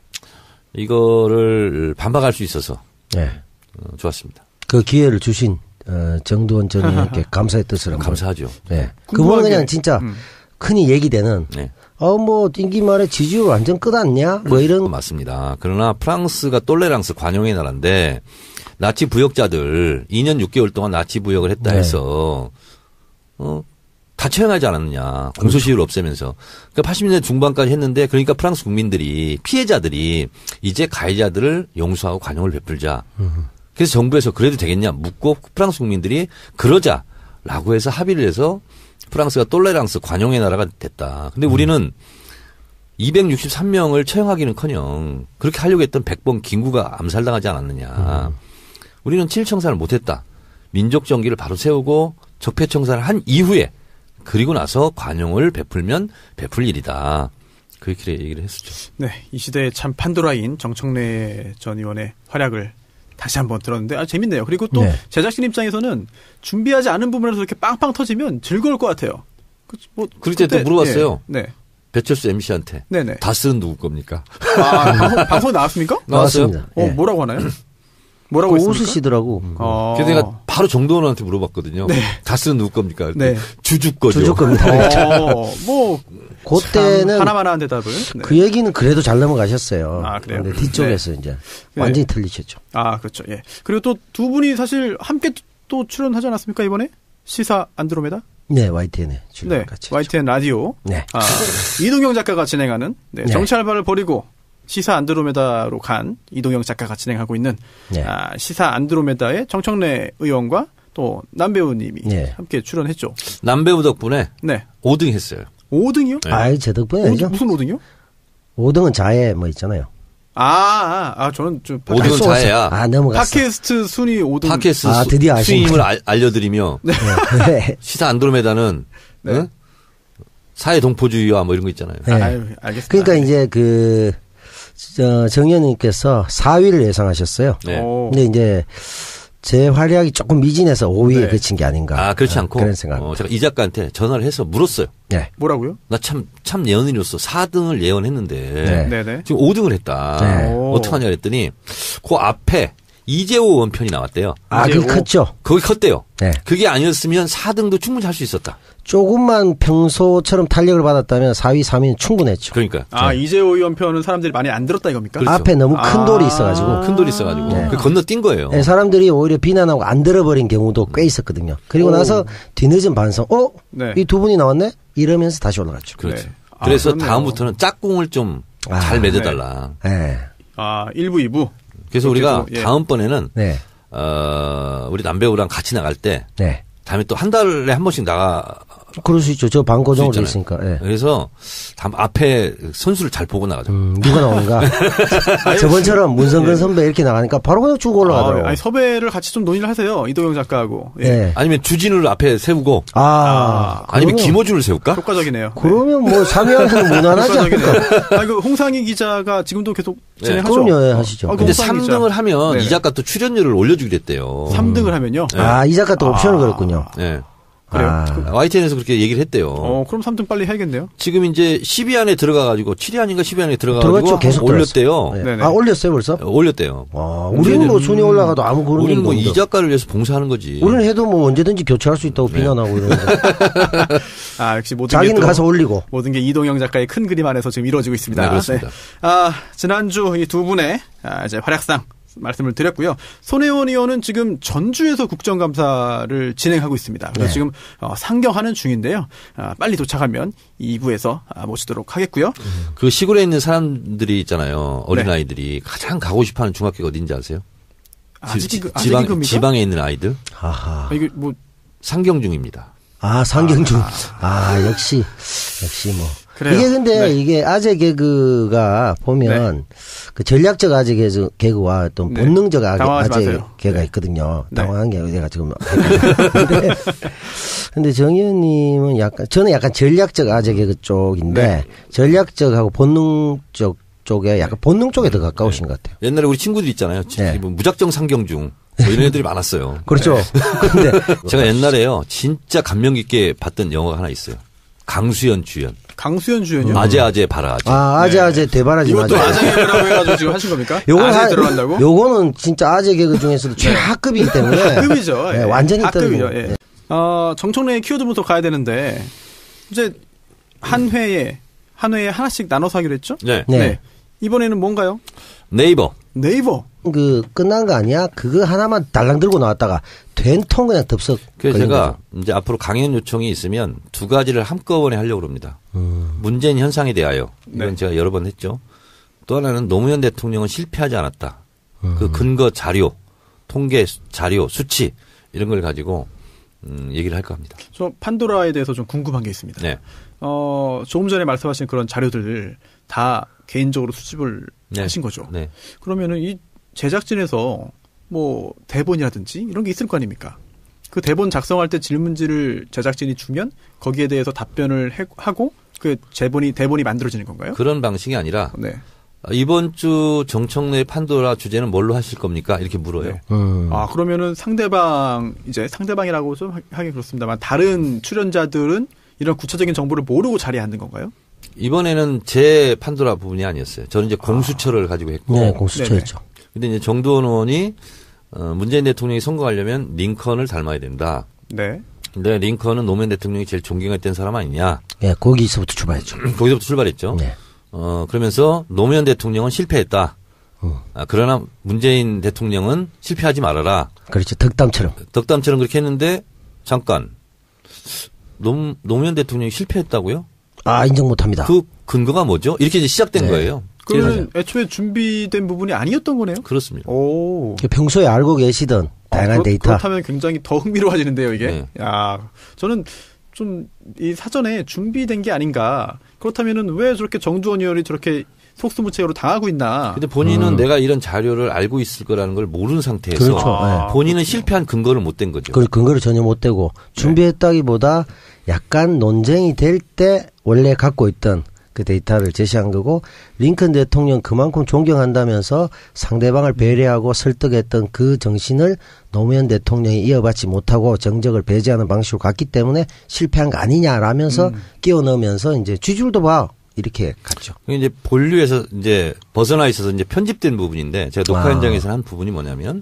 Speaker 3: 이거를 반박할 수 있어서 네. 좋았습니다.
Speaker 2: 그 기회를 주신 정두원 전 의원께 감사의 뜻을 한번.
Speaker 3: 감사하죠.
Speaker 2: 네. 그분은 그냥 진짜 흔히 얘기되는
Speaker 3: 네.
Speaker 2: 뭐 임기 말에 지지율 완전 끝났냐 뭐 이런.
Speaker 3: 맞습니다. 그러나 프랑스가 똘레랑스 관용의 나라인데 나치 부역자들 2년 6개월 동안 나치 부역을 했다 해서 다 처형하지 않았느냐. 공소시효를 없애면서. 그러니까 80년대 중반까지 했는데 그러니까 프랑스 국민들이 피해자들이 이제 가해자들을 용서하고 관용을 베풀자. 그래서 정부에서 그래도 되겠냐 묻고 프랑스 국민들이 그러자라고 해서 합의를 해서 프랑스가 똘레랑스 관용의 나라가 됐다. 근데 우리는 263명을 처형하기는커녕 그렇게 하려고 했던 백범 김구가 암살당하지 않았느냐. 우리는 친일청산을 못했다. 민족정기를 바로 세우고 적폐청산을 한 이후에 그리고 나서 관용을 베풀면 베풀 일이다. 그렇게 얘기를 했었죠.
Speaker 1: 네, 이 시대의 참 판도라인 정청래 전 의원의 활약을 다시 한번 들었는데 재밌네요. 그리고 또 제작진 입장에서는 준비하지 않은 부분에서 이렇게 빵빵 터지면 즐거울 것 같아요.
Speaker 3: 그때 또 물어봤어요.
Speaker 1: 네.
Speaker 3: 배철수 MC한테.
Speaker 1: 네네.
Speaker 3: 다스는 누구 겁니까?
Speaker 1: 방송 나왔습니까?
Speaker 2: 나왔습니다.
Speaker 1: 뭐라고 하나요? 뭐라고 했습니까?
Speaker 2: 웃으시더라고.
Speaker 3: 그래서 내가 바로 정도원한테 물어봤거든요. 네. 다스는 누구 겁니까?
Speaker 1: 네.
Speaker 2: 주주 거죠. 주주 겁니다. 그때는
Speaker 1: 하나만 한 대답을.
Speaker 2: 네. 그 얘기는 그래도 잘 넘어가셨어요.
Speaker 1: 그래요?
Speaker 2: 근데 뒤쪽에서 이제 완전히 틀리셨죠.
Speaker 1: 그렇죠. 예. 그리고 또 두 분이 사실 함께 또 출연하지 않았습니까 이번에? 시사 안드로메다?
Speaker 2: 네, YTN에 출연
Speaker 1: 네,
Speaker 2: 같이.
Speaker 1: YTN 라디오.
Speaker 2: 네.
Speaker 1: 이동영 작가가 진행하는 정치 알바를 벌이고 시사 안드로메다로 간 이동영 작가가 진행하고 있는 시사 안드로메다의 정청래 의원과 또 남배우님이 함께 출연했죠.
Speaker 3: 남배우 덕분에 5등 했어요.
Speaker 1: 5등이요?
Speaker 2: 네. 제 덕분에 아니죠.
Speaker 1: 무슨 5등이요?
Speaker 2: 5등은 자해 뭐 있잖아요.
Speaker 1: 저는
Speaker 3: 5등은 자해야.
Speaker 2: 넘어갔어.
Speaker 1: 팟캐스트 순위 5등.
Speaker 3: 팟캐스트
Speaker 2: 드디어
Speaker 3: 순위임을 알려드리며 시사 안드로메다는 사회 동포주의와 뭐 이런 거 있잖아요.
Speaker 2: 네.
Speaker 1: 알겠습니다.
Speaker 2: 그러니까 이제 정 의원님께서 4위를 예상하셨어요.
Speaker 3: 네.
Speaker 2: 근데 이제 제 활약이 조금 미진해서 5위에 그친 게 아닌가.
Speaker 3: 그렇지 않고.
Speaker 2: 그런 생각.
Speaker 3: 제가 이 작가한테 전화를 해서 물었어요.
Speaker 2: 네.
Speaker 1: 뭐라고요?
Speaker 3: 나 참 예언인으로서 4등을 예언했는데.
Speaker 1: 네.
Speaker 3: 지금 5등을 했다. 어떡하냐 그랬더니 그 앞에 이재호 원편이 나왔대요.
Speaker 2: 그게 컸죠.
Speaker 3: 거기 컸대요.
Speaker 2: 네.
Speaker 3: 그게 아니었으면 4등도 충분히 할 수 있었다.
Speaker 2: 조금만 평소처럼 탄력을 받았다면 4위, 3위는 충분했죠.
Speaker 3: 그러니까.
Speaker 1: 이재호 의원 편은 사람들이 많이 안 들었다 이겁니까?
Speaker 3: 그렇죠.
Speaker 2: 앞에 너무 큰 돌이 있어가지고.
Speaker 3: 큰 돌이 있어가지고. 그 건너뛴 거예요.
Speaker 2: 네, 사람들이 오히려 비난하고 안 들어버린 경우도 꽤 있었거든요. 그리고 나서 뒤늦은 반성, 이 두 분이 나왔네? 이러면서 다시 올라갔죠.
Speaker 3: 그렇죠. 네. 그래서 다음부터는 짝꿍을 좀 잘 맺어달라.
Speaker 2: 네.
Speaker 1: 1부, 2부.
Speaker 3: 그래서 우리가 다음번에는 우리 남배우랑 같이 나갈 때 다음에 또 한 달에 한 번씩
Speaker 2: 그럴 수 있죠. 저 반고정으로 있으니까. 네.
Speaker 3: 그래서 앞에 선수를 잘 보고 나가죠.
Speaker 2: 누가 나오는가. 저번처럼 문성근 선배 이렇게 나가니까 바로 그냥 쭉 올라가더라고요.
Speaker 1: 섭외를 같이 좀 논의를 하세요. 이동영 작가하고.
Speaker 3: 아니면 주진우를 앞에 세우고. 아니면 김어준을 세울까?
Speaker 1: 효과적이네요.
Speaker 2: 그러면 뭐 3위하면 무난하지 않을까.
Speaker 1: 홍상희 기자가 지금도 계속 진행하죠.
Speaker 2: 그럼요. 하시죠.
Speaker 3: 근데 3등을 하면 이 작가 또 출연료를 올려주기로 했대요.
Speaker 1: 3등을 하면요?
Speaker 2: 이 작가 또 옵션을 걸었군요.
Speaker 3: 네.
Speaker 1: 그래요?
Speaker 3: YTN에서 그렇게 얘기를 했대요.
Speaker 1: 그럼 3등 빨리 해야겠네요.
Speaker 3: 지금 이제 10위 안에 들어가가지고 7위 아닌가 10위 안에 들어가가지고
Speaker 2: 계속
Speaker 3: 올렸대요.
Speaker 2: 올렸어요 벌써?
Speaker 3: 올렸대요.
Speaker 2: 우리는 뭐 순위 올라가도 아무 그런
Speaker 3: 우리는 뭐 이 작가를 위해서 봉사하는 거지.
Speaker 2: 우리는 해도 뭐 언제든지 교체할 수 있다고 비난하고 이러는데.
Speaker 1: 역시 모든
Speaker 2: 자기는 가서 올리고.
Speaker 1: 모든 게 이동영 작가의 큰 그림 안에서 지금 이루어지고 있습니다.
Speaker 3: 네, 그렇습니다.
Speaker 1: 지난주 이 두 분의 이제 활약상 말씀을 드렸고요. 손혜원 의원은 지금 전주에서 국정감사를 진행하고 있습니다. 그래서 지금 상경하는 중인데요. 빨리 도착하면 2부에서 모시도록 하겠고요.
Speaker 3: 그 시골에 있는 사람들이 있잖아요. 어린아이들이 가장 가고 싶어하는 중학교가 어딘지 아세요? 지방에 있는 아이들.
Speaker 1: 이게 뭐
Speaker 3: 상경중입니다.
Speaker 2: 상경중. 역시 뭐.
Speaker 1: 그래요.
Speaker 2: 이게 근데
Speaker 1: 네.
Speaker 2: 이게 아재 개그가 보면 네. 그 전략적 아재 개그와 또
Speaker 1: 네.
Speaker 2: 본능적 아재
Speaker 1: 마세요.
Speaker 2: 개그가
Speaker 1: 네.
Speaker 2: 있거든요.
Speaker 1: 네.
Speaker 2: 당황한 게 내가 지금. 근데 정 의원님은 저는 약간 전략적 아재 개그 쪽인데 네. 전략적하고 본능적 쪽에 약간 본능 쪽에 더 가까우신 것 같아요.
Speaker 3: 옛날에 우리 친구들 있잖아요. 네. 무작정 상경중. 뭐 이런 애들이 많았어요.
Speaker 2: 그렇죠. 근데
Speaker 3: 제가 옛날에요. 진짜 감명 깊게 봤던 영화가 하나 있어요. 강수연 주연.
Speaker 1: 강수연 주연이요?
Speaker 3: 아재 바라아재.
Speaker 2: 아재 대바라지 맞아요.
Speaker 1: 이것도 아재 개그라고 해가지고 지금 하신 겁니까? 아재 들어간다고?
Speaker 2: 요거는 진짜 아재 개그 중에서도 최하급이기 때문에.
Speaker 1: 하급이죠.
Speaker 2: 네, 완전히
Speaker 1: 하급이죠. 예. 정청래의 키워드 분석 가야 되는데 이제 한 회에 하나씩 나눠서 하기로 했죠?
Speaker 3: 네.
Speaker 1: 네. 이번에는 뭔가요?
Speaker 3: 네이버.
Speaker 2: 끝난 거 아니야? 그거 하나만 달랑 들고 나왔다가 된통 그냥 덥석.
Speaker 3: 그래서 제가 거죠. 이제 앞으로 강연 요청이 있으면 두 가지를 한꺼번에 하려고 합니다. 문재인 현상에 대하여. 이건 제가 여러 번 했죠. 또 하나는 노무현 대통령은 실패하지 않았다. 그 근거 자료, 통계 자료, 수치 이런 걸 가지고 얘기를 할까 합니다.
Speaker 1: 저 판도라에 대해서 좀 궁금한 게 있습니다.
Speaker 3: 네.
Speaker 1: 조금 전에 말씀하신 그런 자료들을 다 개인적으로 수집을 하신 거죠.
Speaker 3: 네.
Speaker 1: 그러면은 이 제작진에서 뭐 대본이라든지 이런 게 있을 거 아닙니까? 그 대본 작성할 때 질문지를 제작진이 주면 거기에 대해서 답변을 하고 그 대본이 만들어지는 건가요?
Speaker 3: 그런 방식이 아니라 이번 주 정청래 판도라 주제는 뭘로 하실 겁니까? 이렇게 물어요.
Speaker 1: 네. 그러면은 상대방이라고 좀 하긴 그렇습니다만 다른 출연자들은 이런 구체적인 정보를 모르고 자리에 앉는 건가요?
Speaker 3: 이번에는 제 판도라 부분이 아니었어요. 저는 이제 공수처를 가지고 했고.
Speaker 2: 네, 공수처였죠.
Speaker 3: 근데 이제 정두원 의원이 문재인 대통령이 선거하려면 링컨을 닮아야 된다.
Speaker 1: 네.
Speaker 3: 근데 링컨은 노무현 대통령이 제일 존경했던 사람 아니냐.
Speaker 2: 네, 거기서부터 출발했죠.
Speaker 3: 거기서부터 출발했죠.
Speaker 2: 네.
Speaker 3: 그러면서 노무현 대통령은 실패했다. 그러나 문재인 대통령은 실패하지 말아라.
Speaker 2: 그렇죠. 덕담처럼
Speaker 3: 그렇게 했는데 잠깐. 노무현 대통령이 실패했다고요?
Speaker 2: 인정 못합니다.
Speaker 3: 그 근거가 뭐죠? 이렇게 이제 시작된 거예요.
Speaker 1: 그러면 애초에 준비된 부분이 아니었던 거네요?
Speaker 3: 그렇습니다.
Speaker 1: 오.
Speaker 2: 평소에 알고 계시던 다양한 데이터.
Speaker 1: 그렇다면 굉장히 더 흥미로워지는데요, 이게. 네. 야, 저는 좀 이 사전에 준비된 게 아닌가. 그렇다면은 왜 저렇게 정두원 의원이 저렇게 속수무책으로 당하고 있나.
Speaker 3: 근데 본인은 내가 이런 자료를 알고 있을 거라는 걸 모르는 상태에서
Speaker 2: 그렇죠.
Speaker 3: 본인은 실패한 근거를 못 댄 거죠.
Speaker 2: 근거를 전혀 못 대고 준비했다기보다 약간 논쟁이 될 때 원래 갖고 있던 그 데이터를 제시한 거고 링컨 대통령 그만큼 존경한다면서 상대방을 배려하고 설득했던 그 정신을 노무현 대통령이 이어받지 못하고 정적을 배제하는 방식으로 갔기 때문에 실패한 거 아니냐라면서 끼워 넣으면서 이제 쥐줄도 봐. 이렇게 갔죠.
Speaker 3: 이제 본류에서 이제 벗어나 있어서 이제 편집된 부분인데 제가 녹화 현장에서 한 부분이 뭐냐면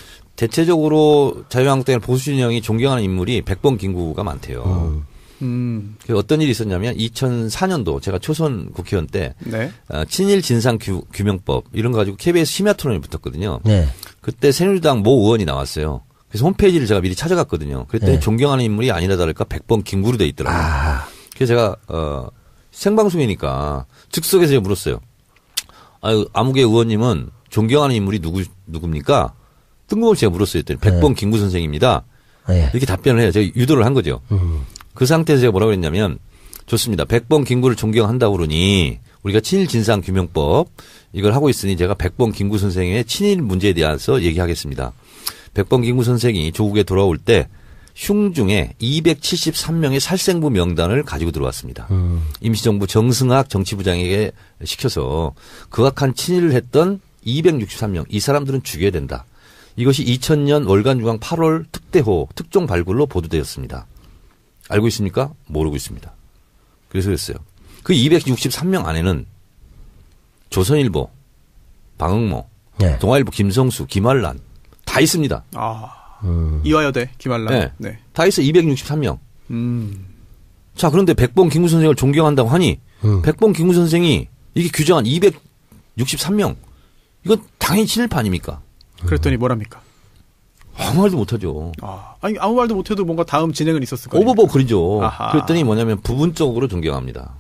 Speaker 3: 대체적으로 자유한국당의 보수 진영이 존경하는 인물이 백범 김구가 많대요. 어떤 일이 있었냐면 2004년도 제가 초선 국회의원 때 친일 진상 규명법 이런 거 가지고 KBS 심야 토론이 붙었거든요. 그때 새누리당 모 의원이 나왔어요. 그래서 홈페이지를 제가 미리 찾아갔거든요. 그랬더니 존경하는 인물이 아니라 다를까 백범 김구로 돼 있더라고요. 그래서 제가 생방송이니까 즉석에서 제가 물었어요. 아무개 의원님은 존경하는 인물이 누굽니까? 뜬금없이 제가 물었어요. 백범 김구 선생입니다. 이렇게 답변을 해요. 제가 유도를 한 거죠. 그 상태에서 제가 뭐라고 했냐면 좋습니다. 백범 김구를 존경한다고 그러니 우리가 친일 진상 규명법 이걸 하고 있으니 제가 백범 김구 선생의 친일 문제에 대해서 얘기하겠습니다. 백범 김구 선생이 조국에 돌아올 때 흉중에 273명의 살생부 명단을 가지고 들어왔습니다. 임시정부 정승학 정치부장에게 시켜서 극악한 친일을 했던 263명 이 사람들은 죽여야 된다. 이것이 2000년 월간중앙 8월 특대호 특종 발굴로 보도되었습니다. 알고 있습니까? 모르고 있습니다. 그래서 그랬어요. 그 263명 안에는 조선일보, 방응모, 동아일보 김성수, 김환란 다 있습니다.
Speaker 1: 이화여대 김환란.
Speaker 3: 다 있어 263명. 자 그런데 백범 김구 선생을 존경한다고 하니 백범 김구 선생이 이게 규정한 263명 이건 당연히 친일파 아닙니까?
Speaker 1: 그랬더니 뭐랍니까?
Speaker 3: 아무 말도 못하죠.
Speaker 1: 아니 아무 말도 못해도 뭔가 다음 진행은 있었을 거예요.
Speaker 3: 오버버 그러죠. 그랬더니 뭐냐면 부분적으로 존경합니다.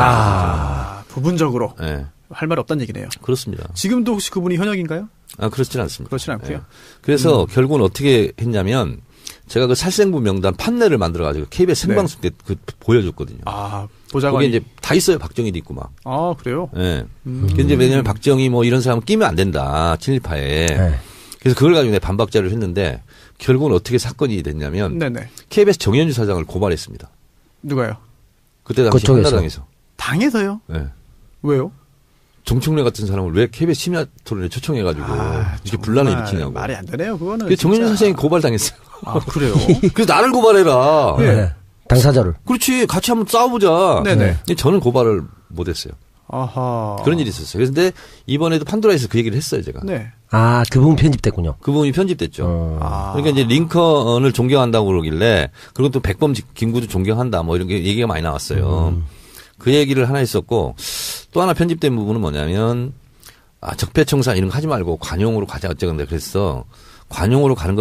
Speaker 1: 부분적으로. 할 말 없다는 얘기네요.
Speaker 3: 그렇습니다.
Speaker 1: 지금도 혹시 그분이 현역인가요?
Speaker 3: 그렇지는 않습니다.
Speaker 1: 그렇지는 않고요.
Speaker 3: 그래서 결국은 어떻게 했냐면 제가 그 살생부 명단 판넬을 만들어가지고 KBS 생방송 때 그 보여줬거든요.
Speaker 1: 아, 보좌관이.
Speaker 3: 거기 이제 다 있어요. 박정희도 있고 막.
Speaker 1: 아, 그래요?
Speaker 3: 예. 근데 이제 왜냐면 박정희 뭐 이런 사람 끼면 안 된다. 친일파에.
Speaker 2: 네.
Speaker 3: 그래서 그걸 가지고 내가 반박자를 했는데 결국은 어떻게 사건이 됐냐면
Speaker 1: 네네.
Speaker 3: KBS 정현주 사장을 고발했습니다.
Speaker 1: 누가요?
Speaker 3: 그때 당시 한나라당에서.
Speaker 1: 당에서요?
Speaker 3: 네.
Speaker 1: 왜요?
Speaker 3: 정청래 같은 사람을 왜 KBS 심야 토론에 초청해가지고 이렇게 분란을 일으키냐고.
Speaker 1: 말이 안 되네요, 그거는.
Speaker 3: 그래서 정현주 사장이 고발당했어요.
Speaker 1: 아, 그래요?
Speaker 3: 그래서 나를 고발해라.
Speaker 2: 네. 당사자를.
Speaker 3: 그렇지. 같이 한번 싸워보자.
Speaker 1: 네네.
Speaker 3: 저는 고발을 못했어요.
Speaker 1: 아하.
Speaker 3: 그런 일이 있었어요. 그런데 이번에도 판도라에서 그 얘기를 했어요, 제가.
Speaker 1: 네.
Speaker 2: 아, 그 부분 편집됐군요.
Speaker 3: 그 부분이 편집됐죠. 그러니까 이제 링컨을 존경한다고 그러길래 그리고 또 백범 김구도 존경한다 뭐 이런 게 얘기가 많이 나왔어요. 그 얘기를 하나 했었고 또 하나 편집된 부분은 뭐냐면 적폐청산 이런 거 하지 말고 관용으로 가자 어쩌건데 그랬어. 관용으로 가는 것